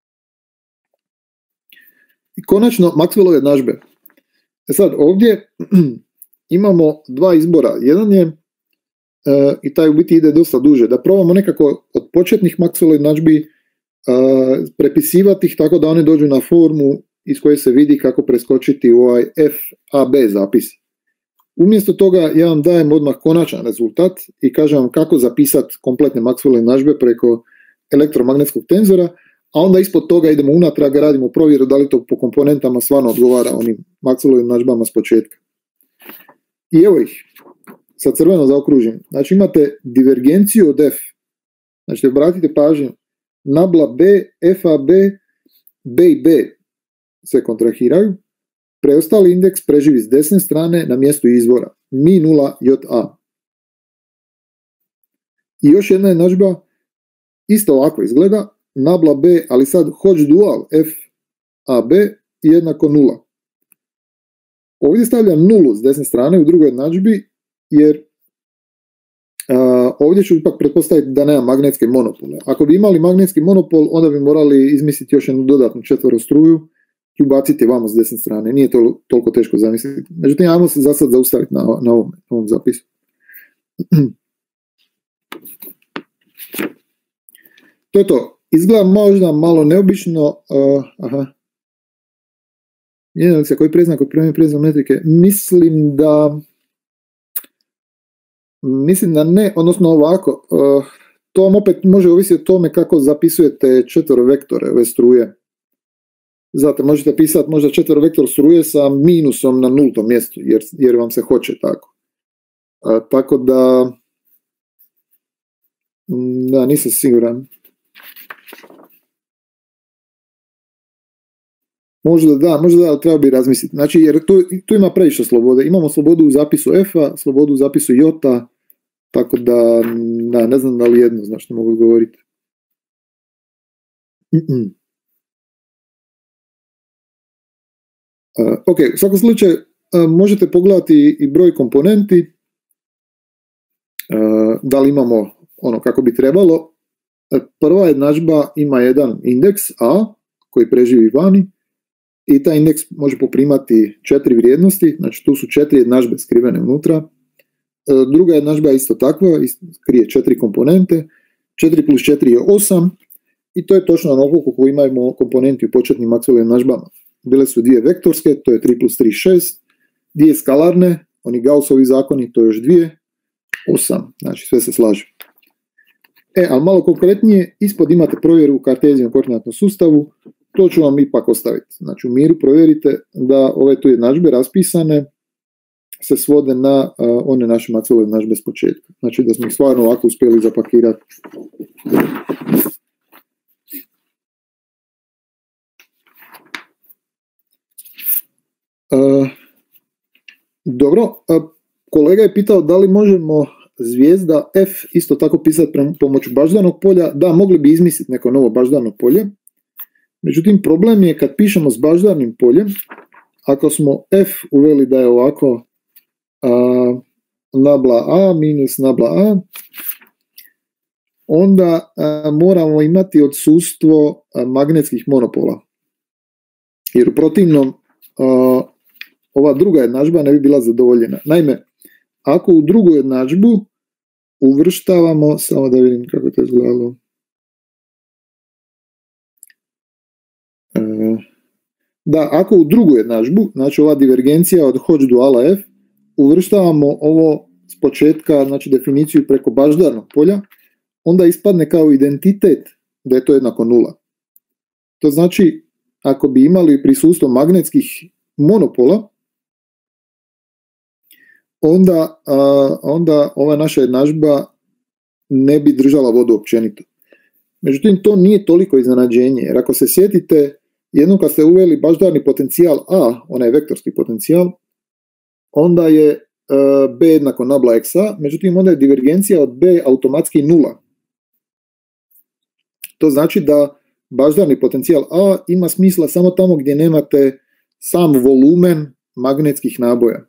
I konačno Maxwellove jednadžbe. E sad ovdje imamo dva izbora. Jedan je Uh, i taj u biti ide dosta duže, da probamo nekako od početnih Maxwellove jednadžbi uh, prepisivati ih tako da one dođu na formu iz koje se vidi kako preskočiti u ovaj F A B zapis. Umjesto toga ja vam dajem odmah konačan rezultat i kažem vam kako zapisati kompletne Maxwellove jednadžbe preko elektromagnetskog tenzora, a onda ispod toga idemo unatrag, radimo provjeru da li to po komponentama stvarno odgovara onim Maxwellovim jednadžbama s početka. I evo ih. Sa crveno zaokružim. Znači imate divergenciju od F. Znači obratite pažnju. Nabla B, F A B, B i B se kontrahiraju. Preostali indeks preživi s desne strane na mjestu izvora. Mi nula J A. I još jedna jednadžba isto ovako izgleda. Nabla B, ali sad Hodge dual F A B jednako nula. Ovdje stavljam nulu s desne strane u drugoj jednadžbi, jer uh, ovdje ću ipak pretpostaviti da nema magnetske monopole. Ako bi imali magnetski monopol, onda bi morali izmisliti još jednu dodatnu četverostruju i ubaciti vamo s desne strane. Nije to toliko teško zamisliti. Međutim, ajmo se za sad zaustaviti na, na, ovom, na ovom zapisu. To je to. izgleda možda malo neobično, uh, aha, jedinice koji predznak od primjenja predznak metrike, mislim da mislim da ne, odnosno ovako, uh, to vam opet može ovisiti o tome kako zapisujete četvrovektore, ove struje. Zato možete pisati možda četverovektor struje sa minusom na nultom mjestu, jer, jer vam se hoće tako. Uh, tako da, da, nisam siguran. Možda da, možda da, ali treba bi razmisliti. Znači, jer tu, tu ima previše slobode. Imamo slobodu u zapisu F-a, slobodu u zapisu J-a, tako da, da ne znam da li jedno, znaš što mogu govoriti. Mm-mm. Uh, ok, u svakom slučaju uh, možete pogledati i broj komponenti, uh, da li imamo ono kako bi trebalo. Uh, prva jednadžba ima jedan indeks A koji preživi vani i taj indeks može poprimati četiri vrijednosti, znači tu su četiri jednadžbe skrivene unutra. Uh, druga jednadžba je isto takva, krije četiri komponente, četiri plus četiri je osam i to je točno onoliko koliko imamo komponenti u početnim Maxwellovim jednadžbama. Bile su dvije vektorske, to je tri plus tri, šest, dvije skalarne, oni Gaussovi zakoni, to je još dvije, osam, znači sve se slaže. E, ali malo konkretnije, ispod imate provjeru u kartezijskom koordinatnom sustavu, to ću vam ipak ostaviti. Znači u miru provjerite da ove tu jednadžbe raspisane se svode na uh, one naše Maxwellove jednadžbe s početka. Znači da smo ih stvarno ovako uspjeli zapakirati. Uh, dobro, uh, kolega je pitao da li možemo zvijezda F isto tako pisati pomoću baždanog polja. Da, mogli bi izmisliti neko novo baždano polje. Međutim, problem je kad pišemo s baždarnim poljem, ako smo F uveli da je ovako uh, nabla A minus nabla A, onda uh, moramo imati odsustvo uh, magnetskih monopola. Jer u protivnom uh, ova druga jednadžba ne bi bila zadovoljena. Naime, ako u drugu jednadžbu uvrštavamo, samo da vidim kako to izgledalo. E, da, ako u drugu jednadžbu, znači ova divergencija od Hodge duala F, uvrštavamo ovo s početka, znači definiciju preko baždarnog polja, onda ispadne kao identitet da je to jednako nula. To znači, ako bi imali prisustvo magnetskih monopola, onda, a, onda ova naša jednadžba ne bi držala vodu općenito. Međutim, to nije toliko iznenađenje, jer ako se sjetite, jednom kad ste uveli baždarni potencijal A, onaj vektorski potencijal, onda je a, B jednako nabla xa, međutim onda je divergencija od B automatski nula. To znači da baždarni potencijal A ima smisla samo tamo gdje nemate sam volumen magnetskih naboja.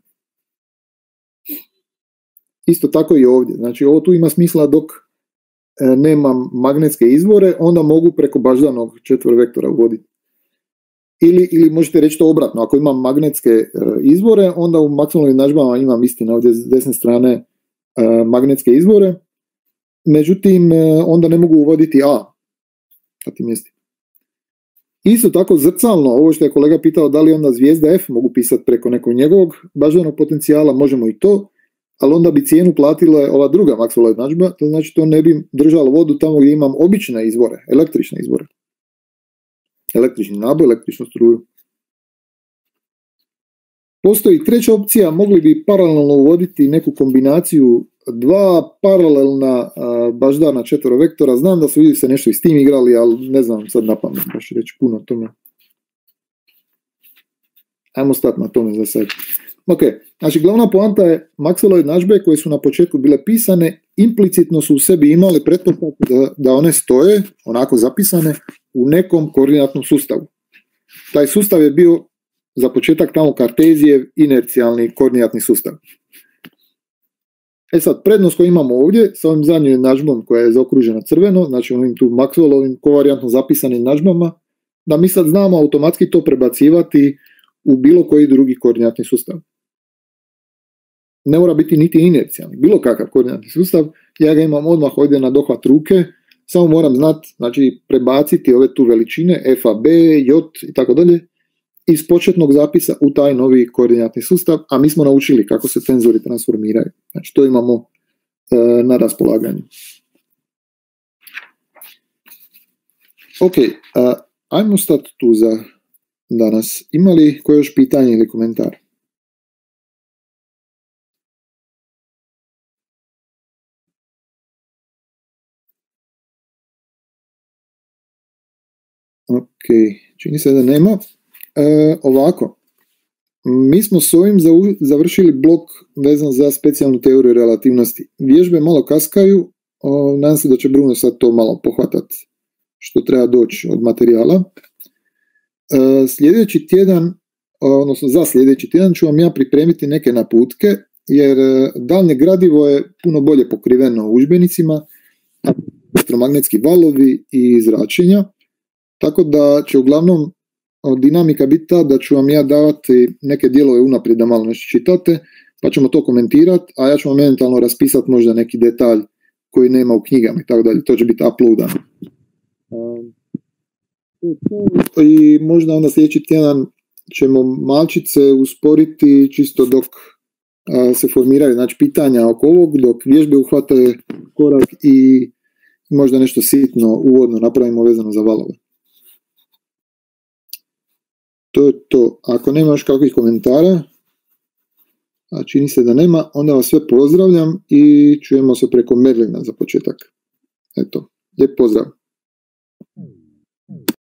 Isto tako i ovdje. Znači ovo tu ima smisla dok e, nemam magnetske izvore, onda mogu preko baždanog četvrvektora uvoditi. Ili, ili možete reći to obratno, ako imam magnetske e, izvore, onda u Maxwellovim jednadžbama imam istina ovdje s desne strane e, magnetske izvore, međutim e, onda ne mogu uvoditi A na tim mjestima. Isto tako zrcalno, ovo što je kolega pitao da li onda zvijezda F mogu pisati preko nekog njegovog baždanog potencijala, možemo i to, ali onda bi cijenu platila ova druga Maxwellova jednadžba, to znači to ne bi držalo vodu tamo gdje imam obične izvore, električne izvore. Električni naboj, električnu struju. Postoji treća opcija, mogli bi paralelno uvoditi neku kombinaciju dva paralelna a, baždarna četverovektora. Znam da su ljudi se nešto i s tim igrali, ali ne znam sad napamet baš reći puno o tome. Ajmo stati na tome za sad. Ok, znači glavna poanta je Maxwellove jednadžbe koje su na početku bile pisane, implicitno su u sebi imali pretpostavku da, da one stoje, onako zapisane, u nekom koordinatnom sustavu. Taj sustav je bio za početak tamo Kartezijev inercijalni koordinatni sustav. E sad, prednost koju imamo ovdje, sa ovim zadnjim jednadžbom koja je zaokružena crveno, znači ovim tu Maxwellovim kovarijantno zapisanim jednadžbama, da mi sad znamo automatski to prebacivati u bilo koji drugi koordinatni sustav. Ne mora biti niti inercijalni, bilo kakav koordinatni sustav, ja ga imam odmah ovdje na dohvat ruke, samo moram znati, znači prebaciti ove tu veličine F A B, J i tako dalje iz početnog zapisa u taj novi koordinatni sustav, a mi smo naučili kako se tenzori transformiraju. Znači to imamo e, na raspolaganju. Ok, a, ajmo stati tu za danas. Ima li koje još pitanje ili komentar? Ok, čini se da nema. E, ovako, mi smo s ovim završili blok vezan za specijalnu teoriju relativnosti. Vježbe malo kaskaju, o, nadam se da će Bruno sad to malo pohvatati što treba doći od materijala. E, sljedeći tjedan, odnosno za sljedeći tjedan ću vam ja pripremiti neke naputke, jer daljnje gradivo je puno bolje pokriveno u udžbenicima, elektromagnetski valovi i zračenja, tako da će uglavnom dinamika biti ta da ću vam ja davati neke dijelove unaprijed da malo nešto čitate, pa ćemo to komentirati, a ja ću vam eventualno raspisati možda neki detalj koji nema u knjigama i tako dalje, to će biti uploadano. I možda onda sljedeći tjedan ćemo malčice usporiti čisto dok se formiraju, znači pitanja oko ovog, dok vježbe uhvate korak i možda nešto sitno uvodno napravimo vezano za valove. To je to. Ako nema još kakvih komentara, a čini se da nema, onda vas sve pozdravljam i čujemo se preko Merlina za početak. Eto, lijep pozdrav.